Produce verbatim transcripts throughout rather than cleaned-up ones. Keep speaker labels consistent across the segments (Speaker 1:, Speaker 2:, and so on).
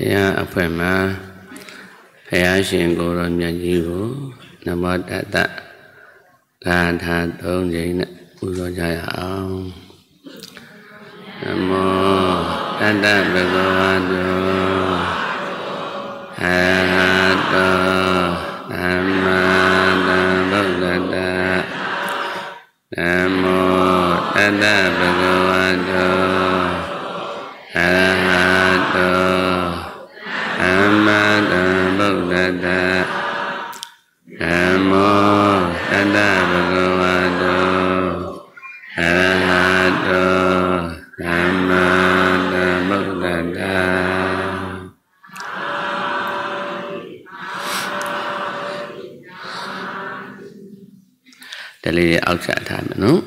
Speaker 1: တရားအဖွဲ့မှာဘုရားရှင်ကိုယ်တော်မြတ်ကြီးကိုနမောတတ္တဂါထာသုံးချိန်နဲ့ပူဇော်ကြရအောင်နမောတတ္တဘဂဝတောအရဟတောသမ္မာသမ္ဗုဒ္ဓတ္တနမောတတ္တဘဂဝတောအရဟတောသမ္မာသမ္ဗုဒ္ဓတ္တနမောတတ္တဘဂဝတောအရဟတောသမ္မာသမ္ဗုဒ္ဓတ္တတလေးအောက်ချထားမယ်နော်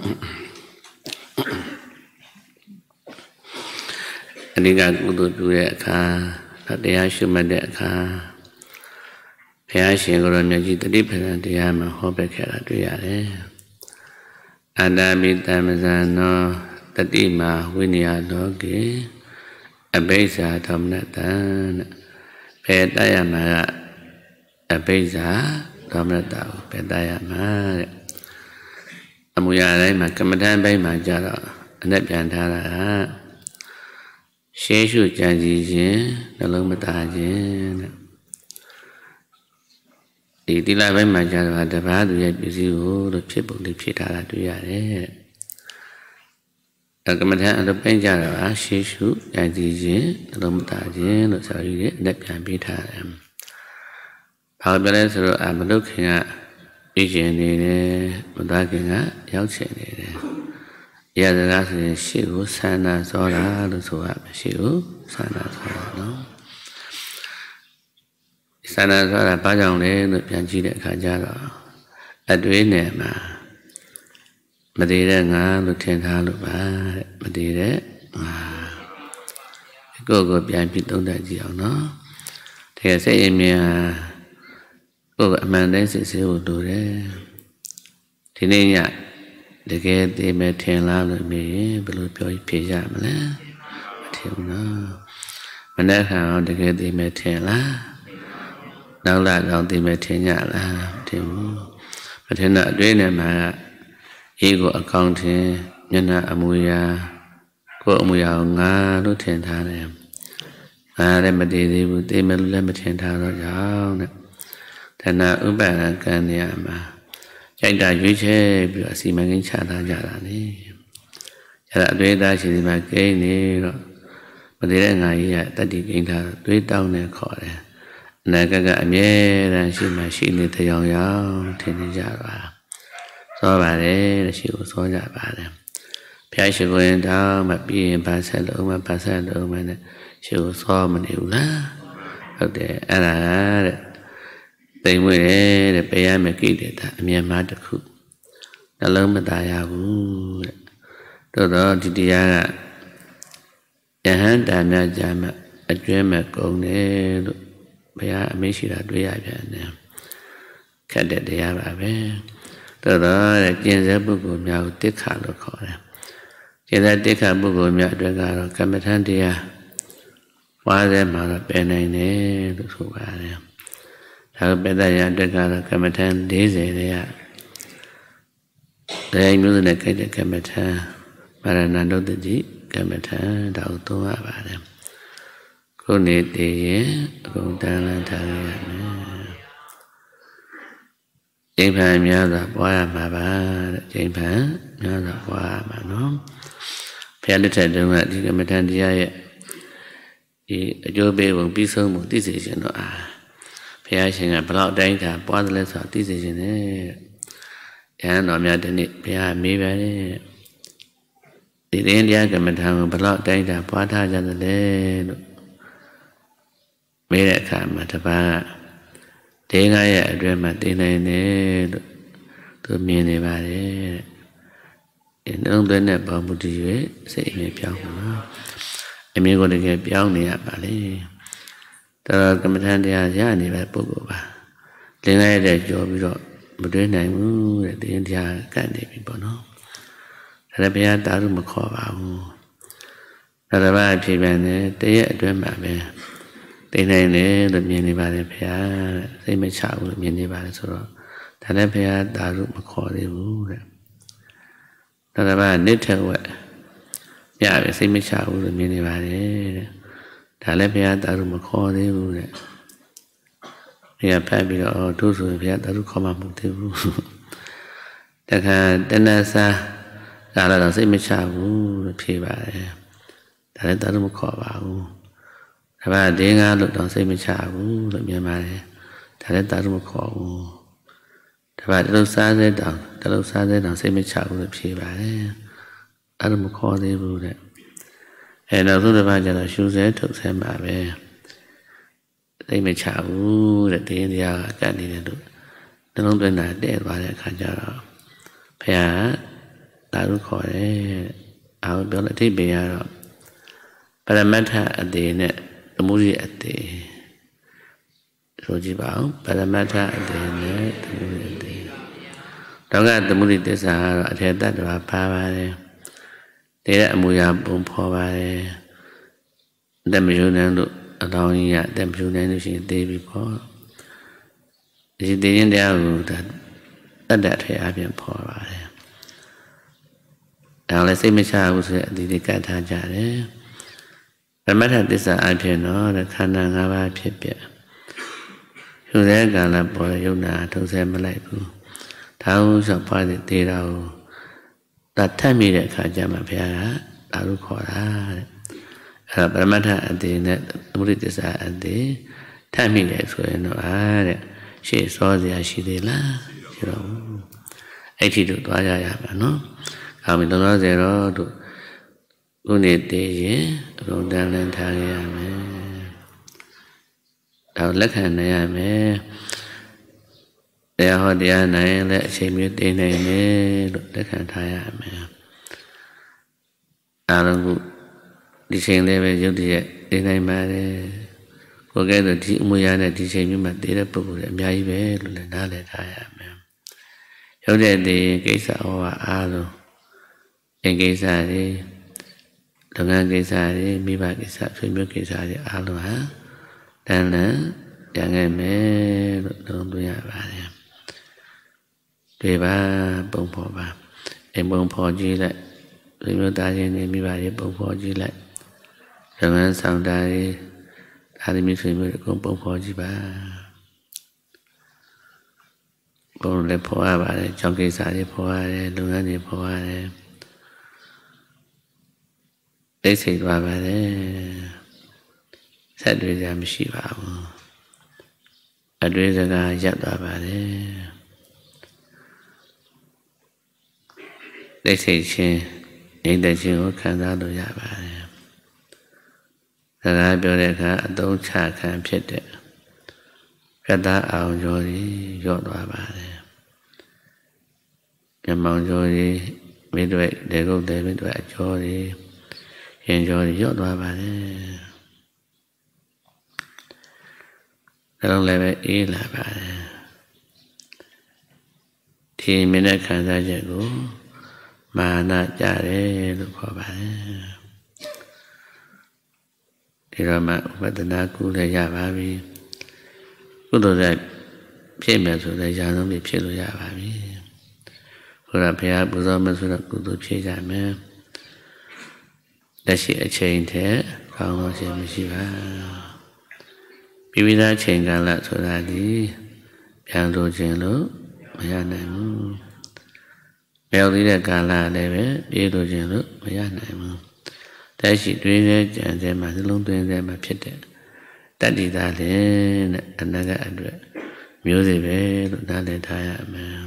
Speaker 1: အဓိကကုသိုလ်ပြုတဲ့အခါတရားရှုမှတ်တဲ့အခါဘုရားရှင်ကိုယ်တော်မြတ်ကြီးတတိပဌာန်တရားမှာဟောပြခဲ့တာတွေ့ရတယ်အတ္တမိတ္တမဇာနောတတိမာဝိနည်းလောကေအဘိဇာဓမ္မနတံဘယ်တရမှာကအဘိဇာဓမ္မနတကိုဘယ်တရမှာတဲ့အမှုရာတိုင်းမှာကမ္မဋ္ဌာန်းပိုင်းမှာကြတော့အနဲ့ပြန်ထားတာရှေးရှုကြံစည်ခြင်းနှလုံးမသားခြင်းတဲ့ဒီတိလပိုင်းမှာကြတော့တပါးသူရဲ့ပစ္စည်းကိုလို့ဖြစ်ပုံလေးဖြစ်ထားတာတွေ့ရတယ်ကမ္မဋ္ဌာန်းအလုပ်ပိုင်းကြတော့ရှေးရှုကြံစည်ခြင်းနှလုံးမသားခြင်းလို့ဆိုရည်အနဲ့ပြန်ပေးထားတယ်ဘာပြောလဲဆိုတော့အမလုခင်ကပြည်ကျင်နေတယ်မသားခင်ကရောက်ချင်နေတယ်ရသလားဆိုရင်ရှေ့ကိုဆန္ဒစောတာလို့ဆိုရမယ်ရှေ့ကိုဆန္ဒစောတာနော်ဆန္ဒစောတာဘာကြောင့်လဲလို့ပြန်ကြည့်တဲ့အခါကျတော့အတွေးနဲ့မှာမတည်တဲ့ငါလို့ထင်ထားလို့ပါတဲ့မတည်တဲ့ငါကိုယ့်ကိုပြန်ပြီးသုံးသပ်ကြည့်အောင်နော်တကယ်စိတ်အမြင်ဟာကိုယ့်ကအမှန်တိုင်းစစ်ဆေးဖို့လိုတယ်ဒီနေ့ညတကယ်သိမဲ့ထင်လားလို့မြင်ရင်ဘယ်လိုပြောဖြေရမလဲမထင်ဘူးနော်မနေ့ကတကယ်သိမဲ့ထင်လားနောက်လာတော့သိမဲ့ထင်ကြလားမထင်ဘူးမထင်တော့အတွေ့နဲ့မှာအေးကိုအကောင့်ထင်မျက်နှာအမူအရာကိုယ်အမူအရာကိုငါလို့ထင်ထားတယ်ငါလည်းမတည်သေးဘူးသိမဲ့လို့လည်းမထင်ထားတော့ကြောင်းတဲ့တဏှာဥပါဒံကံနေရာမှာကြိုက်တာရွေးချယ်ပြီးတော့အစီမံကိန်းချထားကြတာလေအဲ့ဒါအတွေ့အသားရှိဒီမှာကိန်းနေတော့မတည်တဲ့ငါကြီးကတတ္တိကိန်းထားတွေးတောင်းနေခေါ်တယ်အနာကကအမြဲတမ်းရှိမှရှိနေတဲ့ရောင်ရောင်ထင်နေကြပါစောပါတယ်တဲ့ရှိကိုစောကြပါတယ်ဘုရားရှိခိုးရင်တောင်းမှပြီးရင်ဘာဆက်လို့မှဘာဆက်လို့မှနဲ့ရှိကိုစောမနေဘူးလားဟုတ်တယ်အဲ့ဒါတဲ့သိမ့်မွေတယ်တဲ့ပေးရမယ်ကိလေသာအမြဲမှတစ်ခုနှလုံးမသားရဘူးတဲ့တို့တော့ဒီတရားကယဟန်တာများကြမှာအကျွဲမဲ့ကုန်တယ်လို့ဘုရားအမိန့်ရှိတာတွေ့ရပြန်တယ်ခက်တဲ့တရားပါပဲတို့တော့ကျင့်စေပုဂ္ဂိုလ်များကိုတိခါလို့ခေါ်တယ်ကျင့်စေတိခါပုဂ္ဂိုလ်များအတွက်ကတော့ကမ္မထန်တရားဝါးထဲမှာတော့ပယ်နိုင်တယ်လို့ဆိုပါတယ်ဒါပေမဲ့တရားအတွက်ကတော့ကမ္မထန်၄၀တဲ့တရားမျိုးစုံနဲ့ကြိုက်တဲ့ကမ္မထန်ပါရဏတုတ္တိကမ္မထန်ဒါကိုသုံးရပါတယ်ခုနေတည်ရင်အကုန်တန်းလန်းထားရမယ်ကျိန်ဖန်များစွာပွားရမှာပါတဲ့ကျိန်ဖန်များစွာပွားရမှာနော်ဘုရားလက်ထက်တုန်းကဒီကမ္မထန်တရားရဲ့ဒီအကျိုးပေးပုံပြီးဆုံးမှုသိစေခြင်းတော့အားဘုရားရှင်ကဘလောက်တိုင်းသာပွားသလဲဆိုတာသိစေခြင်းနဲ့ယဟန်တော်များတနေ့ဘုရားမေးပါတယ်ဒီတင်းတရားကမ္မထာကိုဘလောက်တိုင်းသာပွားထားကြသလဲလို့မေးတဲ့အခါမှာတပန်းကဒေငါရဲ့အတွင်းမှာသိနိုင်တယ်လို့သူမြင်နေပါတယ်အဲနှလုံးသွင်းတဲ့ဘောမှုတည်၍စိတ်အမြင်ပြောင်းမှာနော်အမြင်ကိုတကယ်ပြောင်းနေရပါလေတော်ကမ္မထန်တရားရနေတဲ့ပုဂ္ဂိုလ်ပါလင်းလိုက်တဲ့ကြောပြီးတော့မတွေးနိုင်ဘူးတဲ့တရားတရားကတ်နေပြီပေါ့နော်ဒါလည်းဘုရားတာရုမခေါ်ပါဘူးဒါတစ်ပါးအဖြစ်ပြန်တယ်တရက်အတွင်းမှာပဲတတိနိုင်တယ်လို့မြင်နေပါတယ်ဖေဟာစိတ်မချဘူးလို့မြင်နေပါတယ်ဆိုတော့ဒါလည်းဖေဟာတာရုမခေါ်သေးဘူးတဲ့ဒါကဘာနိထဝက်ပြပဲစိတ်မချဘူးလို့မြင်နေပါတယ်တဲ့ဒါလည်းဖေဟာတာရုမခေါ်သေးဘူးတဲ့ဖေဟာဖတ်ပြီးတော့တို့ဆိုရင်ဖေဟာတာရုခေါ်မှမဟုတ်သေးဘူးတခါတဏ္ဍစာဒါလည်းစိတ်မချဘူးလို့ဖြေပါတယ်ဒါလည်းတာရုမခေါ်ပါဘူးဒါပါဒေငါလို့တော့စိတ်မချဘူးလို့မြင်ပါတယ်ဒါလည်းတာရုမခေါ်ဘူးဒါပါတလုံးစားတဲ့တောင်တလုံးစားတဲ့တောင်စိတ်မချဘူးလို့ဖြေပါတယ်အဲ့ဒါမခေါ်သေးဘူးတဲ့အဲနောက်ဆုံးတစ်ပါးကျတော့ရှုစဲထုတ်စဲမှာပဲစိတ်မချဘူးတဲ့တင်းတရားကတ်နေတယ်လို့တလုံးသွင်းတာတဲ့သွားတဲ့အခါကျတော့ဘုရားတာရုခေါ်တယ်အော်ပြောလို့အထိပ္ပယ်ကတော့ပရမတ္ထအတေနဲ့သမုဒိအတေဆိုကြည့်ပါဦးပရမတ္ထအတေနဲ့သမုဒိအတေတော့ကသမုဒိသစ္စာကတော့အထေတ္တဝါပါပါတယ်တည်းတဲ့အမူအရာပုံဖော်ပါတယ်အတမယုံနိုင်လို့အတော်ကြီးရအတမယုံနိုင်လို့ရှိရင်သိပြီပေါ့ဒီသိရင်တရားကိုဒါတတ္တထေအပြင်ဖော်ပါတယ်ဒါလည်းစိတ်မချဘူးဆိုတဲ့အတိတ်ကတ်ထားကြတယ်ပရမတ္ထသစ္စာအဖြစ်တော့ခန္ဓာ၅ပါးဖြစ်ပြယူတဲ့ကာလပေါ်ယုံနာထုံးဆဲမလိုက်ဘူးဒါဟုဆိုပါတဲ့တေတာကိုတတ်ထက်မိတဲ့အခါကျမှဘုရားကဒါလို့ခေါ်တာတဲ့အဲပရမတ္ထအတေနဲ့သမုဒိသစ္စာအတေထက်မိတယ်ဆိုရင်တော့အားတဲ့ရှေ့စောစရာရှိသေးလားရှိတော့အဲ့ဒီတို့သွားကြရမှာနော်အော်မင်းတော်တော်စေတော့တို့ခုနှစ်တည်းရင်အကုန်တန်းလန်းထားရမယ်ဒါလက်ခံနိုင်ရမယ်တရားဟောတရားနိုင်လည်းအချိန်မျိုးတည်နိုင်တယ်လို့လက်ခံထားရမယ်အားလုံးကဒီချိန်လေးပဲရုပ်တရက်တည်နိုင်ပါတယ်ကိုယ်ကဲတော့ဒီအမွေရနဲ့ဒီချိန်မျိုးမှာတည်တဲ့ပုဂ္ဂိုလ်တွေအများကြီးပဲလို့လည်းနားလည်ထားရမယ်ရုပ်တဲ့တည်ကိစ္စဟောအားလုံးအင်ကိစ္စတွေလုပ်ငန်းကိစ္စတွေမိဘကိစ္စဆွေမျိုးကိစ္စတွေအားလုံးဟာတန်လန်ရခဲ့မယ်လို့သုံးသွင်းရပါတယ်ဒီပါပုံဖော်ပါအိမ်ပုံဖော်ကြည့်လိုက်ဆွေမျိုးသားချင်းတွေမိဘတွေပုံဖော်ကြည့်လိုက်လုပ်ငန်းဆောင်တာတွေဒါတွေမျိုးဆွေမျိုးတွေအကုန်ပုံဖော်ကြည့်ပါပုံလည်းဖော်ရပါတယ်ကျောင်းကိစ္စတွေဖော်ရတယ်လုပ်ငန်းတွေဖော်ရတယ်သိစိတ်သွားပါတယ်ဆက်တွေ့ကြမရှိပါဘူးအတွေ့စကားရပ်သွားပါတယ်သိစိတ်ချင်းငြိမ့်တဲ့ခြင်းကိုခံစားလို့ရပါတယ်စကားပြောတဲ့အခါအသုံးချခံဖြစ်တဲ့ပြတ်သားအောင်ကြောကြီးရော့သွားပါတယ်မျက်မှောင်ကြောကြီးမိတွေ့ဒေကုတ်တယ်မိတွေ့အကျော်ကြီးရင်ကျော်ရော့သွားပါတယ်ဒါတော့လည်းပဲအေးလာပါတယ်ဒီမြင်တဲ့ခံစားချက်ကိုမာနကြတယ်လို့ခေါ်ပါတယ်ဒီတော့မှဥပဒနာကုလည်းရပါပြီကုသိုလ်တွေဖြစ်မယ်ဆိုလည်းရာလုံးပြဖြစ်လို့ရပါပြီဘုရားဘုရားပူဇော်မယ်ဆိုတော့ကုသိုလ်ဖြစ်ကြမယ်လက်ရှိအချိန်တည်းကောင်းလို့ရှိမရှိပါပြည်ဝိသားချိန်ကာလဆိုတာဒီပြန်လို့ခြင်းလို့မရနိုင်ဘူးပြောသေးတဲ့ကာလလည်းပဲပြေးလို့ခြင်းလို့မရနိုင်ဘူးတက်ရှိတွေးတဲ့ကြံတဲ့မှာစလုံးသွင်းတဲ့မှာဖြစ်တဲ့တတ္တိသားလည်းနဲ့အနာဂတ်အတွက်မျိုးစေ့ပဲလို့နားလည်ထားရမယ်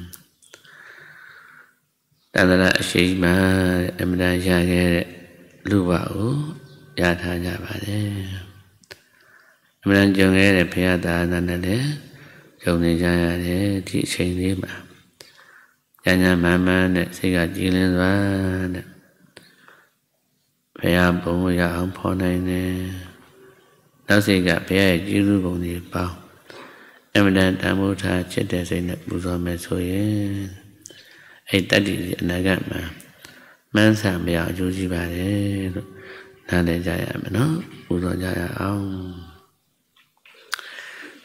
Speaker 1: တဏ္ဍာအရှိမှအမှန်တရားရခဲ့တဲ့လူပါကိုရထားကြပါတယ်အမှန်ကြုံခဲ့တဲ့ဘုရားသာသနာနဲ့လည်းကြုံနေကြရတယ်ဒီအချိန်လေးမှာဉာဏ်ဉာဏ်မှန်မှန်နဲ့စိတ်ကကြည်လင်းစွာနဲ့ဘုရားဘုံရအောင်ဖော်နိုင်တယ်နောက်စိတ်ကဘုရားရဲ့ကျေးဇူးပုံတွေပေါင်းအမှန်တန်တန်ဖိုးထားချစ်တဲ့စိတ်နဲ့ပူဇော်မယ်ဆိုရင်အဲ့တတ္တိအနာဂတ်မှာမှန်းဆမရအကျိုးရှိပါတယ်လို့နားလည်ကြရမယ်နော်ပူဇော်ကြရအောင်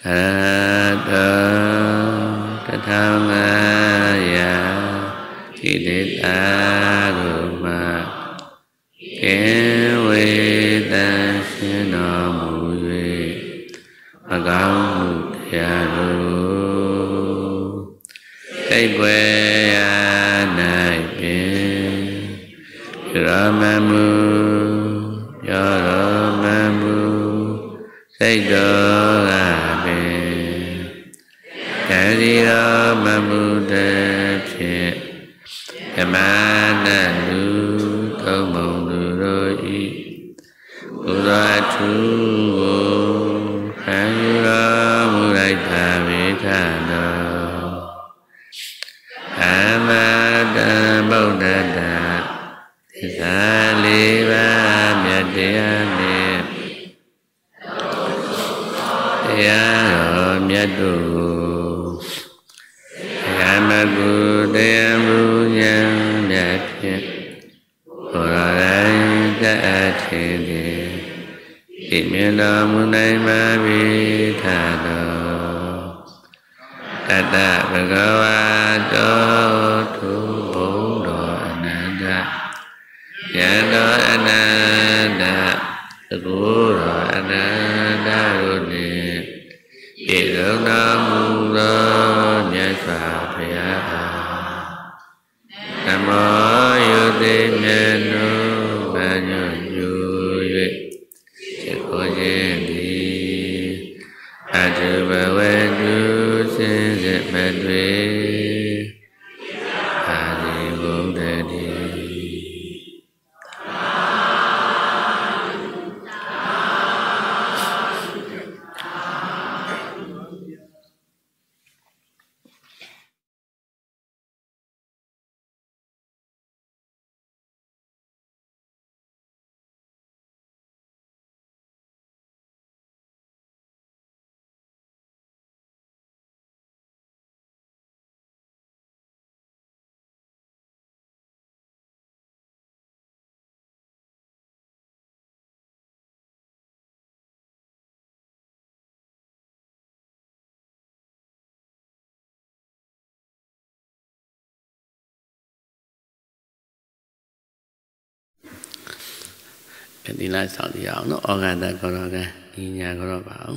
Speaker 1: Arato Tathangaya Kilita Guma Kewetan Shinomuye Magamu Yaro Kaikwaya Naipin Ramamu Yaramamu Saido Abin Kadira Mamuda Pit Yamananu Tomonduroi Uratu Hayura Muraita Vitano Amada Bodada Saliva Myadhyane Yaro Myadu Yamagu Deyamu Yamyatya Oraita Atili Imyada Munaima Vitano Tata Bhagavato Tu Buddha Ananda Yado Ananda Guru Ananda Rudi Idona Mula Nyasa Priya Namo Yudhi Menu Banyo Yudhi Chikoyendi Adu Bawedu Sinze Madwe Adi Gundadi Đi lại sau thì ảo nó ở gần đây có rồi kìa, đi nhà có rồi bảo.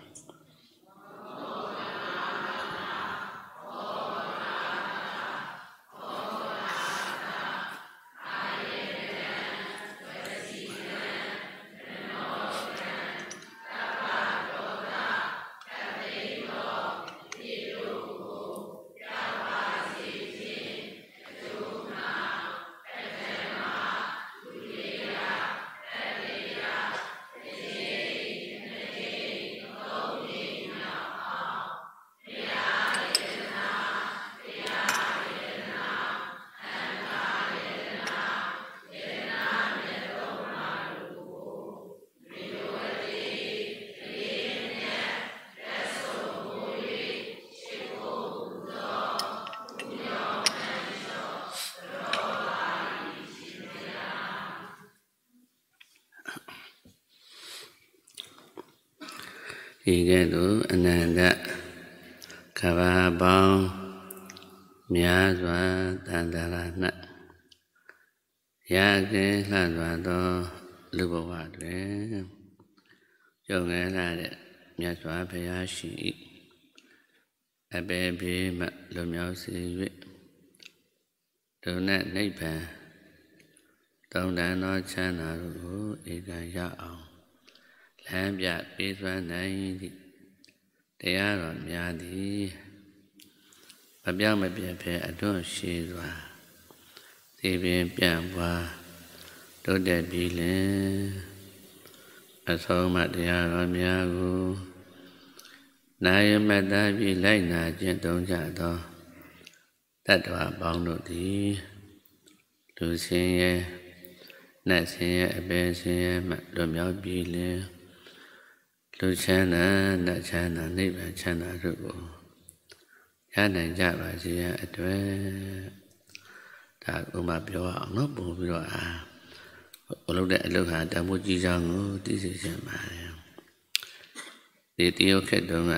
Speaker 1: Thì cái đó anh em đã cả ba bao mía và tan ra là nè, ya cái là và đó lưu bảo vật đấy, cho nghe là đấy mía và phải ya sĩ, à bé bé mà lưu nhau sĩ vậy, đồ nè nấy bà, tông đã nói cha nào rồi, ý cái ya ông. Làm việc biết và này thìတရားတော်များသည်မပြောင်းမပြတ်ဖဲအထွတ်ရှိစွာသိပင်ပြန့်ပွားတိုးတက်ပြီးလင်အဆုံးမတရားတော်များကိုနာယမတ္တပြီးလိုက်နာကျင့်သုံးကြသောတတ္တဝါပေါင်းတို့သည်လူဆင်းရဲနတ်ဆင်းရဲအပင်ဆင်းရဲမှလွတ်မြောက်ပြီးလင်လူချမ်းသာနတ်ချမ်းသာနိဗ္ဗာန်ချမ်းသာတို့ကိုရနိုင်ကြပါစေရန်အတွက်ဒါဥမာပြောအောင်နော်ပို့ပြီးတော့အာဘုလုပ်တဲ့အလုပ်ဟာတမိုးကြီးချောင်းကိုသိစေချင်ပါတယ်ဒီတရုတ်ခေတ်တုန်းက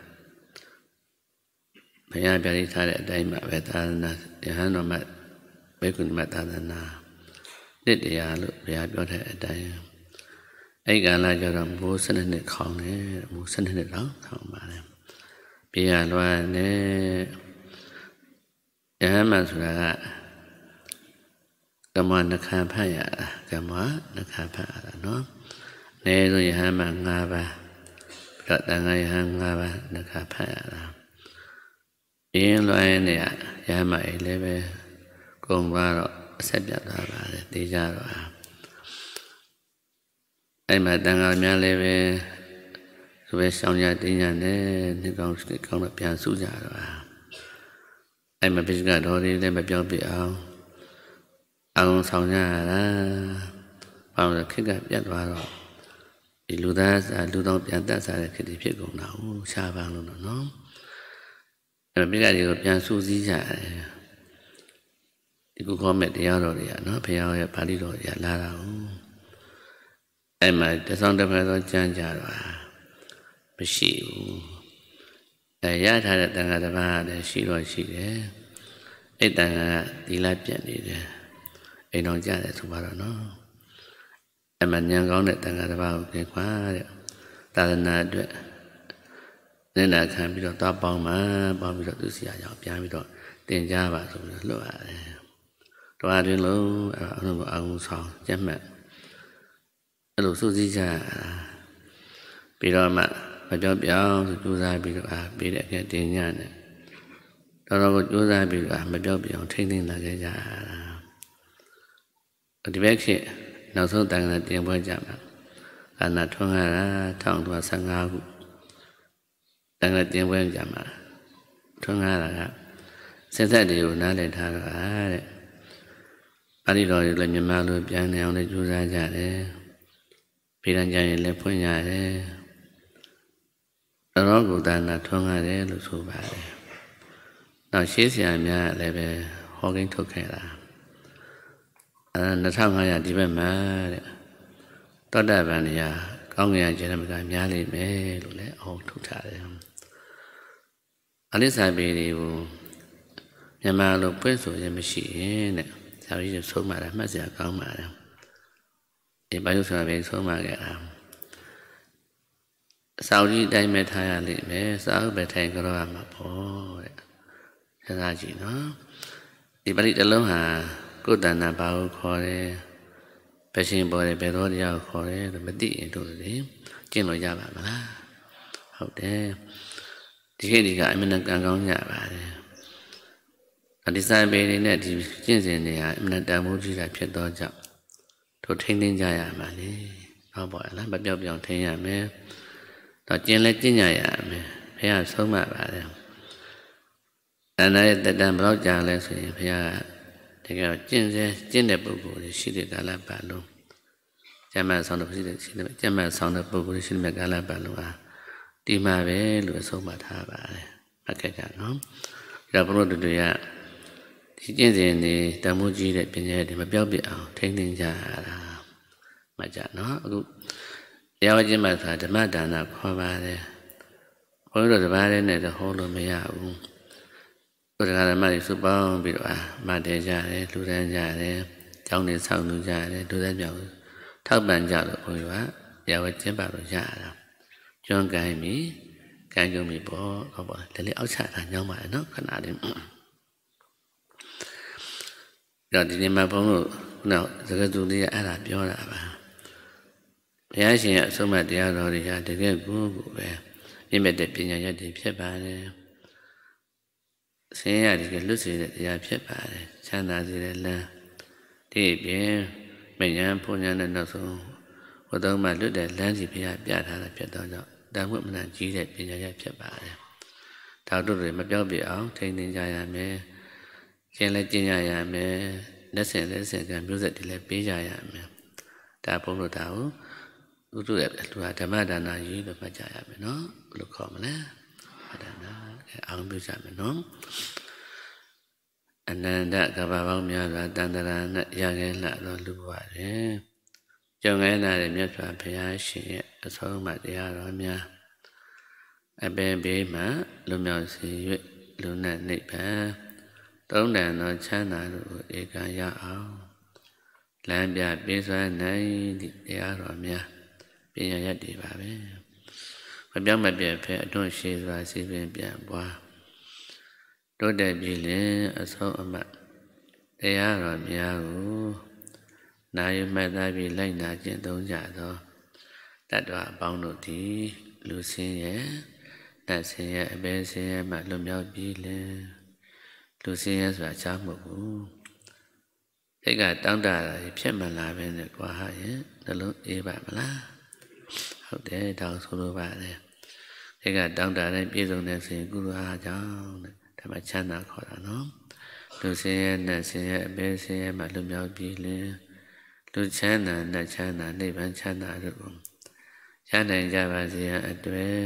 Speaker 1: ဘုရားပြိထားတဲ့အတိုင်းမှာပဲသာသနာယဟန်တော်မှာဘိက္ခုနီမသာသနာနှစ်တရားလို့ဘုရားပြောတဲ့အတိုင်းအဲ့ကလာကြတော့မိုးစနစ်နဲ့ခေါင်းတယ်မိုးစနစ်နဲ့တော့ခေါင်းပါတယ်ပြရလွှမ်းနဲ့ယဟန်မှဆိုတာကကမ္မနှခမ်းဖတ်ရတာကမ္မနှခမ်းဖတ်ရတာနော်အနည်းဆုံးယဟန်မှ၅ပါးပြီးတော့တန်ခါယဟန်၅ပါးနှခမ်းဖတ်ရတာပြင်းလွှမ်းနေရယဟန်မှအဲ့လည်းပဲကုံသွားတော့အဆက်ပြတ်သွားပါတယ်တေးကြတော့အဲ့မှာတန်ခါများလည်းပဲဆိုပဲရှောင်းကြတင်းကြနဲ့နှစ်ကောင်းနှစ်ကောင်းတော့ပြန်စုကြတော့အဲ့မှာပိစကတော်လေးလည်းမပြောပြအောင်အောင်ဆောင်ကြရတာဘာလို့ခက်ကပြတ်သွားတော့ဒီလူသားစားလူတော်ပြန်တက်စားတဲ့ခက်တွေဖြစ်ကုန်တာဟုတ်ရှားပန်းလို့နော်အဲ့ပိစကတွေကိုပြန်စုစည်းကြတယ်ဒီကုခေါ်မဲ့တရားတော်တွေကနော်ဘုရားရဲ့ပါဠိတော်တွေကလာတာဟုတ်အဲ့မှာတဆောင်တစ်ဖက်သောကြမ်းကြတော့မရှိဘူးအဲရထားတဲ့တန်ခါတစ်ပါးလည်းရှိတော့ရှိတယ်အဲ့တန်ခါကဒီလိုက်ပြတ်နေတယ်အိမ်တော်ကြတယ်ဆိုပါတော့နော်အဲ့မှာညံကောင်းတဲ့တန်ခါတစ်ပါးကိုကြွယ်ခွာတဲ့သာသနာအတွက်နင့်နာခံပြီးတော့သွားပေါင်းမှာပေါင်းပြီးတော့သူစီရအောင်ပြန်ပြီးတော့တင်ကြပါဆိုပြီးတော့လွှတ်ရတယ်တွားတွင်လုံးအဲ့အလုံးအောင်ဆောင်ကျက်မှတ်အဲ့လိုစုစည်းကြပြီးတော့မှမပြောပြောင်းကြိုးစားပြီးတော့အာပြီးတဲ့အကဲတင်ညနဲ့တော်တော်ကိုကြိုးစားပြီးတော့မပြောပြောင်းထိမ့်သိမ့်လာခဲ့ကြတာဒီဘက်ခေတ်နောက်ဆုံးတန်ခါတင်ပွဲကြမှာအာနာထွန်းရတာ၁၉၁၅ခုတန်ခါတင်ပွဲကြမှာထွန်းရတာကစစ်သက်တွေကိုနားလည်ထားတာတဲ့ပါဠိတော်တွေလည်းမြန်မာလိုပြန်နေအောင်လည်းကြိုးစားကြတယ်ပြည်တော်ကြရင်လည်းဖွင့်ရတယ်တော်ကိုသာနာထွန်းရတယ်လို့ဆိုပါတယ်နောက်ရှေးဆရာများလည်းပဲဟောကိန်းထုတ်ခဲ့တာအဲ၂၅၀၀ဒီဘက်မှာတဲ့တောတပန်နေရာကောင်းကင်ကျေရမကများလိမ့်မယ်လို့လည်းအဟောထုတ်ထားတယ်အလိစာပေတွေကိုမြန်မာလိုပွင့်ဆိုရင်မရှိရင်တဲ့ဆရာကြီးဆုံးမှာမှတ်စရာကောင်းပါတယ်ဒီဘာလို့ဆိုတာပဲဆုံးမှာခဲ့တာစောင်းကြီးတိုင်းမဲ့ထားရလိမ့်မယ်စောင်းပဲထိုင်ကြတော့မှာပေါ့တဲ့စဉ်းစားကြည့်နော်ဒီပရိတလုံးဟာကိုယ်တဏ္ဍာဘာကိုခေါ်တယ်ဘယ်ရှင်ပေါ်တယ်ဘယ်တော်တရားကိုခေါ်တယ်မသိရင်တို့လေကျင့်လို့ရပါမလားဟုတ်တယ်ဒီခေတ်ဒီကအမှန်တန်ကောင်းကြပါတယ်ဒီဆိုင်ပေတွေနဲ့ဒီကျင့်စဉ်တွေဟာအမှန်တန်မိုးကြီးတာဖြစ်တော့ကြောင့်တို့ထိန်းသိမ်းကြရမှာလေဟုတ်ပါလားမပြောက်ပြောင်ထိန်းရမယ်တော့ကျင့်လဲကျင့်ကြရမယ်ဘုရားဆုံးမပါတယ်အန္တရာယ်တတံဘယ်တော့ကြာလဲဆိုရင်ဘုရားကတကယ်ကျင့်စေကျင့်တဲ့ပုဂ္ဂိုလ်တွေရှိတဲ့ကာလပတ်လုံးကျမ်းမှန်ဆောင်တဲ့ရှိတဲ့ရှိတဲ့ကျမ်းမှန်ဆောင်တဲ့ပုဂ္ဂိုလ်တွေရှိတဲ့ကာလပတ်လုံးဟာဒီမှာပဲလို့အဆုံးမထားပါတယ်အခက်ကြနော်ဒါဘုရားတို့တွေကဒီကျင့်စဉ်တွေတမိုးကြီးတဲ့ပညာတွေမပြောက်ပြအောင်ထိန်းသိမ်းကြရတာမှတ်ကြနော်အခုတရားဝကျင့်မှဆိုတာဓမ္မဒါနခေါ်ပါတယ်ဘုန်းကြီးတို့တပါးလေးနဲ့တော့ဟောလို့မရဘူးဘုရားဓမ္မတွေစုပေါင်းပြီးတော့မတ်တယ်ကြတယ်လူတန်းကြတယ်ကျောင်းတွေဆောက်လူကြတယ်ဒုသက်ပြောင်းထောက်ပံ့ကြလို့ဘုန်းကြီးကတရားဝကျင့်ပါလို့ရတာကျွမ်းကိုင်းပြီကိုင်းကြုံပြီပေါ့ဟုတ်ပါလေလေအောက်ချတာညောင်းပါလေနော်ခဏလေးတော့ဒီနေ့မှာဘုန်းတို့နောက်သက္ကသူလေးကအဲ့ဒါပြောတာပါဘုရားရှင်ရဲ့အဆုံးအမတရားတော်တွေကတကယ်ကိုကိုပဲမြင့်မြတ်တဲ့ပညာရည်တွေဖြစ်ပါတယ်ဆင်းရဲတွေကလွတ်စေတဲ့တရားဖြစ်ပါတယ်ချမ်းသာစေတဲ့လမ်းဒီအပြင်မဉ္ဇဉ်ဘုံဉာဏ်နဲ့နောက်ဆုံးဘုဒ္ဓမှာလွတ်တဲ့လမ်းစီဘုရားပြထားတာဖြစ်တော့ကြောင့်တန်ခွင့်မနာကြီးတဲ့ပညာရည်ဖြစ်ပါတယ်ဒါတို့တွေမပြောက်ပြအောင်ထိန်းသိမ်းကြရမယ်ကျင့်လဲကျင့်ရရမယ်လက်ဆင့်လက်ဆင့်ကမျိုးဆက်တွေလည်းပေးကြရမယ်ဒါဘုန်းတို့ဒါကိုဥဒ္ဓရဲ့လူဟာဓမ္မဒါနရေးလို့မှတ်ကြရမယ်နော်ဘယ်လိုခေါ်မလဲဒါနအောင်ပြုကြမယ်နော်အနန္တကဘာပေါင်းများစွာတန်တရာနဲ့ရခဲ့လာတော့လူဘဝတွင်ကြုံခဲ့လာတဲ့မြတ်စွာဘုရားရှင်ရဲ့အဆုံးအမတရားတော်များအပင်ဘေးမှလွမြောက်စေ၍လူနဲ့နိဗ္ဗာန်သုံးတန်သောချမ်းသာတို့ကိုဧကံရအောင်လမ်းပြပြေးစွမ်းနိုင်သည့်တရားတော်များပညာရည်တွေပါပဲမပြောင်းမပြတ်ဖဲအတွန့်ရှိစွာစီပင်ပြန်ပွားတိုးတက်ပြီးလင်အဆုံးအမတ်တရားတော်များကိုနာယမှတ်သားပြီးလိုက်နာကျင့်သုံးကြသောတတ္တဝအပေါင်းတို့သည်လူဆင်းရဲနတ်ဆင်းရဲအပေဆင်းရဲမှလွတ်မြောက်ပြီးလင်လူဆင်းရဲဆိုတာချမ်းမဟုတ်ဘူးစိတ်ကတောင်းတတာဖြစ်မှလာပဲနဲ့ကွာဟာရဲ့နှလုံးအေးပါမလားဟုတ်တယ်တောင်းဆိုလိုပါတယ်စိတ်ကတောင်းတတဲ့ပြည့်စုံတဲ့ဆိုရင်ကုသိုလ်အားကြောင့်တဲ့ဒါမှချမ်းသာခေါ်တာနော်လူဆင်းရဲနတ်ဆင်းရဲအပေဆင်းရဲမှလွတ်မြောက်ပြီးလင်လူချမ်းသာနတ်ချမ်းသာနိဗ္ဗာန်ချမ်းသာတို့ကိုရနိုင်ကြပါစေရန်အတွက်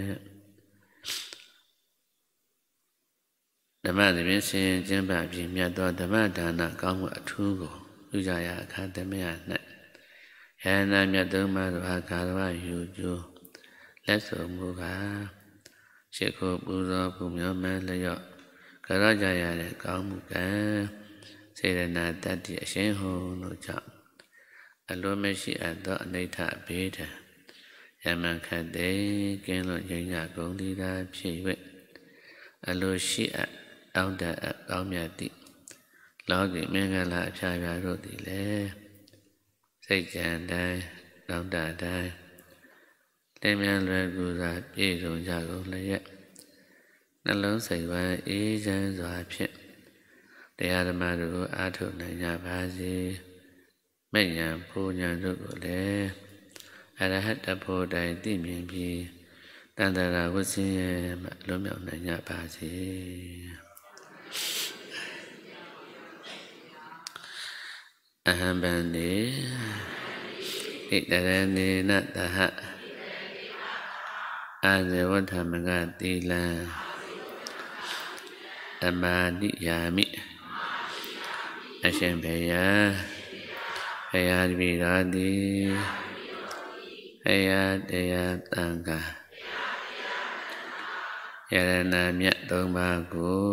Speaker 1: ဓမ္မသဖြင့်ဆင်ကျင့်ပါပြီးမြတ်သောဓမ္မဒါနကောင်းမှုအထူးကိုပြုကြရအခါသမယ၌ယန္နာမြတ်သုံးပါးတို့အားကာရဝယူကျိုးလက်ဆုံမူကားရှိခိုးပူဇော်ပူမျောမှန်းလျော့ကြရကြရတဲ့ကောင်းမှုကံစေရနာတတ္တိအရှင်ဟုံတို့ကြောင့်အလိုမရှိအပ်သောအနိဋ္ဌဘေးဒဏ်ယမန်ခတ်တဲ့ကင်းလွတ်ရင်းရကုန်သီသာဖြစ်၍အလိုရှိအပ်တောင်းတအပ်ကောင်းမြတ်သည့်လောကီမင်္ဂလာအဖျားဖျားတို့သည်လည်းစိတ်ကြံတိုင်းတောင်းတတိုင်းလင်းမြန်လွယ်ကူစွာပြည့်စုံကြကုန်လျက်နှလုံးစိတ်ဝမ်းအေးချမ်းစွာဖြင့်တရားဓမ္မတို့ကိုအားထုတ်နိုင်ကြပါစေမဲ့ညာပူညာတို့ကိုလည်းအရဟတဖို့တိုင်သိမြင်ပြီးတန်တရာဝဆင်းရဲမှလွတ်မြောက်နိုင်ကြပါစေအဟံဗန္တိဣတရဏေနတဟအာဇဝထမကတိလံသမာဓိယာမိအရှင်ဘုရားဘုရားတပည့်တော်သည်ဘုရားတရားသံဃာယရဏမြတ်သုံးပါးကို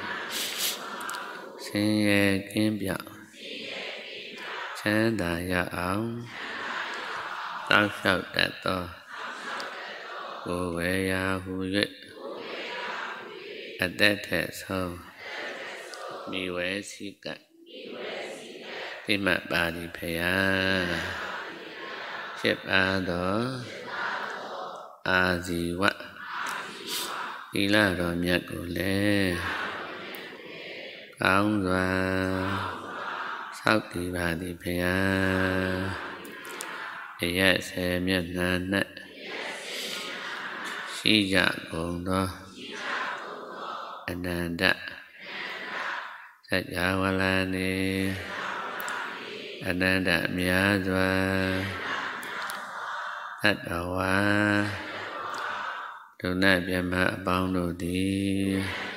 Speaker 1: ဆင်းရဲကင်းပြောက်ချမ်းသာရအောင်တောက်လျှောက်တတ်သောကိုယ်ဝေရာဟု၍အသက်ထက်ဆုံးမိဝဲစီကတိမတ်ပါဠိဖျားဖြစ်ပါသောအာဇီဝသီလတော်မြတ်ကိုလည်းကောင်းစွာဆောက်တည်ပါသည်ဖျားအရက်ဆယ်မျက်နှာ၌ရှိကြကုန်သောအနန္တစัจ java လာနေအနန္တများစွာသတ္တဝါဒုနဗျမအပေါင်းတို့သည်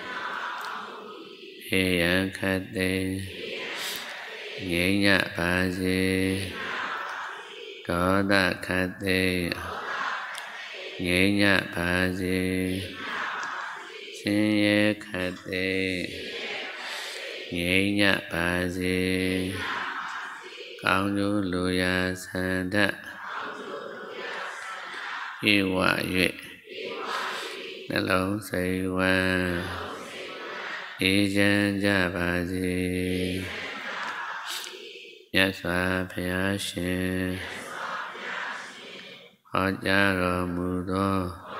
Speaker 1: ဟေယံခတ်သိငြိမ်းညပါစေဒေါသခတ်သိငြိမ်းညပါစေဆင်းရဲခတ်သိငြိမ်းညပါစေကောင်းကျိုးလိုရာဆန္ဒဧဝ၍နှလုံးစိတ်ဝမ်းအေးချမ်းကြပါစေမြတ်စွာဘုရားရှင်ဟောကြားတော်မူသော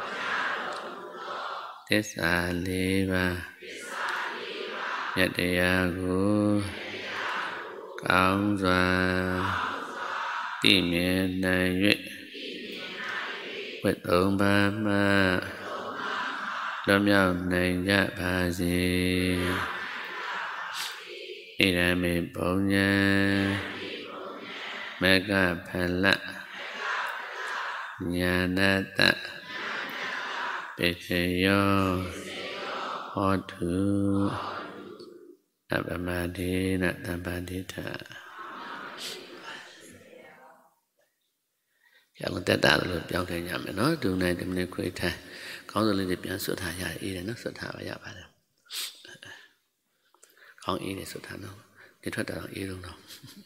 Speaker 1: သစ္စာလေးပါးမြတ်တရားကိုကောင်းစွာသိမြင်နိုင်၍ဝိသုံးပါးမှလွတ်မြောက်နိုင်ကြပါစေဣရမေပုံညာမကဖလညာနတပိစေယောဟောတုအပမဒေနတပ္ပတိထရအောင်တက်တာလို့ပြောင်းထိုင်ကြမယ်နော်ဒုနိုင်တစ်မိနစ်ခွေထိုင်ခေါင်းစုပ်လေးတွေပြန်ဆွတ်ထားရတယ်အေးတယ်နော်ဆွတ်ထားပါရပါတယ်ခေါင်းအေးတယ်ဆွတ်ထားနော်ဒီထွက်တာတော့အေးလုံးတော့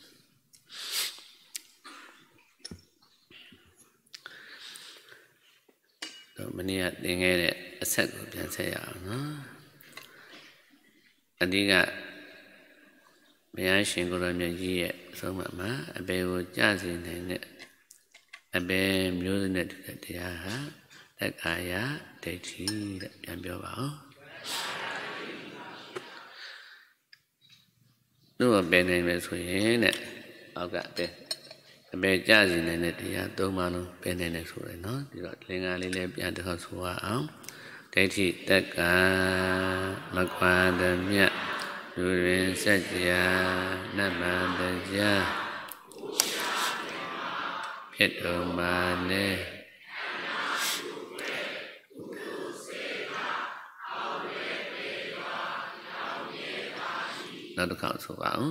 Speaker 1: တော့မနေ့ကသင်ခဲ့တဲ့အဆက်ကိုပြန်ဆက်ရအောင်နော်အဓိကဘုရားရှင်ကိုယ်တော်မြတ်ကြီးရဲ့အဆုံးအမမှာအပေကိုကြစေနိုင်တဲ့အပေမျိုးစုံနဲ့တရားဟာတက္ကာယဒိဋ္ဌိတဲ့ပြန်ပြောပါဦးတို့အပေနိုင်မယ်ဆိုရင်တဲ့အောက်ကအပေအပေကြစေနိုင်တဲ့တရားသုံးပါးလုံးပယ်နိုင်တယ်ဆိုရယ်နော်ဒီတော့လင်္ကာလေးလည်းပြန်တစ်ခေါက်ဆိုရအောင်ဒိဋ္ဌိတက္ကာမကွာသမြတ်လူတွင်စัจ जा နတ်မှန်တရားဖြစ်တော်မှာနေနောက်တစ်ခေါက်ဆိုပါဦး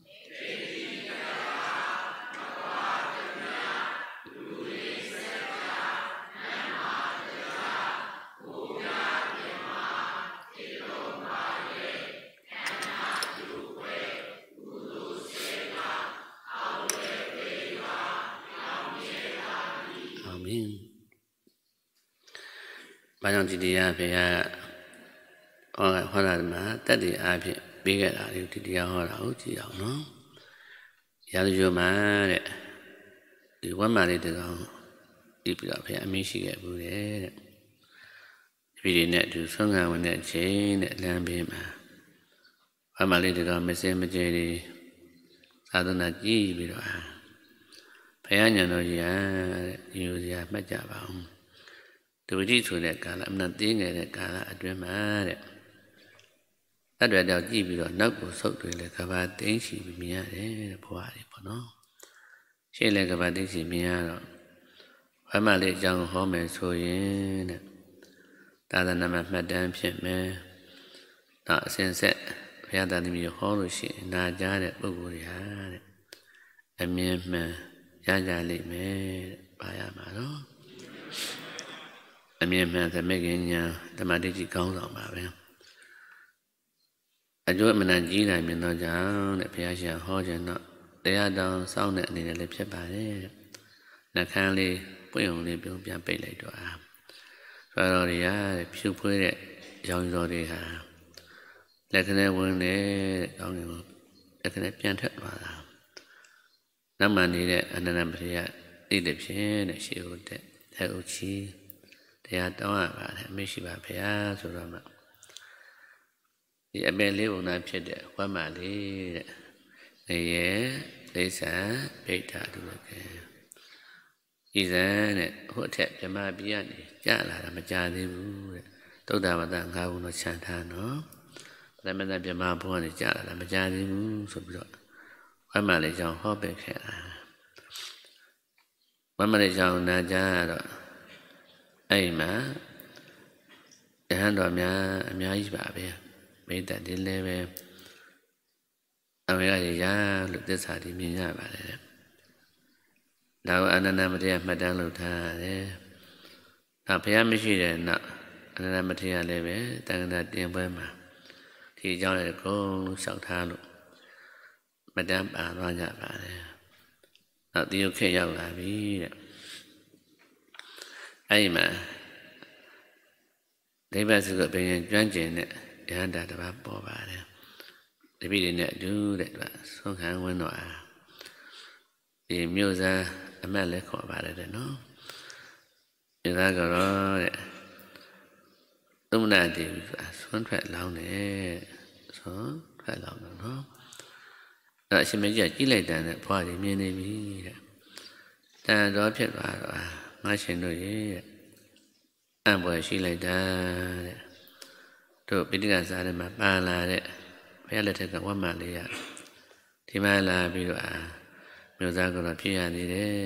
Speaker 1: ဘာကြောင့်ဒီတရားဘုရားဟောဟောတာမှာတတ်တယ်အားဖြင့်ပေးခဲ့တာလေဒီတရားဟောတာကိုကြည့်အောင်နော်ရာဇဝမှာတဲ့ဒီဝမ်းမာလေးတကောင်ဒီပြီးတော့ဘုရားအမင်းရှိခဲ့ဘူးတဲ့ဒီပြည်နဲ့သူဆွမ်းခံဝင်တဲ့ချိန်နဲ့လမ်းဘေးမှာဝမ်းမာလေးတကောင်မစဲမကြဲလေးသာသနာကြည့်ပြီးတော့ဘုရားညာတော်ကြီးဟာတဲ့ယူစရာမှတ်ကြပါအောင်ဒုတိဆိုတဲ့ကာလအမှန်သေးငယ်တဲ့ကာလအတွင်းမှာတဲ့အဲ့တွေတော့ကြည့်ပြီးတော့နောက်ကိုဆုတ်တွေလေကဘာသိန်းရှိမြင်ရတယ်တဲ့ဘွားလေးပေါ့နော်ရှေ့လေကဘာသိန်းရှိမြင်ရတော့ဝမ်းမလေးအကြောင်းဟောမယ်ဆိုရင်တဲ့သာသနာမှာမှတ်တမ်းဖြစ်မယ်နောက်အစဉ်ဆက်ဘုရားသားသမီးဟောလို့ရှိရင်နာကြားတဲ့ပုဂ္ဂိုလ်တွေဟာတဲ့အမြင်မှန်ရကြလိမ့်မယ်တဲ့ပါရမှာတော့အမြင်မှန်သမဂဉ္ညာဓမ္မတိကြီးကောင်းဆောင်ပါပဲအကျိုးအမှန်ကြီးနိုင်မြင်တော့ကြောင့်တဲ့ဘုရားရှင်ဟောခြင်းတော့တရားတော်စောင့်တဲ့အနေနဲ့လည်းဖြစ်ပါတယ်နှခမ်းလေးပွင့်ုံလေးပြုံးပြန်ပိတ်လိုက်တော့အာဆိုတော့တွေကဖြူဖွေးတဲ့ရောင်တော်တွေဟာလက္ခဏာဝင်တဲ့ကောင်းကင်ကိုလက္ခဏာပြန်ထက်သွားတာနောက်မှနေတဲ့အနန္တပရိယသိတဲ့ဖြင့်တဲ့ရှေ့ဟုတ်တဲ့တဲ့ဥချီတရားတောင်းရပါတယ်အမရှိပါဘုရားဆိုတော့မှဒီအပင်လေးဘုံသားဖြစ်တဲ့ဝမ်းမလေးတဲ့နေရလိစ္ဆာဗိဒ္ဓတူကဲဤဇံတဲ့ဟိုအထက်မြမပြရနေကြလာတာမကြသေးဘူးတဲ့သုဒ္ဓဝတ္တငါးခုတော့ခြံထားနော်ပရမတ္တမြမဘုံကနေကြလာတာမကြသေးဘူးဆိုပြီးတော့ဝမ်းမလေးကြောင့်ဟောပင်ခဲ့တာဝမ်းမလေးကြောင့်နာကြတော့အဲ့မှာယဟန်တော်များအများကြီးပါပဲမိတ္တဒီလည်းပဲအမေရရလို့သစ္စာဒီမြင်ရပါတယ်တဲ့ဒါကအနန္တမထေရမှတ်တမ်းလုပ်ထားတယ်ဒါဘုရားမရှိတဲ့နောက်အနန္တမထေရလည်းပဲတန်ခါတင်ပွဲမှာဒီအကြောင်းလည်းကိုယ်လုံးလျှောက်ထားလို့မှတ်တမ်းပါသွားကြပါတယ်နောက်ဒီရုပ်ခေတ်ရောက်လာပြီတဲ့အဲ့ဒီမှာဒိဗ္ဗစုကဘယ်ရင်ကျွမ်းကျင်တဲ့ယဟန္တာတစ်ပါးပေါ်ပါတယ်တပည့်တွေနဲ့အတူတဲ့သူကဆုံးခံဝင်တော့အာဒီမြို့စားအမတ်လည်းခေါ်ပါတယ်တဲ့နော်မြို့စားကတော့တဲ့သုမနာဒေဝီကဆွမ်းထွက်လောင်းတယ်ဆွမ်းထွက်လောင်းတော့နော်အဲ့အရှင်မကြီးကကြည့်လိုက်တဲ့ဘွားကြီးမြင်နေပြီတဲ့တန်တော်ဖြစ်သွားတော့ငါရှင်တို့ရဲ့အံ့ဖွယ်ရှိလိုက်တာတဲ့တို့ပိဋကစာထဲမှာပါလာတဲ့ဘုရားလက်ထက်ကဝတ်မှန်လေးရဒီမှာလာပြီးတော့အာမြို့သားကတော့ဖြစ်ရနေတယ်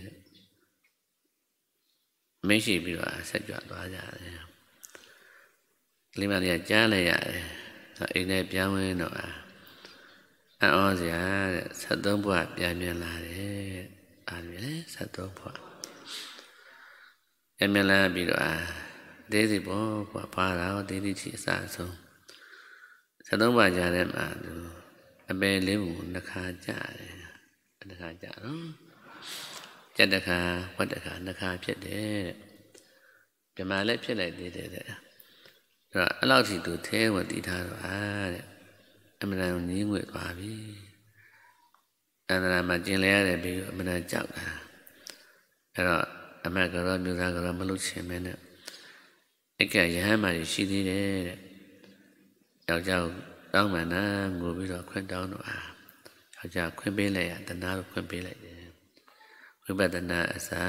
Speaker 1: မရှိပြီးတော့ဆက်ကြွသွားကြတယ်ကလေးမလေးကကြားလိုက်ရတယ်အိမ်ထဲပြောင်းဝင်တော့အာအော်စရာတဲ့ဆက်သုံးဘွားပြန်ပြန်လာတယ်အားလည်းဆက်သုံးဘွားပြန်ပြန်လာပြီးတော့အာသေးစီပေါ့ကွာပါတော့သေးသေးချီအစအဆုံးဆက်သုံးပါးကြတဲ့မှာသူအပယ်လေးကိုနှစ်ခါကြတယ်နှစ်ခါကြနော်ကြက်တစ်ခါဝက်တစ်ခါနှစ်ခါဖြစ်တယ်တဲ့ဗမာလည်းဖြစ်လိုက်သေးတယ်တဲ့အဲ့တော့အဲ့လောက်ထိသူသေးဝတည်ထားတော့အားတဲ့အမှန်တန်ငင်းငွေသွားပြီအန္တရာမှာကျင်လဲရတယ်ပြီးအမှန်တန်ကြောက်တာအဲ့တော့အမတ်ကတော့မျိုးသားကတော့မလို့ချင်မဲနဲ့အကရဟန်းမှရှိသေးတယ်တဲ့ယောက်ျားတောင်းမှန်နာငိုပြီးတော့ခွင့်တောင်းတော့အာယောက်ျားခွင့်ပေးလိုက်ရတနာလို့ခွင့်ပေးလိုက်တယ်ဝိပဿနာအစာ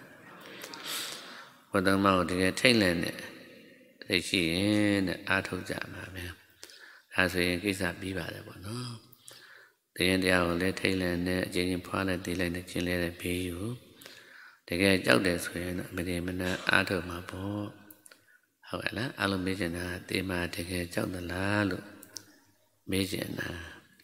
Speaker 1: ဘုဒ္ဓမောင်တကယ်ထိတ်လန့်တဲ့သိရှိရင်တဲ့အားထုတ်ကြမှာပဲဒါဆိုရင်ကိစ္စပြီးပါတယ်ပေါ့နော်တရားတရားကိုလည်းထိတ်လန့်နဲ့အချင်းချင်းဖွာလိုက်သေးလိုက်နဲ့ကျင်လဲတဲ့ဘေးယူတကယ်ကြောက်တယ်ဆိုရင်တော့မတိမနာအားထုတ်မှာပေါ့ဟုတ်ကဲ့လားအလုံးမေးချင်တာတေမာတကယ်ကြောက်သလားလို့မေးချင်တာ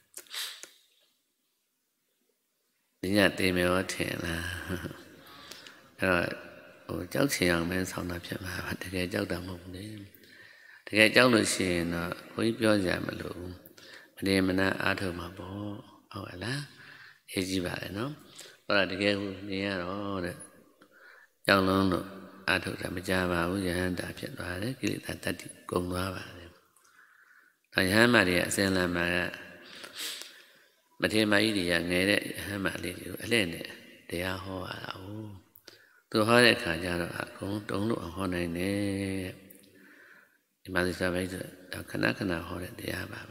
Speaker 1: ဒီညတေမေရောထင်လားအဲ့တော့ဟိုကြောက်ချင်အောင်မဲဆောင်းတာဖြစ်မှာတကယ်ကြောက်တာမဟုတ်ဘူးလေတကယ်ကြောက်လို့ရှိရင်တော့ဘုန်းကြီးပြောကြမလို့မတိမနာအားထုတ်မှာပေါ့ဟုတ်ကဲ့လားရေးကြည့်ပါလေနော်ဟောတာတကယ်ဟိုနေရတော့တဲ့ကြောက်လုံးလို့အားထုတ်တာမကြပါဘူးယဟန္တာဖြစ်သွားတယ်ကိလေသာတတ္တိကုန်သွားပါတယ်။ဒါယဟန္တာတွေကအစင်လမ်းမှာကမထေရမကြီးတွေကငယ်တဲ့ယဟန္တာလေးတွေကိုအလှည့်နဲ့တရားဟောရတာဟုတ်။သူဟောတဲ့အခါကျတော့အကုန်တုံးလို့ဟောနိုင်တယ်။ဒီမှာသစ္စာပဲဆိုတော့ခဏခဏဟောတဲ့တရားပါပဲ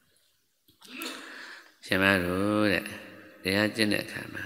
Speaker 1: ။ရှင်မတို့တဲ့တရားကျင့်တဲ့အခါမှာ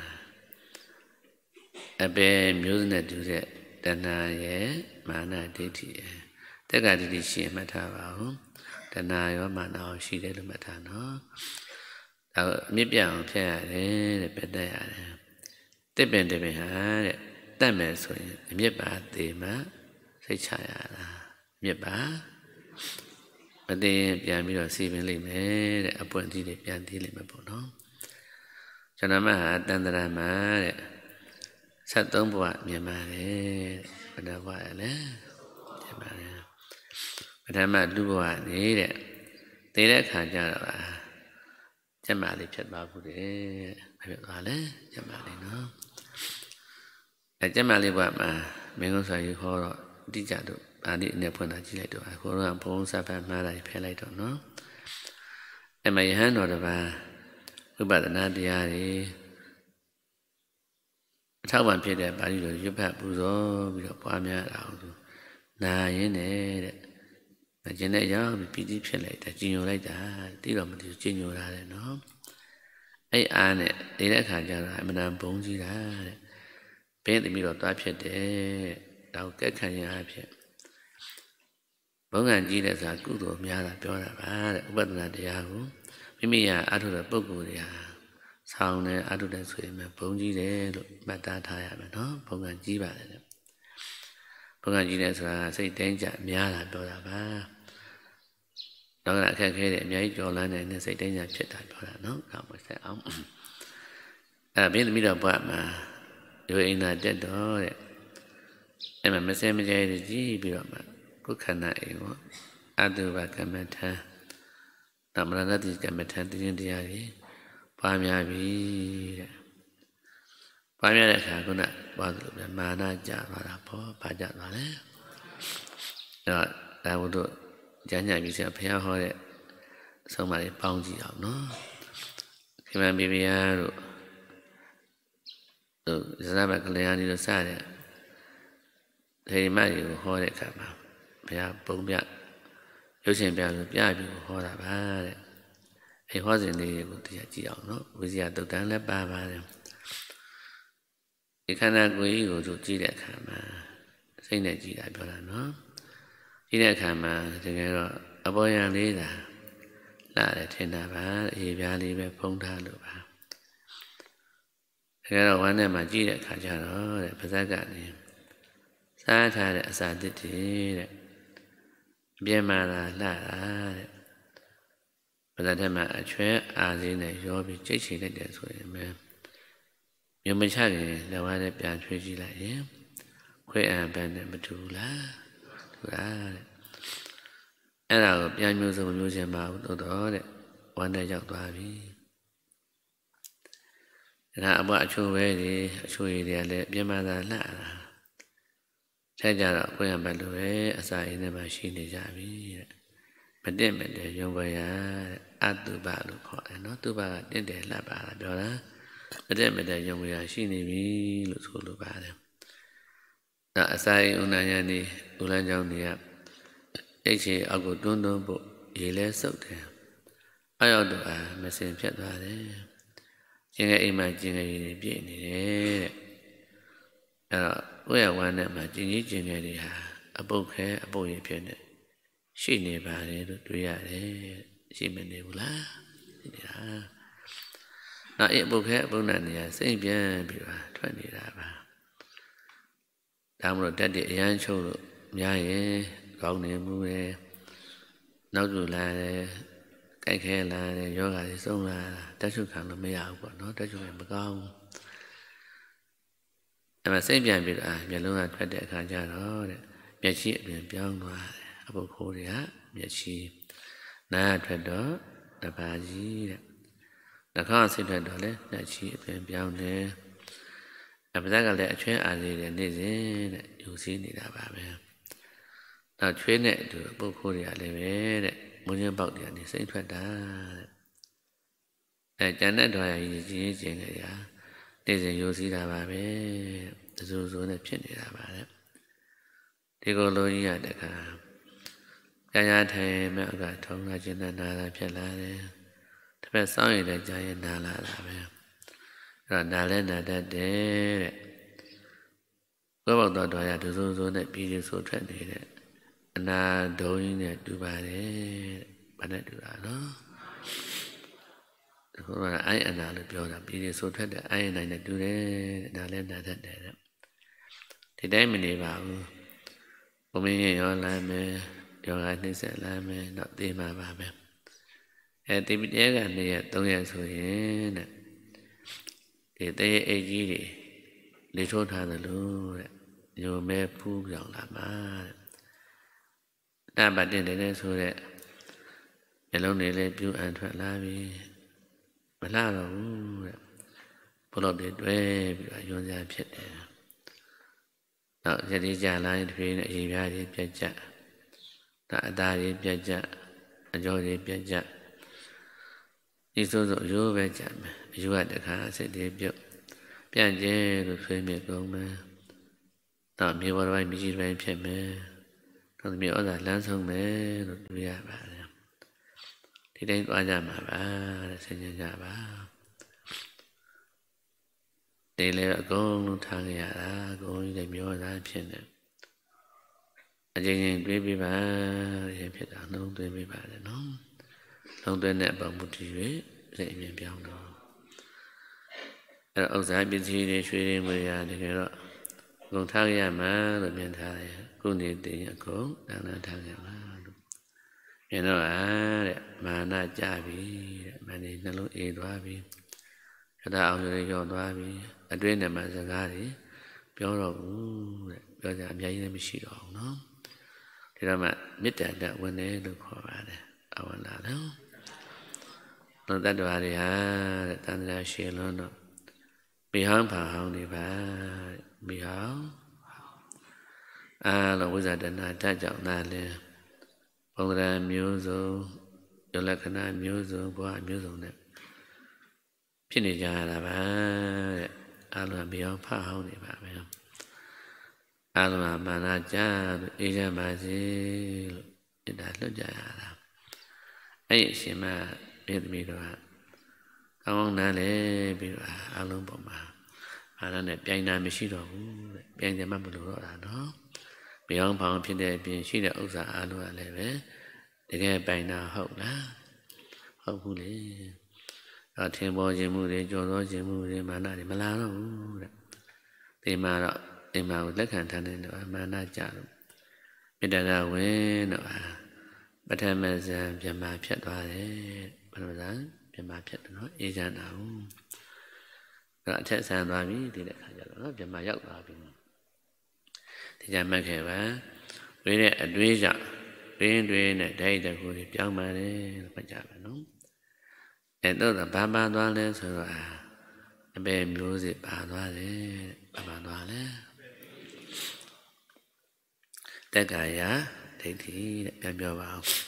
Speaker 1: အပေမျိုးစနဲ့တူတဲ့တဏှာရဲ့မာနဒိဋ္ဌိရဲ့တက္ကဒိဋ္ဌိရှိမှတ်ထားပါဦးတဏှာရောမာနရောရှိတယ်လို့မှတ်ထားနော်ဒါအမြင့်ပြအောင်ဖြတ်ရတယ်တဲ့ပြတ်တတ်ရတယ်တစ်ပင်တစ်ပင်ဟာတဲ့တတ်မယ်ဆိုရင်အမြင့်ပါသေးမှစိတ်ချရတာအမြင့်ပါမသေးရင်ပြန်ပြီးတော့စီပင်လိမ့်မယ်တဲ့အပွင့်ကြီးတွေပြန်သေးလိမ့်မယ်ပေါ့နော်ကျွန်တော်မှဟာတန်တရာမှာတဲ့ဆက်သုံးဘဝမြင်ပါတယ်ဘယ်နှဘဝလဲမြင်ပါတယ်ပထမလူဘဝနေတဲ့သေတဲ့အခါကျတော့ကျက်မာလေးဖြစ်သွားဘူးတဲ့ဘာဖြစ်သွားလဲကျက်မာလေးနော်အဲကျက်မာလေးဘဝမှာမင်းကုန်းဆွာကြီးခေါ်တော့အတိအကျတော့ဗာတိအနေဖွင့်တာကြည့်လိုက်တော့အခုတော့ဘုံစဖတ်မှားတာဖဲလိုက်တော့နော်အဲမယဟန်တော်တစ်ပါးဝိပဿနာတရားတွေအထောက်ပံ့ဖြစ်တဲ့ပါဠိတော်ရွတ်ဖတ်ပူဇော်ပြီးတော့ပွားများတာအောင်သူနာရင်းတဲ့မကျင်တဲ့ရောက်ပြီးပီတိဖြစ်လိုက်တာကျင်ညိုလိုက်တာတိတော့မသိကျင်ညိုတာတဲ့နော်အဲ့အားနဲ့နေတဲ့အခါကျတော့အမှန်တန်ဘုံကြီးတာတဲ့ဘင်းသမီးတော့တွားဖြစ်တယ်ဒါကိုကက်ခံရအဖြစ်ဘုံကံကြီးတဲ့ဆိုတာကုသိုလ်များတာပြောတာပါတဲ့ဥပဒနာတရားကိုမိမိရအထုတဲ့ပုဂ္ဂိုလ်တွေဟာဆောင်းနဲ့အထုတဲ့ဆိုရင်ဘုံကြီးတယ်လို့မှတ်သားထားရမယ်နော်ဘုံကံကြီးပါတယ်တဲ့ဘုံကံကြီးတယ်ဆိုတာစိတ်တိုင်းကြများတာပြောတာပါတော့အခက်ခဲတယ်အများကြီးကြော်လန်းနေတဲ့စိတ်တိုင်းကြဖြစ်တာပြောတာနော်ကောင်းပါစေအောင်အဲဘင်းသမီးတော်ဘွားမှာရိုးအိမ်သာတက်တော့တဲ့အဲ့မှာမစဲမကြဲကြီးပြီးတော့မှကိုယ်ခန္ဓာအိမ်ကိုအတုပကမ္မထာတမရဏတိကမ္မထာတင်းတရားကြီးပွားများပြီတဲ့ပွားများတဲ့အခါကပွားလို့ပဲမာနကြသွားတာပေါ့ဘာကြသွားလဲအဲ့တော့ဒါဝတ္ထုကျမ်းညာပြီးဆရာဘုရားဟောတဲ့အဆုံးအမလေးပေါင်းကြည့်အောင်နော်ခင်ဗျာမိဖုရားတို့တို့ဇဇဘကလျာဏီတို့စတဲ့ဒေမတွေကိုဟောတဲ့အခါမှာဘုရားပုံပြရုပ်ရှင်ပြလို့ပြပြီးဟောတာပါတဲ့အဲဟောစဉ်လေးကိုတရားကြည့်အောင်နော်ဝိဇ္ဇာတုတ်တန်လည်းပါပါတယ်ဒီခန္ဓာကိုယ်ကြီးကိုတို့ကြည့်တဲ့အခါမှာစိတ်နဲ့ကြည့်တာပြောတာနော်ကြည့်တဲ့အခါမှာတကယ်တော့အပေါ်ယံလေးသာလာတယ်ထင်တာပါအေးပြားလေးပဲဖုံးထားလို့ပါတကယ်တော့ဝမ်းထဲမှာကြည့်တဲ့အခါကျတော့တဲ့ပါဇက်ကနေစားထားတဲ့အစာတစ်တွေတဲ့အပြင်းမာလာလှတာတဲ့ပါဇက်ထဲမှာအချွဲအာစင်းနဲ့ရောပြီးကြိတ်ချင်လိုက်တယ်ဆိုရင်ပဲမြုံမချခင်လက်ဝါးနဲ့ပြန်ချွေးကြည့်လိုက်ရင်ခွေးအံပန်းနဲ့မတူလားတူတာတဲ့အဲ့ဒါကိုပြန်မျိုးစုံမျိုးချင်းမဟုတ်တော့တဲ့ဝမ်းနဲ့ရောက်သွားပြီဒါအဘအချိုးပဲဒီအချိုးရည်တွေကလည်းပြင်မာသာလှတာဆက်ကြတော့ကိုယ်ရံဘက်လိုပဲအစာရင်းထဲမှာရှိနေကြပြီတဲ့မတက်မတက်ရုံပေါ်ရတဲ့အတုပလို့ခေါ်တယ်နော်တုပကတင့်တယ်လှပါတာပြောတာမတက်မတက်ရုံပေါ်ရရှိနေပြီလို့ဆိုလိုပါတယ်ဒါအစာရင်းဥနာယနေဦးလန်းကျောင်းတွေကအိတ်ချေအောက်ကိုတွန်းတွန်းဖို့ရေလဲစုပ်တယ်အရောက်တော့အာမစင်ဖြတ်သွားတယ်ကျင်ငယ်အိမ်မှာကျင်ငယ်တွေပြည့်နေတယ်တဲ့အဲ့တော့ဝဲဝမ်းနဲ့မှာကျင်ကြီးကျင်ငယ်တွေဟာအပုတ်ခဲအပုတ်ရဖြစ်နေရှိနေပါတယ်လို့တွေ့ရတယ်ရှိမနေဘူးလားရှိနေတာနောက်အပုတ်ခဲအပုတ်နဲ့နေရာစိတ်ပြန်ပြီးတော့ထွက်နေတာပါဒါမှမဟုတ်တတ်တဲ့အရန်ချို့လို့များရင်ကောင်းနေမှုရဲ့နောက်ကျလာတယ်ကြိုက်ခဲလာတယ်ယောဂါတွေဆုံးလာတက်ချုပ်ခံလို့မရဘူးပေါ့နော်တက်ချုပ်လည်းမကောင်းအဲ့မှာစိတ်ပြန်ပြီးတော့မျက်လုံးကထွက်တဲ့အခါကျတော့တဲ့မျက်ရှိအပြင်ပြောင်းသွားတယ်အပုပ်ခိုးတွေကမျက်ရှိနားထွက်တော့တပါးကြီးတဲ့နှာခေါင်းဆိတ်ထွက်တော့လေမျက်ရှိအပြင်ပြောင်းတယ်အပဇက်ကလည်းအချွဲအားလေးတွေနေစဉ်တဲ့ယူစည်းနေတာပါပဲနောက်ချွေးနဲ့အတူပုတ်ခိုးတွေကလည်းပဲတဲ့မွန်းချင်းပေါက်တွေကနေစိတ်ထွက်တာတဲ့အဲကျန်တဲ့တော်ရည်ကြီးကြီးကျင်ကြရနေစဉ်ယူစည်းတာပါပဲတဆူဆူနဲ့ဖြစ်နေတာပါတဲ့ဒီကိုလိုကြီးရတဲ့ခါကြာကြာထိုင်မဲ့အကထုံလာခြင်းနဲ့နာလာဖြစ်လာတယ်တစ်ဖက်စောင်းရတဲ့ကြာရင်နာလာတာပဲအဲ့တော့နာလဲနာတတ်တယ်တဲ့ကိုယ်ပေါက်တော်တော်ရတဆူဆူနဲ့ပြီးပြီးဆိုထွက်နေတဲ့အနာဒုံကြီးနဲ့တူပါတယ်ဘာနဲ့တူတာနော်ဟိုကအိုင်အနာလို့ပြောတာပြီးပြီးဆိုထွက်တဲ့အိုင်အနိုင်နဲ့တူတယ်ဒါလည်းနာတတ်တယ်ဒီတိုင်းမနေပါဘူးဘုံမင်းရောလာမယ်ယောဂနှိမ့်ဆက်လာမယ်တော့သိမှာပါပဲအဲဒီပိတဲကနေရသုံးရက်ဆိုရင်တဲ့ဒီတဲအိတ်ကြီးတွေလေထိုးထားသလိုတဲ့ညိုမဲဖူးပြောင်းလာမှာတဲ့အဲ့ဘာတင်တယ်လဲဆိုတဲ့မျက်လုံးတွေလည်းပြူအန်ထွက်လာပြီမလှတော့ဘူးတဲ့ဘုလို့တွေတွဲပြီးတော့ယွန်းစားဖြစ်တယ်နောက်ရည်ကြလာရင်တဖြည်းနဲ့အရေးပြားတွေပြတ်ကျနောက်အသားတွေပြတ်ကျအကြောတွေပြတ်ကျဒီဆိုဆိုအယိုးပဲကြမယ်အယိုးကတခါစိတ်တွေပြုတ်ပြန့်ကျဲလို့ဆွေးမြေကုန်မယ်နောက်မြေပေါ်ပိုင်းမြည်ပိုင်းဖြစ်မယ်နောက်မြေဩဇာလမ်းဆုံးမယ်လို့တွေ့ရပါတယ်ဒီတိုင်းသွားကြမှာပါတဲ့ဆင်ခြင်ကြပါဒီလေအကုန်လုံးထားကြရတာအကုန်ကြီးလည်းမျောသားဖြစ်နေအချင်းချင်းတွေးပြီးပါရင်ဖြစ်တာနှုံးသွင်းပြီးပါတယ်နော်နှုံးသွင်းတဲ့အပေါ်မူတည်၍စိတ်အမြင်ပြောင်းတော့အဲ့တော့ဥစ္စာပစ္စည်းတွေရွှေတွေငွေရတကယ်တော့အကုန်ထားရမှာလို့မြင်ထားတယ်ခုနေတည်အကုန်ဒါနထားရမှာလို့မြင်တော့အားတဲ့မာနကြပြီတဲ့မနေနှလုံးအေးသွားပြီခဏအောင်တွေရောသွားပြီအတွင်းထဲမှာစကားတွေပြောတော့ဘူးတဲ့ပြောကြအများကြီးလည်းမရှိတော့ဘူးနော်ဒီတော့မှမေတ္တာတဝင်တယ်လို့ခေါ်ပါတယ်အဝန္တာနော်လောတ္တဝါတွေဟာတဲ့တန်ត្រာရှည်လွန်းတော့မိဟောင်းဖာဟောင်းနေပါမိဟောင်းအားလုံးဝိဇာတနာတတ်ကြောင့်သာလဲပုံသဏ္ဍာန်မျိုးစုံယလက္ခဏာမျိုးစုံဘဝမျိုးစုံနဲ့ဖြစ်နေကြရတာပါတဲ့အားလုံးမိဟောင်းဖာဟောင်းနေပါပဲအားလုံးမာနကြလို့အေးချမ်းပါစေလို့မေတ္တာလွတ်ကြရတာအဲ့ဒီအရှင်မမြေသမီးတို့ကကောင်းကောင်းနားလဲပြီးတော့အားလုံးပေါ်မှာအားလုံးနဲ့ပြိုင်တာမရှိတော့ဘူးတဲ့ပြိုင်တယ်မှမလို့တော့တာနော်မြေအောင်ဖောင်ဖြစ်တဲ့အပြင်ရှိတဲ့ဥစ္စာအားလုံးကလည်းပဲတကယ်ပိုင်တာဟုတ်လားဟုတ်ဘူးလေတော့ထင်ပေါ်ခြင်းမှုတွေကြော်သောခြင်းမှုတွေမာနတွေမလာတော့ဘူးတဲ့ဒီမှာတော့ဒီမှာကိုလက်ခံထားတဲ့တော့မာနကြလို့မေတ္တာဝင်တော့ပထမဇန်ပြမဖြတ်သွားတယ်ပထမဇန်ပြမဖြတ်တယ်နော်အေးချမ်းတာဟုတ်အဲ့အထက်ဆန်သွားပြီဒီတဲ့ခါကျတော့နော်ပြမရောက်သွားပြီဒီကြမှတ်ခဲ့ပါဝတွေ့တဲ့အတွေးကြောင့်တွင်းတွင်းနဲ့ဓာတ်တကူတွေပြောင်းပါတယ်လို့မှတ်ကြပါနော်အဲတော့ဘာပါသွားလဲဆိုတော့အပေမျိုးစစ်ပါသွားတယ်ဘာပါသွားလဲတက္ကာယဒိဋ္ဌိတဲ့ပြန်ပြောပါဦး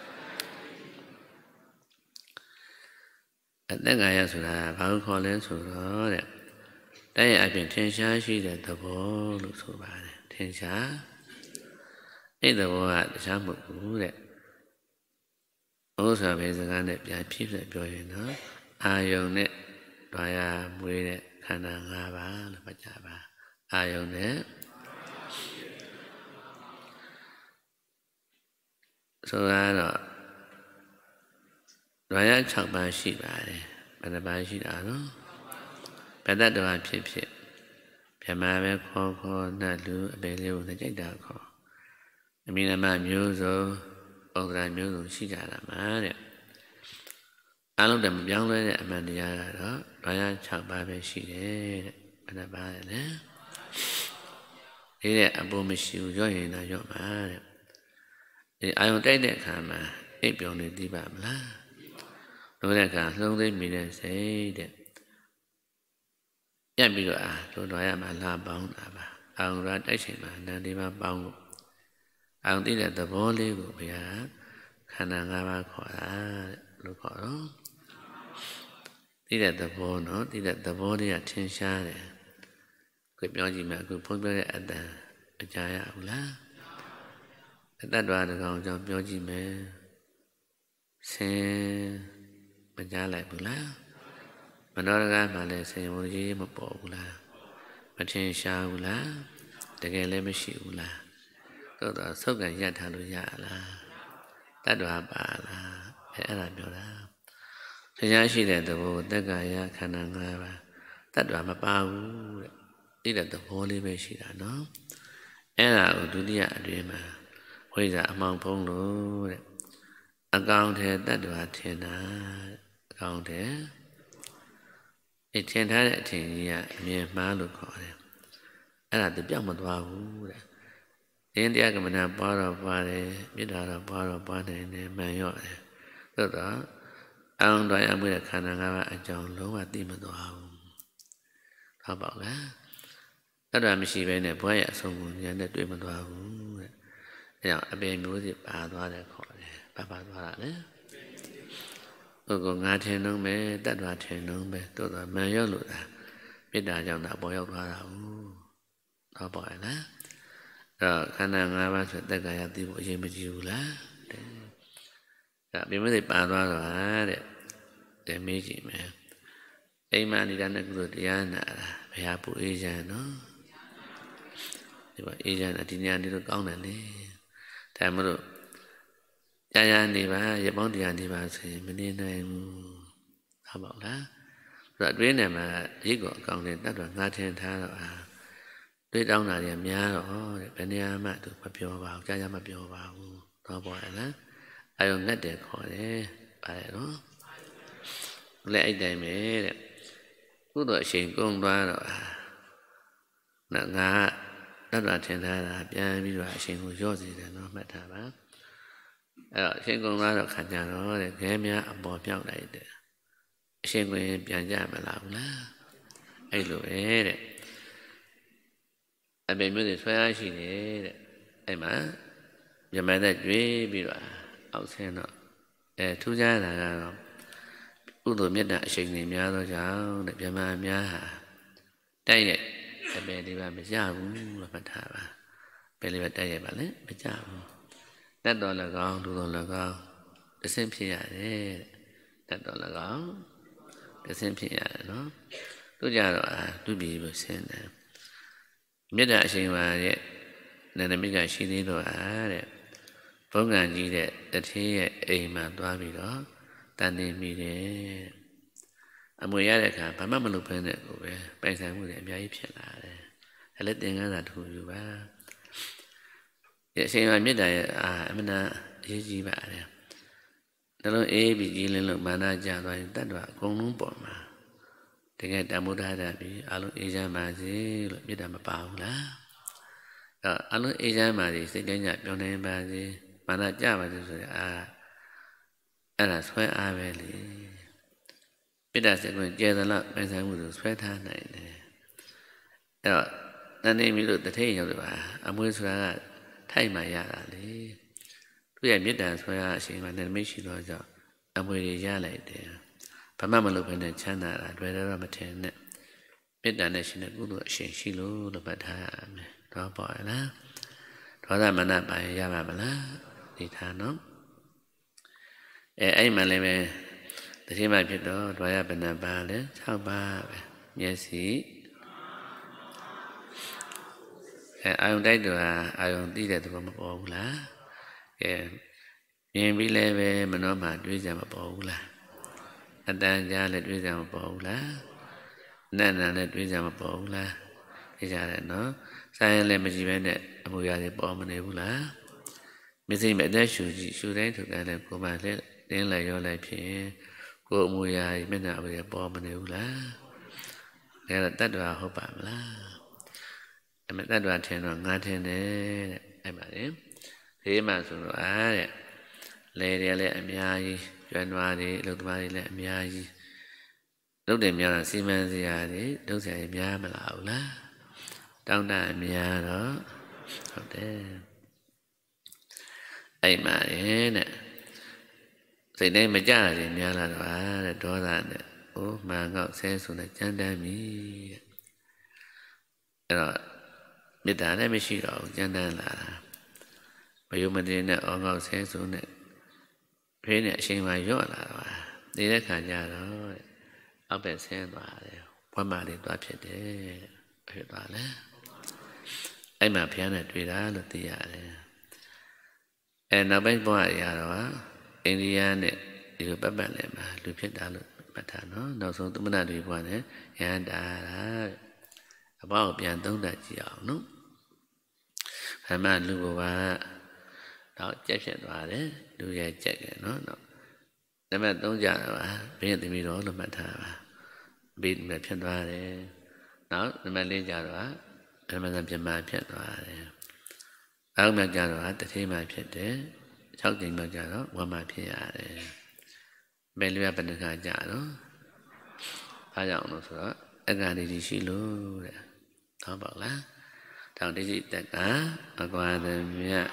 Speaker 1: အတက္ကာယဆိုတာဘာကိုခေါ်လဲဆိုတော့တဲ့တရားအပြင်ထင်ရှားရှိတဲ့သဘောလို့ဆိုပါတယ်ထင်ရှားအဲ့သဘောကတခြားမဟုတ်ဘူးတဲ့ဘုရားဘေစကားနဲ့ပြန်ဖြစ်ဖြစ်ပြောရင်တော့အာယုန်နဲ့တွာရမွေးတဲ့ခန္ဓာ၅ပါးလို့မှတ်ကြပါအာယုန်နဲ့ဆိုတော့တွာရ၆ပါးရှိပါတယ်ဘယ်နှပါးရှိတာနော်ဘယ်တတ်တော်ဖြစ်ဖြစ်ဗြဟ္မာပဲခေါ်ခေါ်နတ်လူအပေလေးကိုနှကြိုက်တာခေါ်အမိနမမျိုးစုံဩဒရာမျိုးစုံရှိကြတာမှာတဲ့အလုံးတည်းမပြောင်းလဲတဲ့အမှန်တရားကတော့တွာရ၆ပါးပဲရှိတယ်တဲ့ဘယ်နှပါးလဲဒီတဲ့အပေါ်မရှိဘူးရော့ရင်တော့ရော့ပါတဲ့ဒီအာယုံတိုက်တဲ့အခါမှာအိပ်ပြုံနေသိပါမလားလို့တဲ့အခါလှုံးသိမိတဲ့စိတ်တဲ့ပြတ်ပြီးတော့အာတို့တွာရမှာလာပေါင်းတာပါအာယုံရတိုက်ချိန်မှာနန္ဒီမှာပေါင်းလို့အာယုံသိတဲ့သဘောလေးကိုဘုရားခန္ဓာ၅ပါးခေါ်တာလို့ခေါ်တော့သိတဲ့သဘောနော်သိတဲ့သဘောလေးကထင်ရှားတယ်ကိုပြောကြည့်မယ်အခုဘုန်းပြောတဲ့အတန်အကြရဘူးလားအတ္တတော်တကောင်ကြောင့်ပြောကြည့်မယ်ဆင်းမကြားလိုက်ဘူးလားမနောရကမှလည်းဆင်းဝင်ကြီးမပေါ်ဘူးလားမထင်ရှားဘူးလားတကယ်လည်းမရှိဘူးလားတော့တော့ဆုတ်ကန်ရထားလို့ရလားတတ္တဝါပါလားအဲအဲ့ဒါပြောတာဆရာရှိတဲ့သဘောတက္ကာယခန္ဓာ၅ပါးတတ္တဝါမပါဘူးတဲ့သိတဲ့သဘောလေးပဲရှိတာနော်အဲ့ဒါကိုဒုတိယအတွင်းမှာဝိဇ္ဇာအမှောင်ဖုံးလို့တဲ့အကောင်ထဲတတ္တဝါထင်တာအကောင်ထဲအထင်ထားတဲ့အထင်ကြီးကအမြင်မှားလို့ခေါ်တယ်အဲ့ဒါတပြောက်မသွားဘူးတဲ့တင်းတရားကမ္မနာပွားတော့ပွားတယ်မေတ္တာတော့ပွားတော့ပွားနိုင်တယ်မှန်ရော့တယ်သို့တော့အောင်တော်ရမှုတဲ့ခန္ဓာ၅ပါးအကြောင်းလုံးဝသိမသွားဘူးဟုတ်ပါ့လားအဲ့ဒါမရှိဘဲနဲ့ဘွားရအဆုံးကိုဉာဏ်နဲ့တွေ့မသွားဘူးတဲ့အဲ့တော့အပေမျိုးစစ်ပါသွားတယ်ခေါ်တယ်ပါပါသွားတာလေဟိုကငါထင်တော့မယ်တတ်တော်ထင်တော့မယ်သို့တော့မှန်ရော့လို့သာမေတ္တာကြောင့်သာပေါ်ရောက်သွားတာဟုတ်ဟုတ်ပါ့လားအဲ့ခန္ဓာ၅ပါးဆိုတက္ကာယသိဖို့အရေးမကြီးဘူးလားတဲ့အဲ့ပြမသိပါသွားတော့ဟာတဲ့တဲ့မေးကြည့်မယ်အိမ်မနေတာနဲ့ကုသိုလ်တရားနာတာဘယ်ဟာပူအေးချမ်းနော်ဒီပါအေးချမ်းဒီနေရာနေတော့ကောင်းတယ်လေဒါမှမဟုတ်ကြာကြာနေပါရပောင်းတရားနေပါဆိုရင်မနေနိုင်ဘူးဟုတ်ပါ့လားဆိုတော့အတွင်းထဲမှာရိတ်ကိုအကောင်နဲ့တတ်တော့ငါထင်ထားတော့ဟာတွေးတောင်းတာတွေများတော့တဲ့ဘယ်နေရာမှသူမပြောပါဘူးကြာကြာမပြောပါဘူးတော့ပေါ်ရလားအယုံငတ်တယ်ခေါ်တယ်ပါတယ်နော်လည်းအဲ့တိုင်းပဲတဲ့ကုသိုလ်အချိန်ကုန်သွားတော့နော်ငါတတ်တာထင်ထားတာပြန်ပြီးတော့အချိန်ကိုရော့စီတယ်နော်မှတ်ထားပါအဲ့တော့အချိန်ကုန်သွားတော့ခါကြတော့တဲ့ခဲများအပေါ်ပြောက်လိုက်တယ်အချိန်ကိုပြန်ကြမလားဘူးလားအဲ့လိုပဲတဲ့အပေမျိုးတွေဆွဲရရှိတယ်တဲ့အဲ့မှာမြမတဲ့ကျွေးပြီးတော့အောက်ဆင်းတော့အဲထူးခြားတာကတော့ကုသိုလ်မေတ္တာအရှိန်တွေများသောကြောင့်တဲ့မြမများဟာတိုက်ရဲ့အပေလေးပါမကြဘူးလို့မှတ်ထားပါပဲလေးပါတိုက်ရဲ့ပါလေမကြဘူးတတ်တော်၎င်းလူတော်၎င်းတဆင့်ဖြစ်ရတယ်တဲ့တတ်တော်၎င်းတဆင့်ဖြစ်ရတယ်နော်တို့ကြတော့အာသူပြည်ကိုဆင်းတယ်မေတ္တာအရှိန်ပါရဲ့နန္ဒမိကရှိသေးတော့အားတဲ့ဘုံကံကြီးတဲ့တထေးရဲ့အိမ်မှာသွားပြီးတော့တန်နေမိတယ်အမွေရတဲ့အခါဘာမှမလုပ်ဘဲနဲ့ကိုပဲပိုင်ဆိုင်မှုတွေအများကြီးဖြစ်လာတယ်ဒါလည်းသင်္ကန်းစာတစ်ခုယူပါဒီအချိန်မှာမေတ္တာရဲ့အာအမှန်အရေးကြီးပါတယ်နှလုံးအေးပြီးကြီးလင်းလို့မာနကျသွားရင်တတ်တော့အကုန်လုံးပေါ်မှာတကယ်တမ္မုဒ္ဒတာပြီးအလုံးအေးချမ်းပါစေလို့မေတ္တာမပါဘူးလားအလုံးအေးချမ်းပါစေစိတ်တိုင်းကြပြောင်းနေပါစေမာနကြပါစေဆိုရအာအဲ့ဒါဆွဲအားပဲလေပိဋကစိတ်ဝင်ကျဲသလားပိုင်ဆိုင်မှုဆိုဆွဲထားနိုင်တယ်အဲ့တော့တန်နေပြီလို့တထိန်ရောက်တယ်ပါအမွေဆိုတာကထိုက်မှရတာလေသူရဲ့မေတ္တာဆွဲအားအချိန်မှနဲ့မရှိတော့ကြောင့်အမွေတွေရလိုက်တယ်ဘာမှမလုပ်ဘဲနဲ့ချမ်းသာတာတွေ့တော့မထင်နဲ့မေတ္တာနဲ့ရှင်တဲ့ကုသိုလ်အရှင်ရှိလို့လို့ပတ်ထားရမယ်တော့ပေါ့လားဒေါသမနပါရရပါမလားဒီထားနော်အဲအဲ့မှလည်းပဲတတိမဖြစ်တော့ဒွါရဘဏ္ဍပါလဲ၆ပါးပဲမျက်စိအဲအာယုန်တိုက်တော့အာယုန်သိတဲ့သဘောမပေါ်ဘူးလားကဲမြင်ပြီးလည်းပဲမနှောမှတွေးကြမပေါ်ဘူးလားအတန်ကြားလည်းတွေးကြမပေါ်ဘူးလားနတ်နာလည်းတွေးကြမပေါ်ဘူးလားသိကြတယ်နော်ဆိုင်ရင်လည်းမရှိဘဲနဲ့အမှုရာတွေပေါ်မနေဘူးလားမျက်စိမဲ့အသက်ရှူကြည့်ရှူတိုင်းထုတ်တယ်လည်းကိုယ်မှလည်းတင်းလိုက်ရောလိုက်ဖြစ်ကိုယ်အမှုရာမျက်နှာအဝေးပေါ်မနေဘူးလားဒါတော့တတ္တဝါဟုတ်ပါမလားအမေတ္တဝါထင်တော့ငါထင်တယ်တဲ့အဲ့ပါလေဒီမှာဆိုတော့အားတဲ့လေတွေလည်းအများကြီးကျွမ်းသွားတယ်လူသမားတွေလည်းအများကြီးလုပ်တယ်များတော့စီမံစရာတွေဒုစရိုက်များမလားဘူးလားတောင်းတအများတော့ဟုတ်တယ်အဲ့မှာရဲ့တဲ့စိတ်တိုင်းမကြရတယ်များလာတော့အားတဲ့ဒေါသနဲ့ဟိုမှန်ကောက်ဆဲဆိုနဲ့ကြမ်းတမ်းပြီတဲ့အဲ့တော့မေတ္တာလည်းမရှိတော့ဘူးကြမ်းတမ်းလာတာမယုံမတင်နဲ့အောငေါက်ဆဲဆိုနဲ့ဖေးနဲ့အချိန်မှရော့လာတော့နေတဲ့ခါကျတော့အောက်ပဲဆင်းသွားတယ်ဘွမ်းမာလေးသွားဖြစ်တယ်ဖြစ်သွားလဲအဲ့မှာဘုရားနဲ့တွေ့တာလို့သိရတယ်အဲနောက်ပိုင်းဘဝရတော့အိန္ဒိယနဲ့ဒီလိုပတ်ပတ်လည်းမှာလူဖြစ်တာလို့မှတ်ထားနော်နောက်ဆုံးသမဏတွေဘဝနဲ့ရဟန္တာအဘောက်ပြန်သုံးတတ်ကြည့်အောင်နော်ဗမာလူဘဝတော့ကြက်ဖြစ်သွားတယ်လူရဲ့ကြက်တယ်နော်တော့နံပါတ်သုံးကြတော့ဘင်းသမီးတော်လို့မှတ်ထားပါဘင်းနဲ့ဖြစ်သွားတယ်နောက်နံပါတ်လေးကြတော့ဓမ္မစံပြမဖြစ်သွားတယ်အောက်မှာကြတော့တတိမဖြစ်တယ်၆ကြိမ်မှကြတော့ဝမဖြစ်ရတယ်ဘယ်လိုရပဏ္ဍခါကြတော့ဘာကြောင့်လို့ဆိုတော့အက္ခဏီရှိလို့တဲ့ဟုတ်ပါလားတောင်တိတိတက္ကအကွာသမြတ်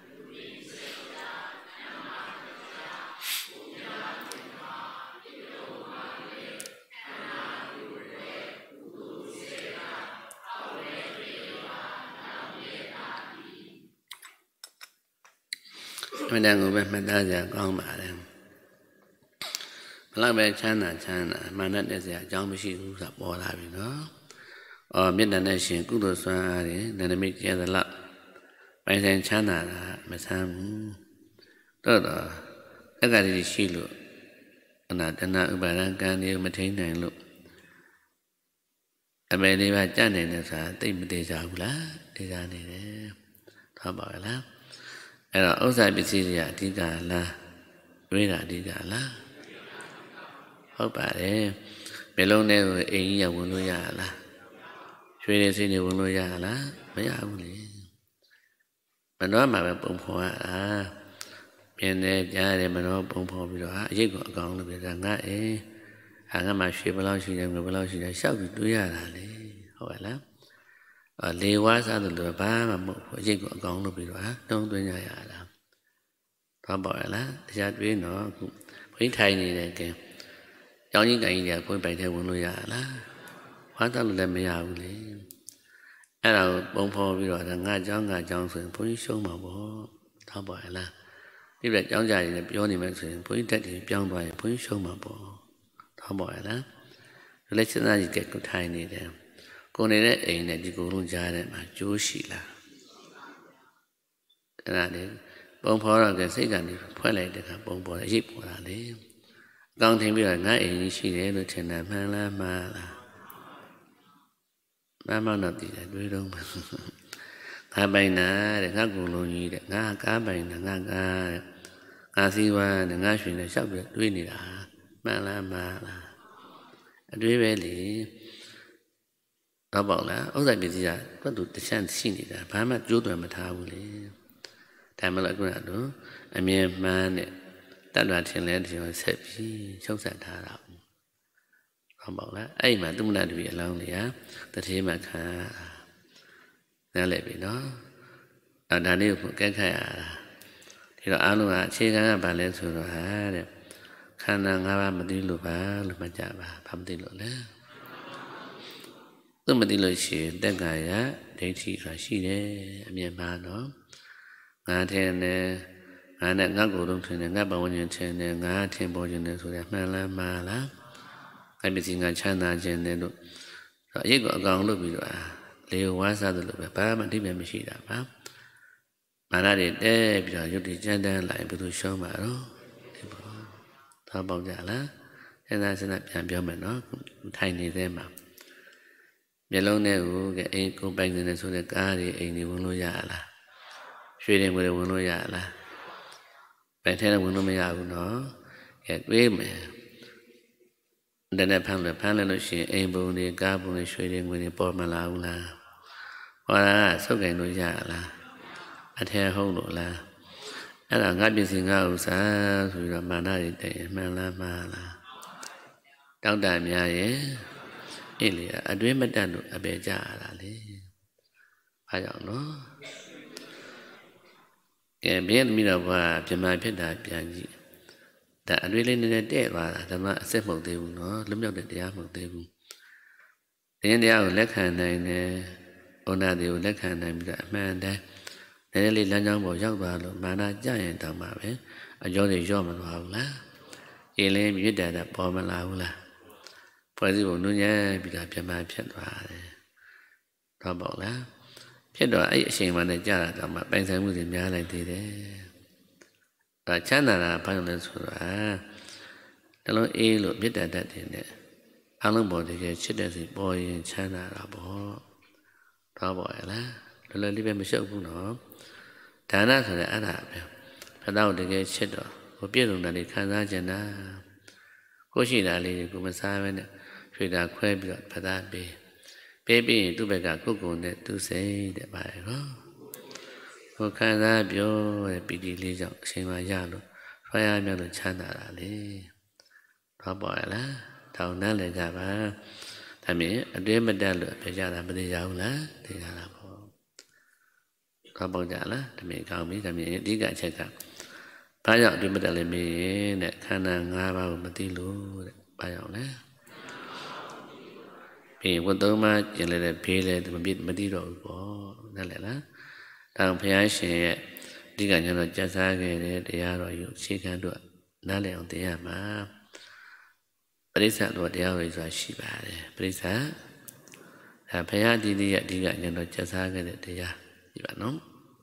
Speaker 1: မတန်ကိုပဲမှတ်သားကြကောင်းပါတယ်ဘလောက်ပဲချမ်းသာချမ်းသာမာနတဲ့စရာအကြောင်းမရှိဘူးဆိုပေါ်လာပြီနော်အော်မေတ္တာနဲ့ရှင်ကုသိုလ်စွမ်းအားတွေနန္ဒမိတ်ကျဲသလောက်ပိုင်ဆိုင်ချမ်းသာတာမဆမ်းဘူးတော့တော့အက္ခဏီရှိလို့အနာတဏဥပါဒံကံတွေမထိန်နိုင်လို့အမေလေးပါကြံ့နေတဲ့ဆိုတာသိမသေးကြဘူးလားသိကြနေတယ်ဟုတ်ပါရဲ့လားအဲ့တော့ဥစ္စာပစ္စည်းတွေအဓိကလားတွေးတာအဓိကလားဟုတ်ပါတယ်မျိုးလုံးထဲကိုအိမ်ကြီးရဝင်လို့ရလားရွှေတွေစိတ်တွေဝင်လို့ရလားမရဘူးလေမနှောမှာပဲပုံဖော်ရတာပြင်းနေကြားတယ်မနှောပုံဖော်ပြီးတော့ဟာအရေးကိုအကောင်လို့ပြောတာငါအိမ်ဟာငါမှရွှေဘလောက်ရှိတယ်ငွေဘလောက်ရှိတယ်ရှောက်ပြီးတွေးရတာလေဟုတ်ပါလားအော်လေဝါစားတယ်လို့ဘာမှမဟုတ်ဘူးအရေးကိုအကောင်လို့ပြီးတော့ဟာတုံးသွင်းကြရတာတော့ပေါ့လားတရားတွေးတော့အခုဘိထိုင်နေတယ်ကဲကျောင်းကြီးကန်ကြီးတွေကကိုယ်ပိုင်ထဲဝင်လို့ရလားဝါသားလို့လည်းမရဘူးလေအဲ့ဒါကိုပုံဖော်ပြီးတော့ငါကျောင်းငါကျောင်းဆိုရင်ဘုန်းကြီးရှုံးမှာပေါ့တော့ပေါ့လားဒီပြကျောင်းကြရင်လည်းပြောနေမှဆိုရင်ဘုန်းကြီးတက်တယ်ပြောင်းသွားရင်ဘုန်းကြီးရှုံးမှာပေါ့တော့ပေါ့လားဒီလက်စသားကြီးကကိုထိုင်နေတယ်ကိုနေတဲ့အိမ်နဲ့ဒီကိုယ်လုံးကြားတဲ့မှာကျိုးရှိလားအဲ့ဒါလေပုံဖော်တော့ကစိတ်ကနေဖွဲ့လိုက်တဲ့အခါပုံပေါ်ရိပ်ပေါ်လာလေအကောင်းထင်ပြီးတော့ငါအိမ်ကြီးရှိတယ်လို့ထင်တာမှန်လားမှားလားမှန်မှတော့သိတယ်တွေးတော့မှငါပိုင်တာတဲ့ငါကိုယ်လုံးကြီးတဲ့ငါကားပိုင်တာငါကားတဲ့ငါစည်းဝါးတဲ့ငါရွှေနဲ့ရှောက်ပြီးတွေးနေတာမှန်လားမှားလားအတွေးပဲလေတော့ပေါ့လားဥစ္စာပစ္စည်းကသူတချမ်းရှိနေတာဘာမှကြိုးသွယ်မထားဘူးလေဒါမှလည်းခုနကအမြင်မှန်းနဲ့တတ်တာထင်လဲဒီလိုဆက်ပြီးချုပ်ဆက်ထားတာဟုတ်ပေါ့လားအဲ့မှာသူမနာတူအလောင်းတွေကတတိမခံနားလည်ပြီနော်အဲ့ဒါလေးကိုကဲခတ်ရတာဒီတော့အားလုံးကအခြေခံကဘာလဲဆိုတော့ဟာတဲ့ခန္ဓာ၅ပါးမသိလို့ပါလို့မှတ်ကြပါဘာမသိလို့လဲသူမသိလို့ရှိရင်တက္ကာယဒိဋ္ဌိဆိုတာရှိတယ်အမြင်မှားနော်ငါထင်တယ်ငါနဲ့ငါ့ကိုယ်လုံးထင်တယ်ငါ့ဘဝဉာဏ်ထင်တယ်ငါထင်ပေါ်ခြင်းတယ်ဆိုရမှန်လားမှားလားအဲ့ဒီငါချမ်းသာခြင်းတယ်လို့အရေးကိုအကောင်လုပ်ပြီးတော့လေဝါးစားတယ်လို့ပဲဘာမှအဓိပ္ပာယ်မရှိတာပါမာနတွေတဲပြီးတော့ရုပ်တည်ကြမ်းတမ်းလာရင်ဘယ်သူရှုံးမှာတော့ဒီပေါ်သာပေါက်ကြလားစဉ်းစားစဉ်းစားပြန်ပြောမယ်နော်ထိုင်နေတဲ့မှာမျက်လုံးထဲကိုကအိမ်ကိုပိုင်နေတယ်ဆိုတဲ့ကားတွေအိမ်တွေဝင်လို့ရလားရွှေတွေငွေတွေဝင်လို့ရလားဘယ်ထဲဝင်လို့မရဘူးနော်ကဲတွေးမယ်တနေ့ဖမ်းလို့ဖမ်းလို့ရှိရင်အိမ်ပုံတွေကားပုံတွေရွှေတွေငွေတွေပေါ်မလာဘူးလားဟောတာဆုပ်ကင်လို့ရလားအထက်ဟုတ်လို့လားအဲ့ဒါငါပစ္စည်းငါဥစ္စာဆိုပြီးတော့မာနတွေတည်းမှန်လားမှားလားတောက်တများရဲ့အဲ့လေအတွင်းမတတ်လို့အပေကြရတာလေဘာကြောင့်နော်ကဲဘယ်မိတော့ဘာပြမဖြစ်တာပြန်ကြည့်ဒါအတွင်းလေးနည်းနည်းတဲ့သွားတာဓမ္မအစစ်မဟုတ်သေးဘူးနော်လွတ်မြောက်တဲ့တရားမဟုတ်သေးဘူးတင်းတရားကိုလက်ခံနိုင်တယ်ဩနာတွေကိုလက်ခံနိုင်ပြီးတော့အမှန်တည်းနည်းနည်းလေးလမ်းကြောင်းပေါ်ရောက်သွားလို့မာနကြရင်တောင်မှပဲအကျော်တွေရော့မသွားဘူးလားအေးလင်းမြစ်တာပေါ်မလာဘူးလားဖွဲ့စည်းပုံနုညံ့ပြီးတော့ပြမဖြစ်သွားတယ်တော့ပေါ့လားဖြစ်တော့အဲ့အချိန်မှနဲ့ကြာတာတော့မှပိုင်ဆိုင်မှုတွေများလိုက်သေးတယ်ဒါချမ်းသာတာဘာလို့လဲဆိုတော့တလုံးအေးလို့မြစ်တာတတ်တယ်နဲ့အလုံးပေါ်တကယ်ချစ်တဲ့စိတ်ပေါ်ရင်ချမ်းသာတာပေါ့တော့ပေါ့ရလားလောလောလေးပဲမရှုပ်ဘူးနော်ဒါနဆိုတဲ့အဲ့ဒါပဲဖတ်တော့တကယ်ချစ်တော့ဟိုပြည့်စုံတယ်လေးခံစားကြတာကိုရှိတာလေးကိုမစားဘဲနဲ့ရွှေတာခွဲပြီးတော့ဖတ်တာပေးပေးပြီးရင်သူ့ဘက်ကကိုယ်ကိုယ်နဲ့သူစိတ်တဲ့ပါရနော်ဟိုခံစားပြောတဲ့ပီတိလေးကြောင့်အချိန်မှရလို့ဆွဲရမြတ်လို့ချမ်းသာတာလေတော့ပေါ့ရလားတောင်းနှမ်းလည်းကြပါဒါမြင်အတွင်းမတက်လို့ပြကြတာမသိကြဘူးလားသိကြတာပေါ့တော့ပေါ့ကြလားဒါမြင်ကောင်းပြီဒါမြင်အဓိကအချက်ကဘာကြောင့်အတွင်းမတက်လဲမင်းတဲ့ခန္ဓာ၅ပါးကိုမသိလို့တဲ့ဘာကြောင့်လဲပြီးဝတ်သုံးပါးကျင်လည်းဘေးလည်းမပြည့်မသိတော့ဘူးပေါ့နားလည်လားတောင်ဘုရားရှင်ရဲ့အဓိကညတော့ကြက်စားခဲ့တဲ့တရားတော်ယူအခြေခံတော့နားလည်အောင်သိရမှာပရိစ္ဆတော်တရားတွေဆိုတာရှိပါတယ်ပရိစ္ဆဒါဘုရားဒီဒီရဲ့အဓိကညတော့ကြက်စားခဲ့တဲ့တရားဒီပါနော်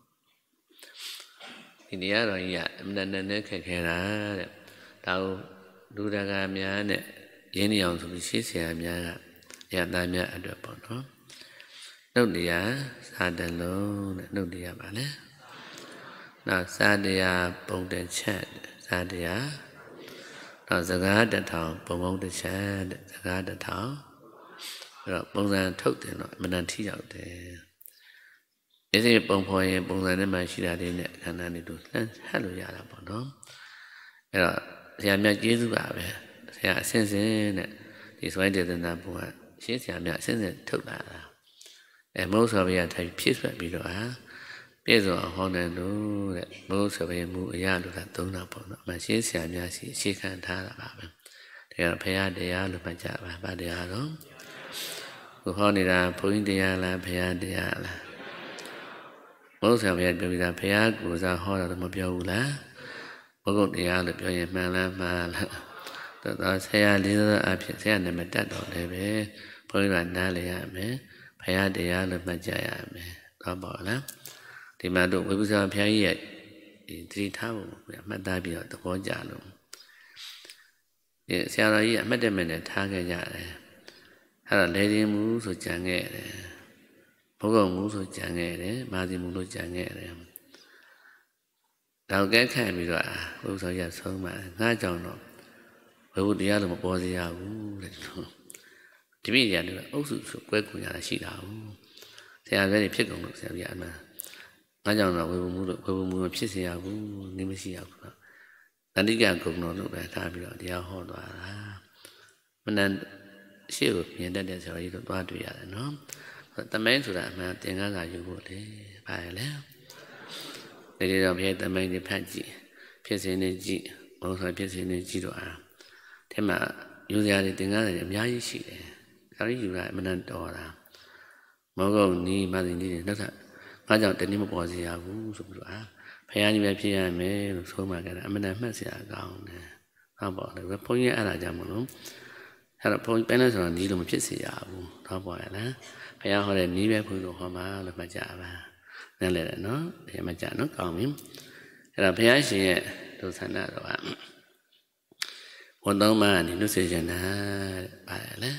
Speaker 1: ဒီတရားတော်ကြီးကအမှန်တန်နဲ့ခက်ခဲတာတဲ့ဒါကိုလူတကာများနဲ့ရင်းနှီးအောင်ဆိုပြီးရှေးဆရာများကရတာများအတွက်ပေါ့နော်နှုတ်တရားစာတလုံးတဲ့နှုတ်တရားပါလေနောက်စာတရားပုံတစ်ချက်စာတရားနောက်စကားတစ်ထောင်ပုံပုံတစ်ချက်တဲ့စကားတစ်ထောင်အဲ့တော့ပုံစံထုတ်တယ်တော့အမှန်တန်ထိရောက်တယ်ဒီစိပုံဖော်ရင်ပုံစံနဲ့မှရှိတာလေးနဲ့ခန္ဓာလေးတို့လှမ်းဟတ်လို့ရတာပေါ့နော်အဲ့တော့ဆရာမြတ်ကျေးဇူးပါပဲဆရာအစဉ်စဉ်နဲ့ဒီစွိုင်းတေသနာဘုရားရှင်းဆရာမြတ်အစဉ်စဉ်ထုတ်လာတာအဲမဟုတ်ဆိုဘုရားထိုင်ဖြစ်ဆွဲပြီးတော့ဟာပြည့်စုံအောင်ဟောတယ်လို့တဲ့မဟုတ်ဆိုဘုရားမူအရာလို့သာသုံးတာပေါ့နော်အမှရှင်းဆရာများစီအခြေခံထားတာပါပဲဒါကဘုရားတရားလို့မှတ်ကြပါဗာတရားတော့ကိုဟောနေတာဘုန်းကြီးတရားလားဘုရားတရားလားမဟုတ်ဆိုဘုရားပြောပြီးသားဘုရားကိုစားဟောတာတော့မပြောဘူးလားဘုဂုတ်တရားလို့ပြောရင်မှန်လားမှားလားတော့ဆရာလေးသောအဖြစ်ဆရာနာမည်တတ်တော်လည်းပဲဘုန်းကြီးကနားလည်ရမယ်ဘုရားတရားလို့မှတ်ကြရမယ်တော့ပေါ့လားဒီမှာတို့ဝိပုဇ္ဇာဘုရားကြီးရဲ့ဒီသတိထားဖို့အမှတ်သားပြီးတော့သဘောကျလို့ဒီဆရာတော်ကြီးအမှတ်တမဲ့နဲ့ထားခဲ့ကြတယ်အဲ့တော့လေရင်မူဆိုကြံခဲ့တယ်ဘုဂုတ်မူဆိုကြံခဲ့တယ်မာစီမူလို့ကြံခဲ့တယ်တော့ကဲခံပြီးတော့ဝိပုဇ္ဇာကြီးဆုံးမှာငါကြောင့်တော့ဘုရားတရားလို့မပေါ်စေရဘူးတဲ့တပည့်ရတူအုပ်စုဆိုကွဲကွန်ရတာရှိတာဘူးဆရာပဲဖြစ်ကုန်လို့ဆရာကြီးအမှန်ငါကြောင့်တော့ဝေဘမှုလို့ဝေဘမှုဖြစ်เสียရဘူးနေမရှိရဘူးတော့တဏိကကုံတော်လို့ပဲထားပြီးတော့တရားဟောသွားတာမနန်ရှေ့ကိုမြင်တတ်တဲ့ဆရာကြီးတို့သွားတွေ့ရတယ်နော်တမိုင်းဆိုတာအမှန်သင်္ကန်းစာယူဖို့လေဘာလဲဒီတော့ဘုရားတမိုင်းတွေဖတ်ကြည့်ဖြစ်စဉ်တွေကြည့်ဘုရားဖြစ်စဉ်တွေကြည့်တော့အားထဲမှာယူစရာတွေသင်္ကန်းတွေအများကြီးရှိတယ်ဆရာကြီးယူတာအမှန်တော်တာမဟုတ်ဘူးနီးမသိနေတယ်နောက်ထပ်ငါကြောင့်တနည်းမပေါ်စေရဘူးဆိုပြီးတော့အားဘုရားကြီးပဲဖြစ်ရမယ်လို့ဆုံးမကြတာအမှန်မှတ်စရာကောင်းတယ်ဟုတ်ပါဘူးဘုန်းကြီးအဲ့ဒါကြောင့်မလို့အဲ့တော့ဘုန်းကြီးပဲလဲဆိုတော့နီးလို့မဖြစ်စေရဘူးတော့ပေါ်ရလားဘုရားဟောတဲ့နီးပဲဘုန်းကြီးဟောမှာလို့မှတ်ကြပါနားလည်တယ်နော်ဘုရားမှတ်ကြနော်ကောင်းပြီအဲ့တော့ဘုရားရှင်ရဲ့ဒုသနာတော်ကဝန်တော်မှာနေလို့စေချင်တာပါတယ်လေ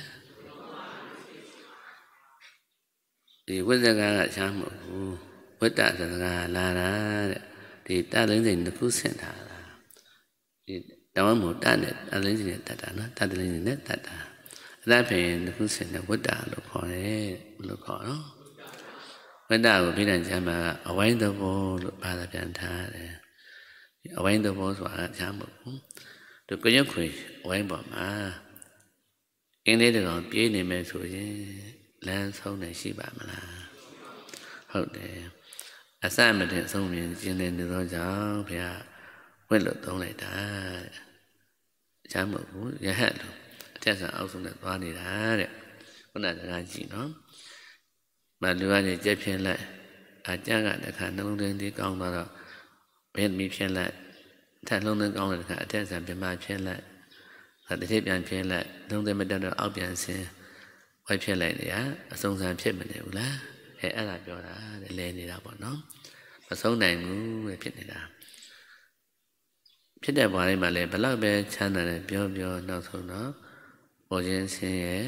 Speaker 1: ဒီဝိဇ္ဇကကရှားမဟုတ်ဘူးဝိတ္တစကားလာတာတဲ့ဒီတလင်းစိန်တစ်ခုဆင့်ထားတာဒီတဝမ်းမို့တနဲ့တလင်းစိန်နဲ့တတ်တာနော်တတလင်းစိန်နဲ့တတ်တာအဲ့ဒါဖြင့်တစ်ခုဆင့်တဲ့ဝိတ္တလို့ခေါ်တယ်လို့ခေါ်နော်ဝိတ္တကိုပြိဋ္ဌာန်ကျမ်းမှာအဝိုင်းသဘောလို့ဘာသာပြန်ထားတယ်ဒီအဝိုင်းသဘောဆိုတာရှားမဟုတ်ဘူးသူကြွခွေအဝိုင်းပေါ်မှာအင်းလေးတကောင်ပြေးနေမယ်ဆိုရင်လမ်းဆုံးနေရှိပါမလားဟုတ်တယ်အစမတည်းဆုံးမြင်ကျင်နေသောကြောင့်ဘုရားဝိလို့သုံးလိုက်တာချမ်းမဟုတ်ဘူးရဟတ်လို့အထက်ဆံအောက်ဆုံးနဲ့သွားနေတာတဲ့ခုနကစကားကြည့်နော်မလူကနေကြက်ဖြင်းလိုက်အကြကတခါနှလုံးသွင်းသေးကောင်းတော့ဘယ်မီဖြင်းလိုက်ထက်လုံးသွင်းကောင်းတဲ့တခါအထက်ဆံပြမဖြင်းလိုက်အဲတစ်ထည့်ပြန်ဖြင်းလိုက်လုံးသွင်းမတက်တော့အောက်ပြန်ဆင်းဝိုက်ဖြစ်လိုက်နေရအဆုံးစံဖြစ်မနေဘူးလားအဲအဲ့ဒါပြောတာတဲ့လဲနေတာပေါ့နော်မဆုံးနိုင်ဘူးပဲဖြစ်နေတာဖြစ်တဲ့ဘဝလေးမှာလည်းဘလောက်ပဲချမ်းသာတယ်ပြောပြောနောက်ဆုံးတော့ပေါ်ခြင်းဆင်းရဲ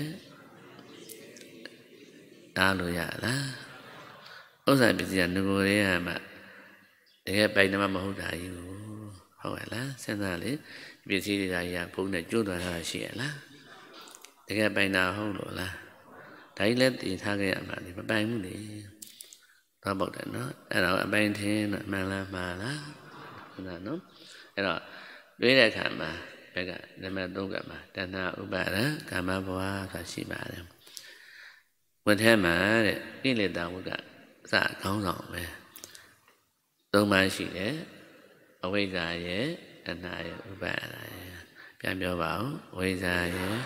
Speaker 1: တားလို့ရလားဥစ္စာပစ္စည်းကငကိုတွေကမှတကယ်ပိုင်နမမဟုတ်တာကြီးကိုဟုတ်ရဲ့လားစဉ်းစားလေပစ္စည်းတွေကကြီးကဘုံနဲ့ကျွတ်သွားတာရှိရဲ့လားတကယ်ပိုင်တာဟုတ်လို့လားဒါကြီးလည်းတည်ထားခဲ့ရမှာလေမပိုင်ဘူးလေတော့ပေါ့တယ်နော်အဲ့တော့အပိုင်ထင်းတော့မှန်လားမှားလားဟုတ်လားနော်အဲ့တော့တွေးတဲ့အခါမှာဘက်ကနံပါတ်သုံးကမှာတဏှာဥပါဒံကာမဘဝဆိုတာရှိပါတယ်ဝတ်ထဲမှာတဲ့ကိလေသာဝတ်ကစခေါင်းဆောင်ပဲသုံးပါးရှိတယ်အဝိဇ္ဇာရဲ့တဏှာရဲ့ဥပါဒံရဲ့ပြန်ပြောပါဦးအဝိဇ္ဇာရဲ့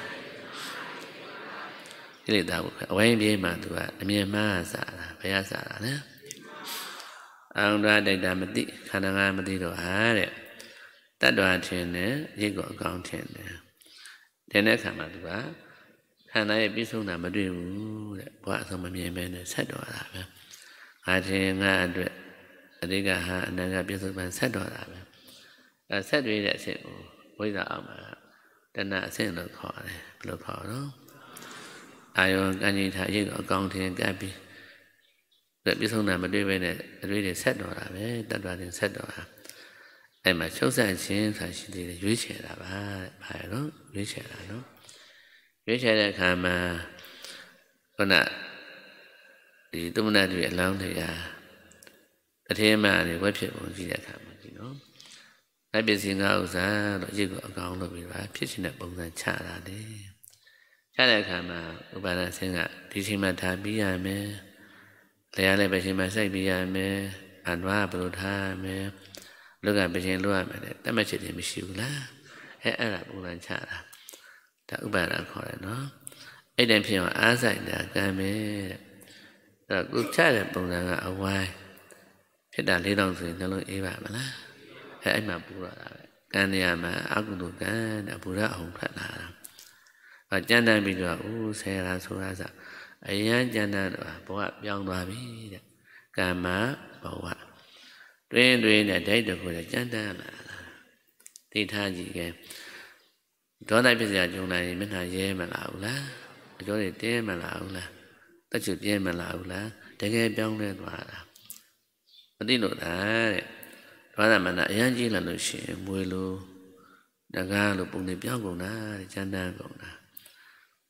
Speaker 1: ကိလေသာဝတ်အဝိဇ္ဇာပြေးမှသူကအမြင်မှားစားတာဘယ်ရစားတာလဲအောင်ရဒိတ်တာမသိခန္ဓာငါးမသိတော့ဟာတဲ့တတ္တဝါထင်တယ်ရိတ်ကိုအကောင်းထင်တယ်တဲ့တဲ့အခါမှာသူကခန္ဓာရဲ့ပြည့်စုံတာမတွေ့ဘူးတဲ့ဘဝအဆုံးမမြင်ပဲနဲ့ဆက်တော်တာပဲငါထင်ငါအတွက်အတိကဟာအနန္တပြည့်စုံမှဆက်တော်တာပဲအဲဆက်တွေ့တဲ့အဖြစ်ကိုဝိဇ္ဇာအောင်မှာတဏှာအဆင့်လို့ခေါ်တယ်ဘယ်လိုခေါ်တော့အာယောကံကြီးထားရိတ်ကိုအကောင်းထင်ကပ်ပြီးပြည့်စုံတာမတွေ့ပဲနဲ့အတွေ့တွေဆက်တော်တာပဲတတ္တဝါတွေဆက်တော်တာအဲ့မှာချုပ်ဆက်ခြင်းဆိုတာရှိသေးတယ်ရွေးချယ်တာပါတဲ့ဘာလို့ရွေးချယ်တာနော်ရွေးချယ်တဲ့အခါမှာခုနဒီသုမနတွေအလောင်းတွေဟာအထင်းမှနေဝက်ဖြစ်ပုံကြည့်တဲ့အခါမှာဒီနော်လက်ပစ္စည်းငါဥစ္စာတော့ရိတ်ကိုအကောင်လုပ်ပြီးပါဖြစ်ရှင်တဲ့ပုံစံချတာလေချတဲ့အခါမှာဥပါဒဆင်းကဒီချိန်မှာထားပြီးရမယ်လေရလည်းပဲချိန်မှာစိုက်ပြီးရမယ်အနွားဘယ်လိုထားရမယ်လောကပင်ရှင်လို့ရမယ်တတ်မှတ်ချက်တွေမရှိဘူးလားအဲအဲ့ဒါပုံစံချတာဒါဥပါဒံခေါ်တယ်နော်အဲ့တည်းဖြစ်အောင်အားဆိုင်တာကံပဲတဲ့အဲ့တော့ကိုချတဲ့ပုံစံကအဝိုင်းဖြစ်တာလေးတောင်ဆိုရင်နှလုံးအေးပါမလားအဲအဲ့မှာပူရတာပဲကံနေရာမှာအကုသိုလ်ကံတဲ့ဘုရားအောင်ဖတ်လာတာဟောကြမ်းတမ်းပြီးတော့ဦးဆဲရာဆိုတာစအရန်ကြမ်းတမ်းတော့ဘဝပြောင်းသွားပြီတဲ့ကမ္မဘဝတွင်တွင်နဲ့ဒိတ်တခုနဲ့ကြမ်းတမ်းလာတာသိထားကြည့်ကဲဒေါသဖြစ်စရာကြုံလာရင်မျက်နှာရဲမလာဘူးလားအကျော်တွေတင်းမလာဘူးလားတက်ချွပြင်းမလာဘူးလားတကယ်ပြောင်းလဲသွားတာမသိလို့လားတဲ့ဒေါသမနအရန်ကြီးလာလို့ရှိရင်မွေလိုတကားလိုပုံတွေပြောင်းကုန်တာတဲ့ကြမ်းတမ်းကုန်တာ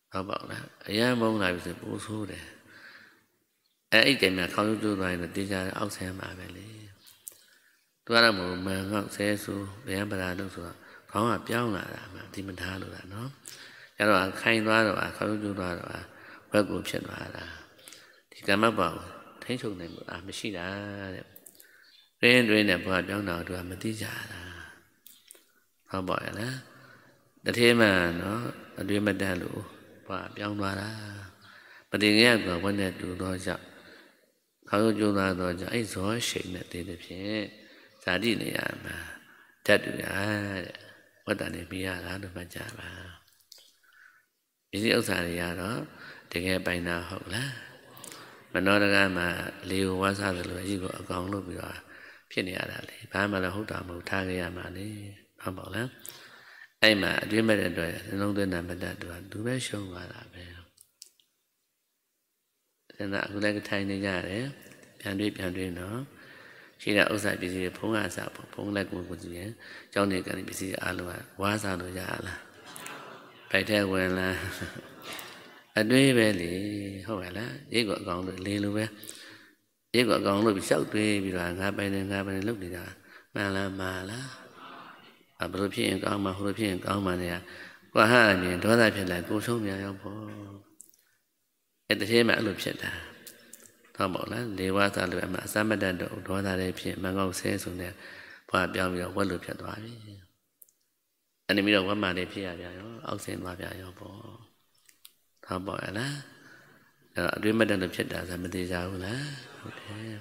Speaker 1: ဟုတ်ပါလားအရန်မုန်းလာပြီဆိုပိုးဆိုးတယ်အဲ့အဲ့တိုင်မှာခေါင်းကျိုးသွားရင်တေချာအောက်ဆင်းမှာပဲလေသူကတော့မဟုတ်မှန်ငေါ့ဆဲဆိုဗျံပရာလို့ဆိုတော့ခေါင်းကပြောင်းလာတာမှဒီမထားလို့လားနော်ကျတော့ခိုင်သွားတော့ခေါင်းကျိုးသွားတော့ဘက်ကိုဖြစ်သွားတာဒီကမ္မပေါ့ထိန်းချုပ်နိုင်မှုအားမရှိတာတဲ့ရင်းတွင်းနဲ့ဘွားပြောင်းတော့သူကမသိကြတာဟုတ်ပါရဲ့လားတထေးမှနော်အတွေ့မတတ်လို့ဘွားပြောင်းသွားတာမတင်ရကဘွားနဲ့တူတော့ကြောင့်ခေါင်းကျိုးသွားတော့ကြောင့်အဲ့ဇောရှိန်နဲ့တည်တဲ့ဖြင့်ဇာတိနေရာမှာတတ်တူရတဲ့ဝတ္တန်နေပြရတာလို့မှတ်ကြပါဒီဥစ္စာတွေကတော့တကယ်ပိုင်တာဟုတ်လားမနောတကမှာလေဝါစားတယ်လို့အကြီးကိုအကောင်လုပ်ပြီးတော့ဖြစ်နေရတာလေဘာမှလည်းဟုတ်တာမဟုတ်ထားကြရမှာလေဟုတ်ပါလားအဲ့မှာအတွေ့မဲ့တဲ့အတွက်နှလုံးသွင်းတာမတတ်တော့သူပဲရှုံးသွားတာပဲဒါကအခုလည်းထိုင်နေကြတယ်ပြန်တွေးပြန်တွေးနော်ရှိတဲ့ဥစ္စာပစ္စည်းတွေဖုံးရစားပေါ့ဖုံးလိုက်ကိုကိုကြည့်ရင်ကျောင်းနေကနေပစ္စည်းအားလုံးကဝါစားလို့ရလားပိုက်ထဲဝင်လားအတွေးပဲလေဟုတ်ပါလားရိတ်ကအကောင်လို့လေလိုပဲရိတ်ကအကောင်လို့ပြီးလျှောက်တွေးပြီးတော့ငါပိုင်နေငါပိုင်နေလုပ်နေတာမှန်လားမှားလားအဘလို့ဖြစ်ရင်ကောင်းမှာဟိုလိုဖြစ်ရင်ကောင်းမှာနေကွာဟာအမြင်ဒေါသဖြစ်လာကိုဆုံးမြန်ရောက်ပေါ့အဲ့တည်းမှအဲ့လိုဖြစ်တာဟုတ်ပါလားလေဝါစားလို့အမှအစမတတ်တော့ဒေါသတွေဖြစ်မကောက်ဆဲဆိုနေဘွားပြောင်းပြီးတော့ဝက်လို့ဖြစ်သွားပြီအဲ့ဒီပြီးတော့ဝက်မာတွေဖြစ်ရပြန်ရောအောက်ဆင်းသွားပြန်ရောပေါ့ဟုတ်ပါရဲ့လားအဲ့တော့အတွေ့မတတ်လို့ဖြစ်တာဆိုမသေးကြဘူးလားဟုတ်တယ်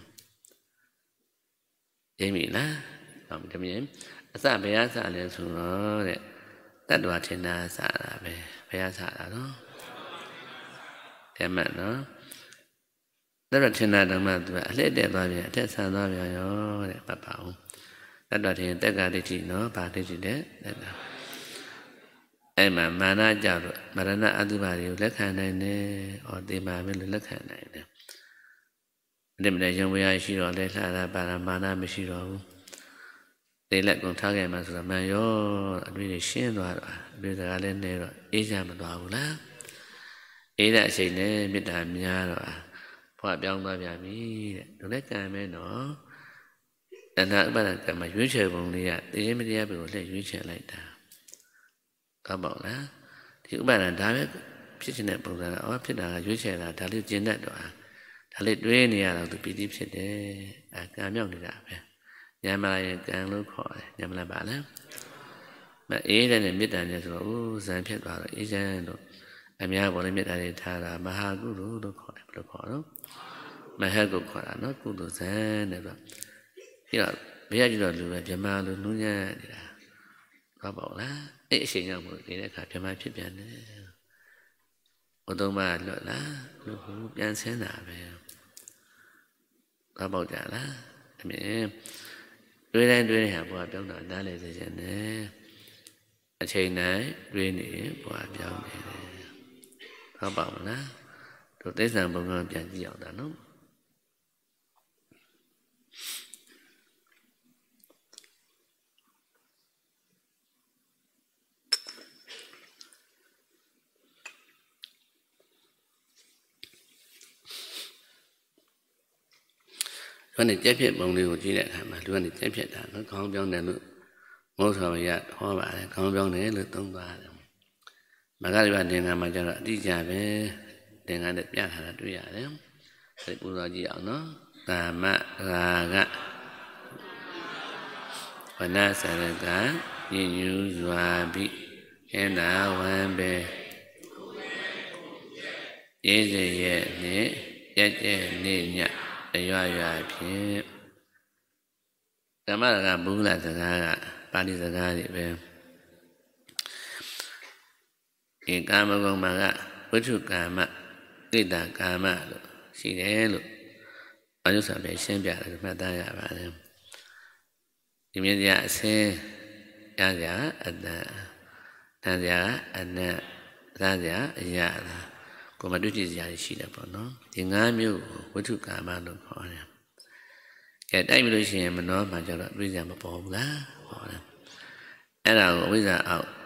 Speaker 1: ရင်းပြီလားဟုတ်ပြီတမင်အစဘယ်အစလဲဆိုတော့တဲ့တတ္တဝါထင်တာစတာပဲဘယ်အစတာနော်တမန်နော်တတ္တဝါထင်တာတော့မှသူကအလှည့်တက်သွားပြန်အထက်ဆန်သွားပြန်ရောတဲ့ပတ်ပါအောင်တတ္တဝါထင်တက်ကဒိဋ္ဌိနော်ဗာဒိဋ္ဌိတဲ့တက်တာအဲ့မှာမာနကြတော့မရဏအတုပါတွေကိုလက်ခံနိုင်တယ်။ဩတေမာပဲလို့လက်ခံနိုင်တယ်။ဒီမနေ့ရုံဝေရရှိတော့လေလှတာပါရမာနမရှိတော့ဘူး။တေလက်ကုန်ထားခဲ့မှဆိုတော့မှန်ရောအတွေ့တွေရှင်းသွားတော့အတွေ့စကားလည်းနေတော့အေးချမသွားဘူးလား။အေးတဲ့အချိန်နဲ့မေတ္တာများတော့ဘွားပြောင်းသွားပြန်ပြီတဲ့။ဒါလည်းကံပဲနော်။တဏှာဥပါဒကံမှာရွေးချယ်ပုံလေးကတေမတရားပဲကိုလက်ရွေးချယ်လိုက်တာ။ဟုတ်ပါလားဒီဥပါဒံဒါပဲဖြစ်နေတဲ့ပုံစံကအော်ဖြစ်တာကရွေးချယ်တာဒါလေးကျင့်တတ်တော့ဒါလေးတွေးနေရတော့သူပီတိဖြစ်တယ်အဲကံမြောက်နေတာပဲညံမလာရင်ကံလို့ခေါ်တယ်ညံမလာပါလားမအေးတဲ့နဲ့မေတ္တာနဲ့ဆိုတော့ဦးဇံဖြစ်သွားတော့အေးချမ်းတော့အများပေါ်လည်းမေတ္တာတွေထားတာမဟာကုသိုလ်လို့ခေါ်တယ်ဘယ်လိုခေါ်တော့မဟတ်ကိုခေါ်တာနော်ကုသိုလ်ဇံတဲ့ဆိုပြီးတော့ဘယ်ရကြည့်တော့လူပဲဗြဟ္မာလူနုညံ့နေတာဟုတ်ပါလားအဲ့အချိန်ရောက်မို့နေတဲ့အခါပြမဖြစ်ပြန်တယ်။ဘုသုံးပါးလွတ်လားလို့ပြန်ဆင်းတာပဲ။ဘာပေါက်ကြလား။အမြင်တွေးတိုင်းတွေးနေဟာဘုရားပြောင်းတာနားလေစေခြင်းနဲ့အချိန်တိုင်းတွေးနေဘုရားပြောင်းနေတယ်။ဟုတ်ပါမလား။တို့သိစ္စာဘုံကပြန်ကြည့်အောင်တာနော်။လူကနေကြက်ဖြစ်ပုံလေးကိုကြည့်တဲ့အခါမှာလူကနေကြက်ဖြစ်တာနော်ခေါင်းပြောင်းတယ်လို့မဟုတ်ဆိုရဟောပါတယ်ခေါင်းပြောင်းတယ်လို့သုံးသွားတယ်မဂ္ဂရိပသင်္ကန်းမှာကျတော့အတိအကျပဲသင်္ကန်းနဲ့ပြထားတာတွေ့ရတယ်အဲဒီပူဇော်ကြည့်အောင်နော်ကာမရာဂဝနစရကညဉ့်ညူစွာပြီးအင်းသာဝံပဲအေးစေရဲ့နဲ့ရက်ကျဲနေညအရွရွဖြင့်ဓမ္မကဘုရားစကားကပါဠိစကားတွေပဲဧကာမဂုံမှာကဝိထုကာမဣဒ္ဓကာမလို့ရှိတယ်လို့အယုဆံပဲရှင်းပြတယ်မှတ်သားရပါတယ်ဒီမြင်စရာအစင်းရစရာအတ္တတန်စရာအနတ်သားစရာအရာကိုမတွေ့ကြည့်စရာရှိတယ်ပေါ့နော်ဒီငါးမျိုးဝိထုကာမလို့ခေါ်တယ်ကဲတိုက်ပြီလို့ရှိရင်မနှောမှကျတော့တွေ့စရာမပေါ်ဘူးလားဟောတယ်အဲ့ဒါကိုအဝိဇ္ဇာအောက်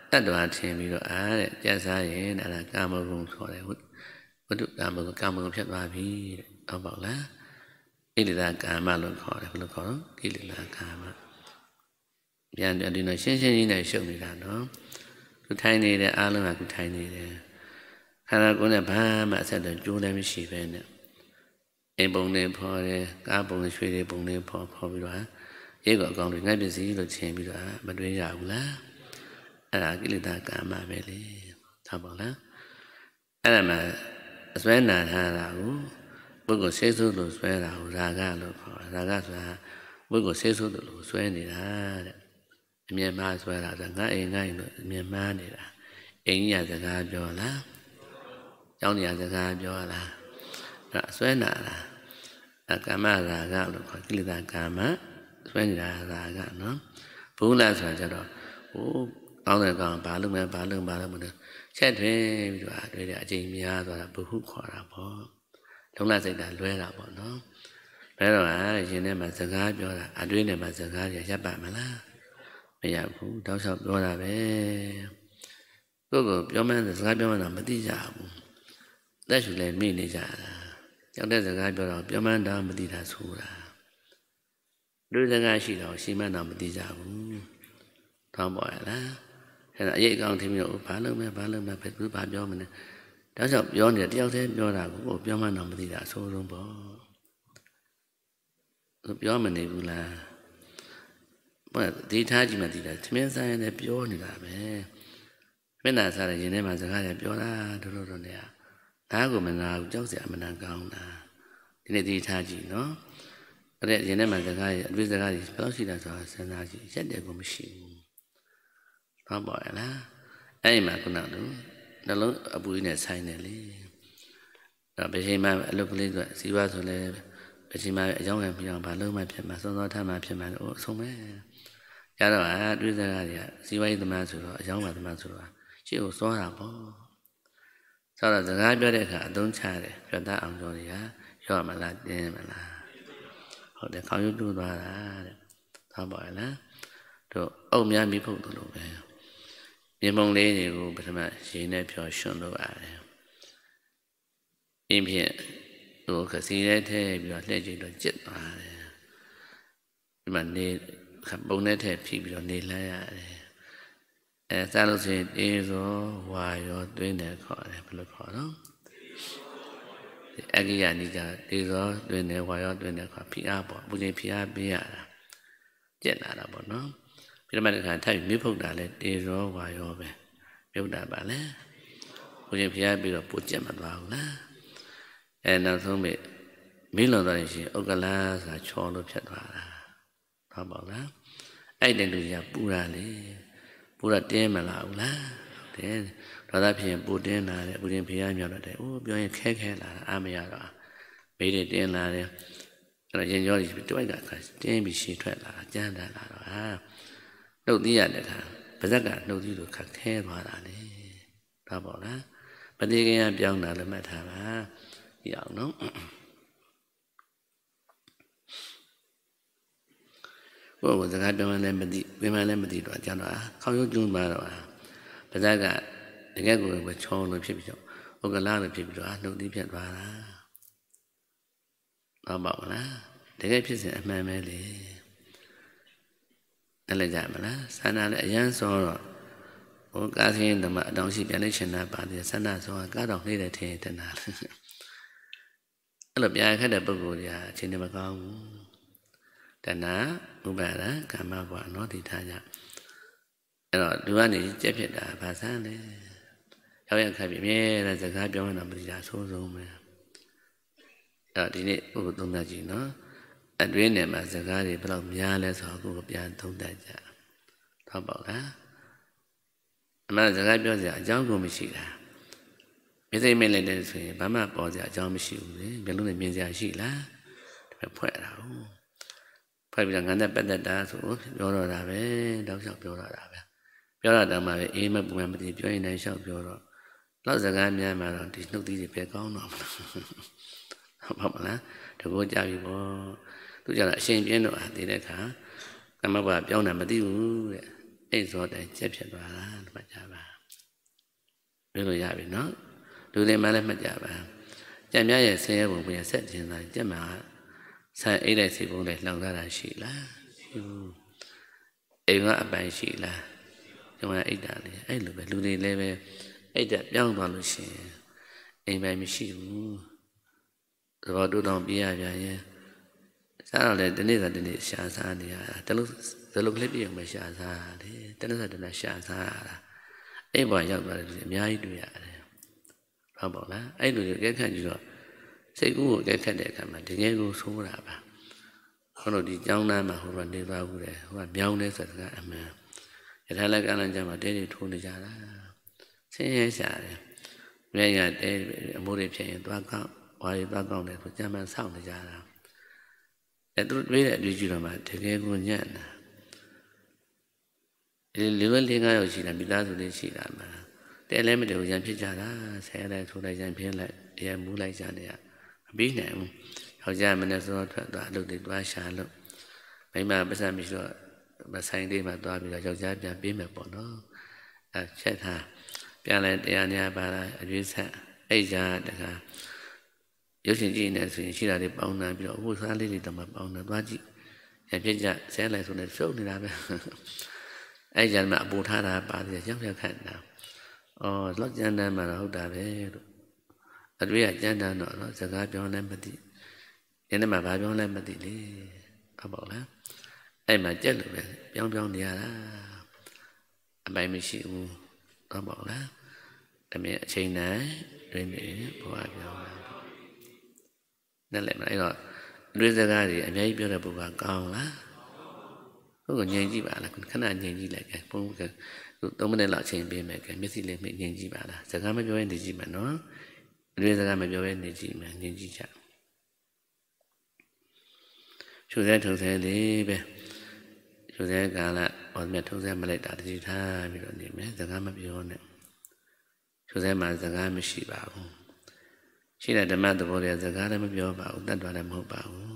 Speaker 1: တတ်တော်ထင်ပြီးတော့အားတဲ့ကြက်စားရင်အဲ့ဒါကာမဂုဏ်ခေါ်တယ်ဝတ္ထုကာမဂုဏ်ကာမဂုဏ်ဖြစ်သွားပြီတဲ့ဟုတ်ပါလားကိလေသာကာမလို့ခေါ်တယ်ဘယ်လိုခေါ်တော့ကိလေသာကာမပြန်ပြန်ဒီတော့ရှင်းရှင်းကြီးနဲ့ရှုပ်နေတာနော်သူထိုင်နေတဲ့အားလုံးကသူထိုင်နေတယ်ခန္ဓာကိုယ်နဲ့ဘာမှအဆက်တော့ကျိုးလည်းမရှိပဲနဲ့အိမ်ပုံတွေဖော်တယ်ကားပုံတွေရွှေတွေပုံတွေဖော်ဖော်ပြီးတော့ရေကောအကောင်တွေငှက်ပစ္စည်းလို့ချင်းပြီးတော့မတွေးရဘူးလားအဲ့ဒါကိလေသာကာမပဲလေဟုတ်ပါလားအဲ့ဒါမှအစွဲနာထားတာကိုပုဂ္ဂိုလ်ဆေးဆိုးလို့စွဲတာကိုရာဂလို့ခေါ်တာရာဂဆိုတာပုဂ္ဂိုလ်ဆေးဆိုးလို့စွဲနေတာတဲ့အမြင်မှားစွဲတာဆိုငါအိမ်ငါအိမ်လို့အမြင်မှားနေတာအိမ်ကြီးကစကားပြောလားကျောင်းကြီးကစကားပြောလားအဲ့အစွဲနာလားအကာမရာဂလို့ခေါ်ကိလေသာကာမစွဲနေတာရာဂနော်ဘုလားဆိုတာကြတော့ဟိုကောင်းတဲ့ကောင်ဘာလို့မဲဘာလို့ဘာလို့မလဲချက်တွင်ပြီးတော့အတွေ့တဲ့အချိန်များသွားတာဘုဟုခေါ်တာပေါ့လုံးလစိတ်ကလွဲတာပေါ့နော်လွဲတော့ဟာရင်ထဲမှာစကားပြောတာအတွေ့နဲ့မှာစကားရရပ်ပါမလားမရဘူးတောက်လျှောက်ပြောတာပဲကိုယ့်ကိုပြောမှန်းစကားပြောမှန်းတော့မသိကြဘူးလက်ရှူလည်းမိနေကြတာကြောက်တဲ့စကားပြောတော့ပြောမှန်းတော့မသိတာဆိုတာတို့စကားရှိတော့ရှိမှန်းတော့မသိကြဘူးထောင်းပေါ်ရလားအဲ့ဒါအရေးအကောင်ထင်ပြီးတော့ဘာလို့မဲဘာလို့မဲဘယ်သူဘာပြောမလဲတောက်လျှောက်ပြောနေတယ်တယောက်တည်းပြောတာကိုပြောမှန်းတော့မသိတာအဆိုးဆုံးပေါ့သူပြောမနေဘူးလားဘာဒီထားကြည့်မှသိတာသမင်းဆိုင်နဲ့ပြောနေတာပဲမျက်နှာစားတဲ့ရင်ထဲမှာစကားတွေပြောတာတို့တို့တို့เนี่ยဒါကိုမနာဘူးကြောက်စရာမနာကောင်းတာဒီနေ့ဒီထားကြည့်နော်အဲ့ဒါရင်ထဲမှာစကားတွေအတွေ့စကားတွေဘယ်လောက်ရှိတာဆိုတာစဉ်းစားကြည့်ရက်တယ်ကိုမရှိဘူးဟုတ်ပါရဲ့လားအဲ့ဒီမှာခုနကနှလုံးအပူကြီးနဲ့ဆိုင်တယ်လေဒါဘယ်ချိန်မှအလုပ်ကလေးကစီးပွားဆိုလဲဘယ်ချိန်မှအကြောင်းရပြအောင်ဘာလို့မှဖြစ်မှာစောစောထားမှဖြစ်မှာလို့အဆုံးပဲရတော့အတွေ့စကားတွေကစီးပွားရေးသမားဆိုတော့အကြောင်းပါသမားဆိုတော့ရှေ့ကိုစောတာပေါ့စောတော့စကားပြောတဲ့အခါအသုံးချတယ်ပြောတတ်အောင်ပြောတွေကရော့မလားတင်းမလားဟုတ်တယ်ခေါင်းရုပ်တူသွားတာတဲ့ဟုတ်ပါရဲ့လားတို့အုပ်များမိဖို့တို့လိုပဲမြေမုံလေးတွေကိုပထမရေနဲ့ဖြော်ရွှွန့်လို့ရတယ်အင်းဖြင့်ဟိုခစီရဲထဲပြီးတော့လှည့်ကြည့်တော့ကျစ်သွားတယ်ဒီမှာနေပုံနဲ့ထဲဖြီးပြီးတော့နေလန်းရတယ်အဲစားလို့ဆိုရင်တေးစောဝါရောတွင်းတယ်ခေါ်တယ်ဘယ်လိုခေါ်တော့အဂိယနိကတေးစောတွင်းတယ်ဝါရောတွင်းတယ်ခေါ်ဖိအားပေါ့ပူချိန်ဖိအားပေးရတာကျက်လာတာပေါ့နော်ပြိတ္တမတခါထိုက်မြုပ်ဖုတ်တာလဲတေရောဝါရောပဲမြုပ်တာပါလဲဘုရင်ဖျားပြီးတော့ပို့ကျက်မသွားဘူးလားအဲနောက်ဆုံးမိမင်းလွန်သွားရင်ရှင်ဥက္ကလာဆိုတာချောလို့ဖြတ်သွားတာဟုတ်ပါလားအဲ့တဲ့လူကြီးကပူတာလေပူတာတင်းမလားဘူးလားတဲ့ဒေါသဖြစ်ရင်ပူတင်းလာတယ်ဘုရင်ဖျားမြောက်တယ်အိုးပြောရင်ခဲခဲလာတာအာမရတော့မိတွေတင်းလာတယ်အဲ့တော့ရင်ကျော်ကြီးတွိုက်ကတင်းပြီးရှည်ထွက်လာတာကြမ်းတမ်းလာတော့ဟာနှုတ်သီးရတဲ့ခါပါဇက်ကနှုတ်သီးလိုခက်ခဲသွားတာလေဒါပေါ့လားပတိကင်ကပြောင်းတာလည်းမှတ်ထားပါဒီအောင်နော်ဘုရားစကားပြောမှလည်းမသိပြင်မှလည်းမသိတော့ကျန်တော့ခေါင်းရုပ်ကျွန်းပါတော့ပါဇက်ကတကယ်ကိုပဲချောလို့ဖြစ်ပြီးတော့ဥက္ကလာလို့ဖြစ်ပြီးတော့နှုတ်သီးပြတ်သွားတာဟုတ်ပါ့မလားတကယ်ဖြစ်စဉ်အမှန်ပဲလေအဲ့လည်းကြမလားဆန္ဒလည်းအရန်စောတော့ဟိုကားစင်းဓမ္မအတောင်ရှိပြန်နေရှင်တာပါတယ်ဆန္ဒစောကားတော်နှိမ့်တဲ့ထင်တနာအဲ့လိုပြန်ခက်တဲ့ပုဂ္ဂိုလ်ကြီးအချင်းတွေမကောင်းဘူးတဏှာဥပါဒကာမဘဝနော်ဒီထားကြအဲ့တော့လူကနေကြက်ဖြစ်တာဘာဆန်းလဲရောက်ရခက်ပြီအမြဲတမ်းစကားပြောနေတာမသိတာဆိုးဆုံးပဲအဲ့တော့ဒီနေ့ပုဂ္ဂိုလ်သုံးသပ်ကြည့်နော်အတွင်းထဲမှာစကားတွေဘယ်လောက်များလဲဆိုတော့ကိုယ်ပြန်သုံးသပ်ကြဟုတ်ပါ့လားအမှန်စကားပြောစရာအကြောင်းကိုမရှိတာမျက်စိမိတ်လိုက်တဲ့ဆိုရင်ဘာမှပေါ်စရာအကြောင်းမရှိဘူးလေဘယ်လိုလဲမြင်စရာရှိလားဒါပဲဖွဲ့တာဟုတ်ဖွဲ့ပြီးတော့ငါနဲ့ပတ်သက်တာဆိုပြောတော့တာပဲတောက်လျှောက်ပြောတော့တာပဲပြောတော့တာမှပဲအေးမပူမမသိပြောရင်လည်းလျှောက်ပြောတော့တော့စကားများမှတော့ဒီနှုတ်သီးတွေပဲကောင်းတော့မလားဟုတ်ပါမလားတကောကြပြီပေါ့သူကြတော့အရှင်ပြင်းတော့အသေးတဲ့အခါကမ္မဘပြောင်းတာမသိဘူးတဲ့အိတ်စောတိုင်ချက်ဖြစ်သွားတာမှတ်ကြပါပြောလို့ရပြီနော်လူတွေမှလည်းမှတ်ကြပါကြံများရဲ့ဆင်းရဲပုံပြန်ဆက်ခြင်းသာကြက်မှာဆန်အိတ်လိုက်စီပုံလိုက်လှောင်ထားတာရှိလားအိမ်ကအပိုင်ရှိလားဒီမှာအိတ်တာလေအဲ့လိုပဲလူတွေလည်းပဲအိတ်တက်ပြောင်းသွားလို့ရှိရင်အိမ်ပိုင်မရှိဘူးသဘောတူတော့ပြရပြန်ရင်စားတော့လေဒီနေ့သာဒီနေ့ရှာစားနေရတာတလို့ဇလုကလေးပြည့်အောင်ရှာစားတယ်တနေ့သာဒီနေ့ရှာစားရတာအိမ်ပေါ်ရောက်သွားတယ်အများကြီးတွေ့ရတယ်ဟုတ်ပါလားအဲ့လိုကြက်ခန့်ကြည့်တော့စိတ်ကူးကိုကြက်ခတ်တဲ့အခါမှာတကယ်ကိုဆိုးတာပါဟောလို့ဒီကျောင်းသားမှာဟိုကနေသွားဘူးတယ်ဟိုကမြောင်းနေဆိုတာကအမှန်ရထားလက်ကလည်းကြမှာတဲတွေထိုးနေကြတာဆင်းရဲရှာတယ်မြဲရတဲအမိုးတွေဖြစ်ရင်သွားကောက်ဝါရီသွားကောက်တယ်ဆိုကြမ်းမှန်ဆောက်နေကြတာအဲသူတွေးတဲ့အတွေ့အကြုံတော့မှတကယ်ကိုညံ့တာဒီလူပဲလေးငါးယောက်ရှိတာမိသားစုလေးရှိတာမှာတဲလည်းမတူရံဖြစ်ကြတာဆဲလိုက်ထိုးလိုက်ရံဖြစ်လိုက်ရံမူးလိုက်ကြနေရမပြီးနိုင်ဘူးယောက်ျားမနဲ့စောထွက်သွားအလုပ်တွေသွားရှာလို့မိမပတ်စံမရှိတော့မဆိုင်လေးမှာသွားပြီးတော့ယောက်ျားပြန်ပြေးမယ်ပေါ့နော်အဲချက်ထားပြန်လဲတရားများပါလားအကျွေးဆက်အဲ့ကြတခါရုပ်ရှင်ကြည့်နေဆိုရင်ရှိတာတွေပေါင်းနှံပြီးတော့ဟိုစားလေးတွေတော့မပေါင်းနှံသွားကြည့်ရပြစ်ကြဆဲလိုက်ဆိုနေစုပ်နေတာပဲအဲ့ကြမှာအပူထားတာပါတယ်ရောက်ရောက်ခန့်တာအော်လောက်ကျန်တမ်းမှာတော့ဟုတ်တာပဲလို့အတွေ့အကြံတမ်းတော့စကားပြောလည်းမသိဒီနေ့မှာဘာပြောလဲမသိလေဟုတ်ပါလားအဲ့မှာကြက်လို့ပဲပြောင်းပြောင်းနေရတာအပိုင်မရှိဘူးဟုတ်ပါလားတမင်အချိန်တိုင်းတွင်နေဘဝပြောင်းတာနဲ့လည်းအဲ့တော့အတွေ့စကားတွေအများကြီးပြောတဲ့ပုဂ္ဂိုလ်ကောင်းလားဟုတ်ကငြိမ်ကြည့်ပါလားခဏငြိမ်ကြည့်လိုက်ကဲပုံကသုံးမိနစ်လောက်အချိန်ပေးမယ်ကဲမျက်စိလေးမှိတ်ငြိမ်ကြည့်ပါလားစကားမပြောရင်နေကြည့်မယ်နော်အတွေ့စကားမပြောရင်နေကြည့်မယ်ငြိမ်ကြည့်ကြရှုစဲထုံစဲလေးပဲရှုစဲကာလဟောမြတ်ထုံစဲမလိုက်တာတတိထားပြီးတော့နေမယ်စကားမပြောနဲ့ရှုစဲမှာစကားမရှိပါဘူးရှိတဲ့ဓမ္မသဘောတွေကစကားလည်းမပြောပါဘူးတတ်တော်လည်းမဟုတ်ပါဘူး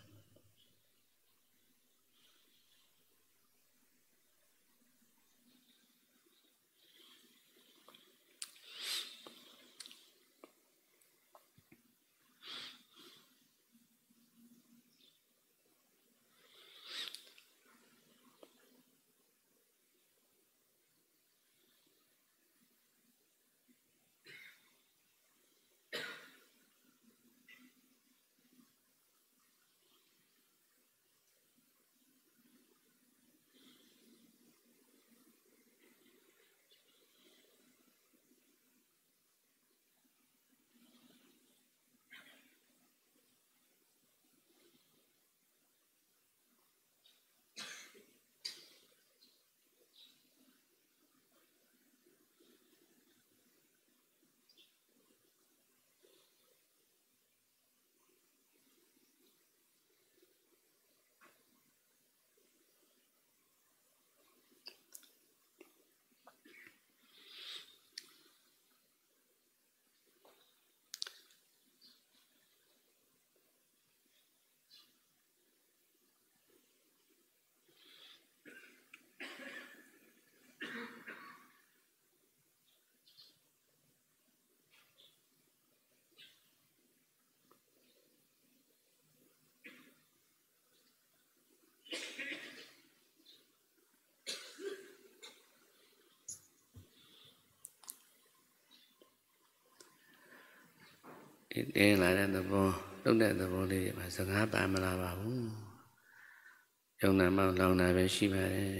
Speaker 1: တင်းလာတဲ့သဘောတုတ်တဲ့သဘောလေးမှာစကားပါမလာပါဘူးယုံနာမောင်းလောင်တာပဲရှိပါတယ်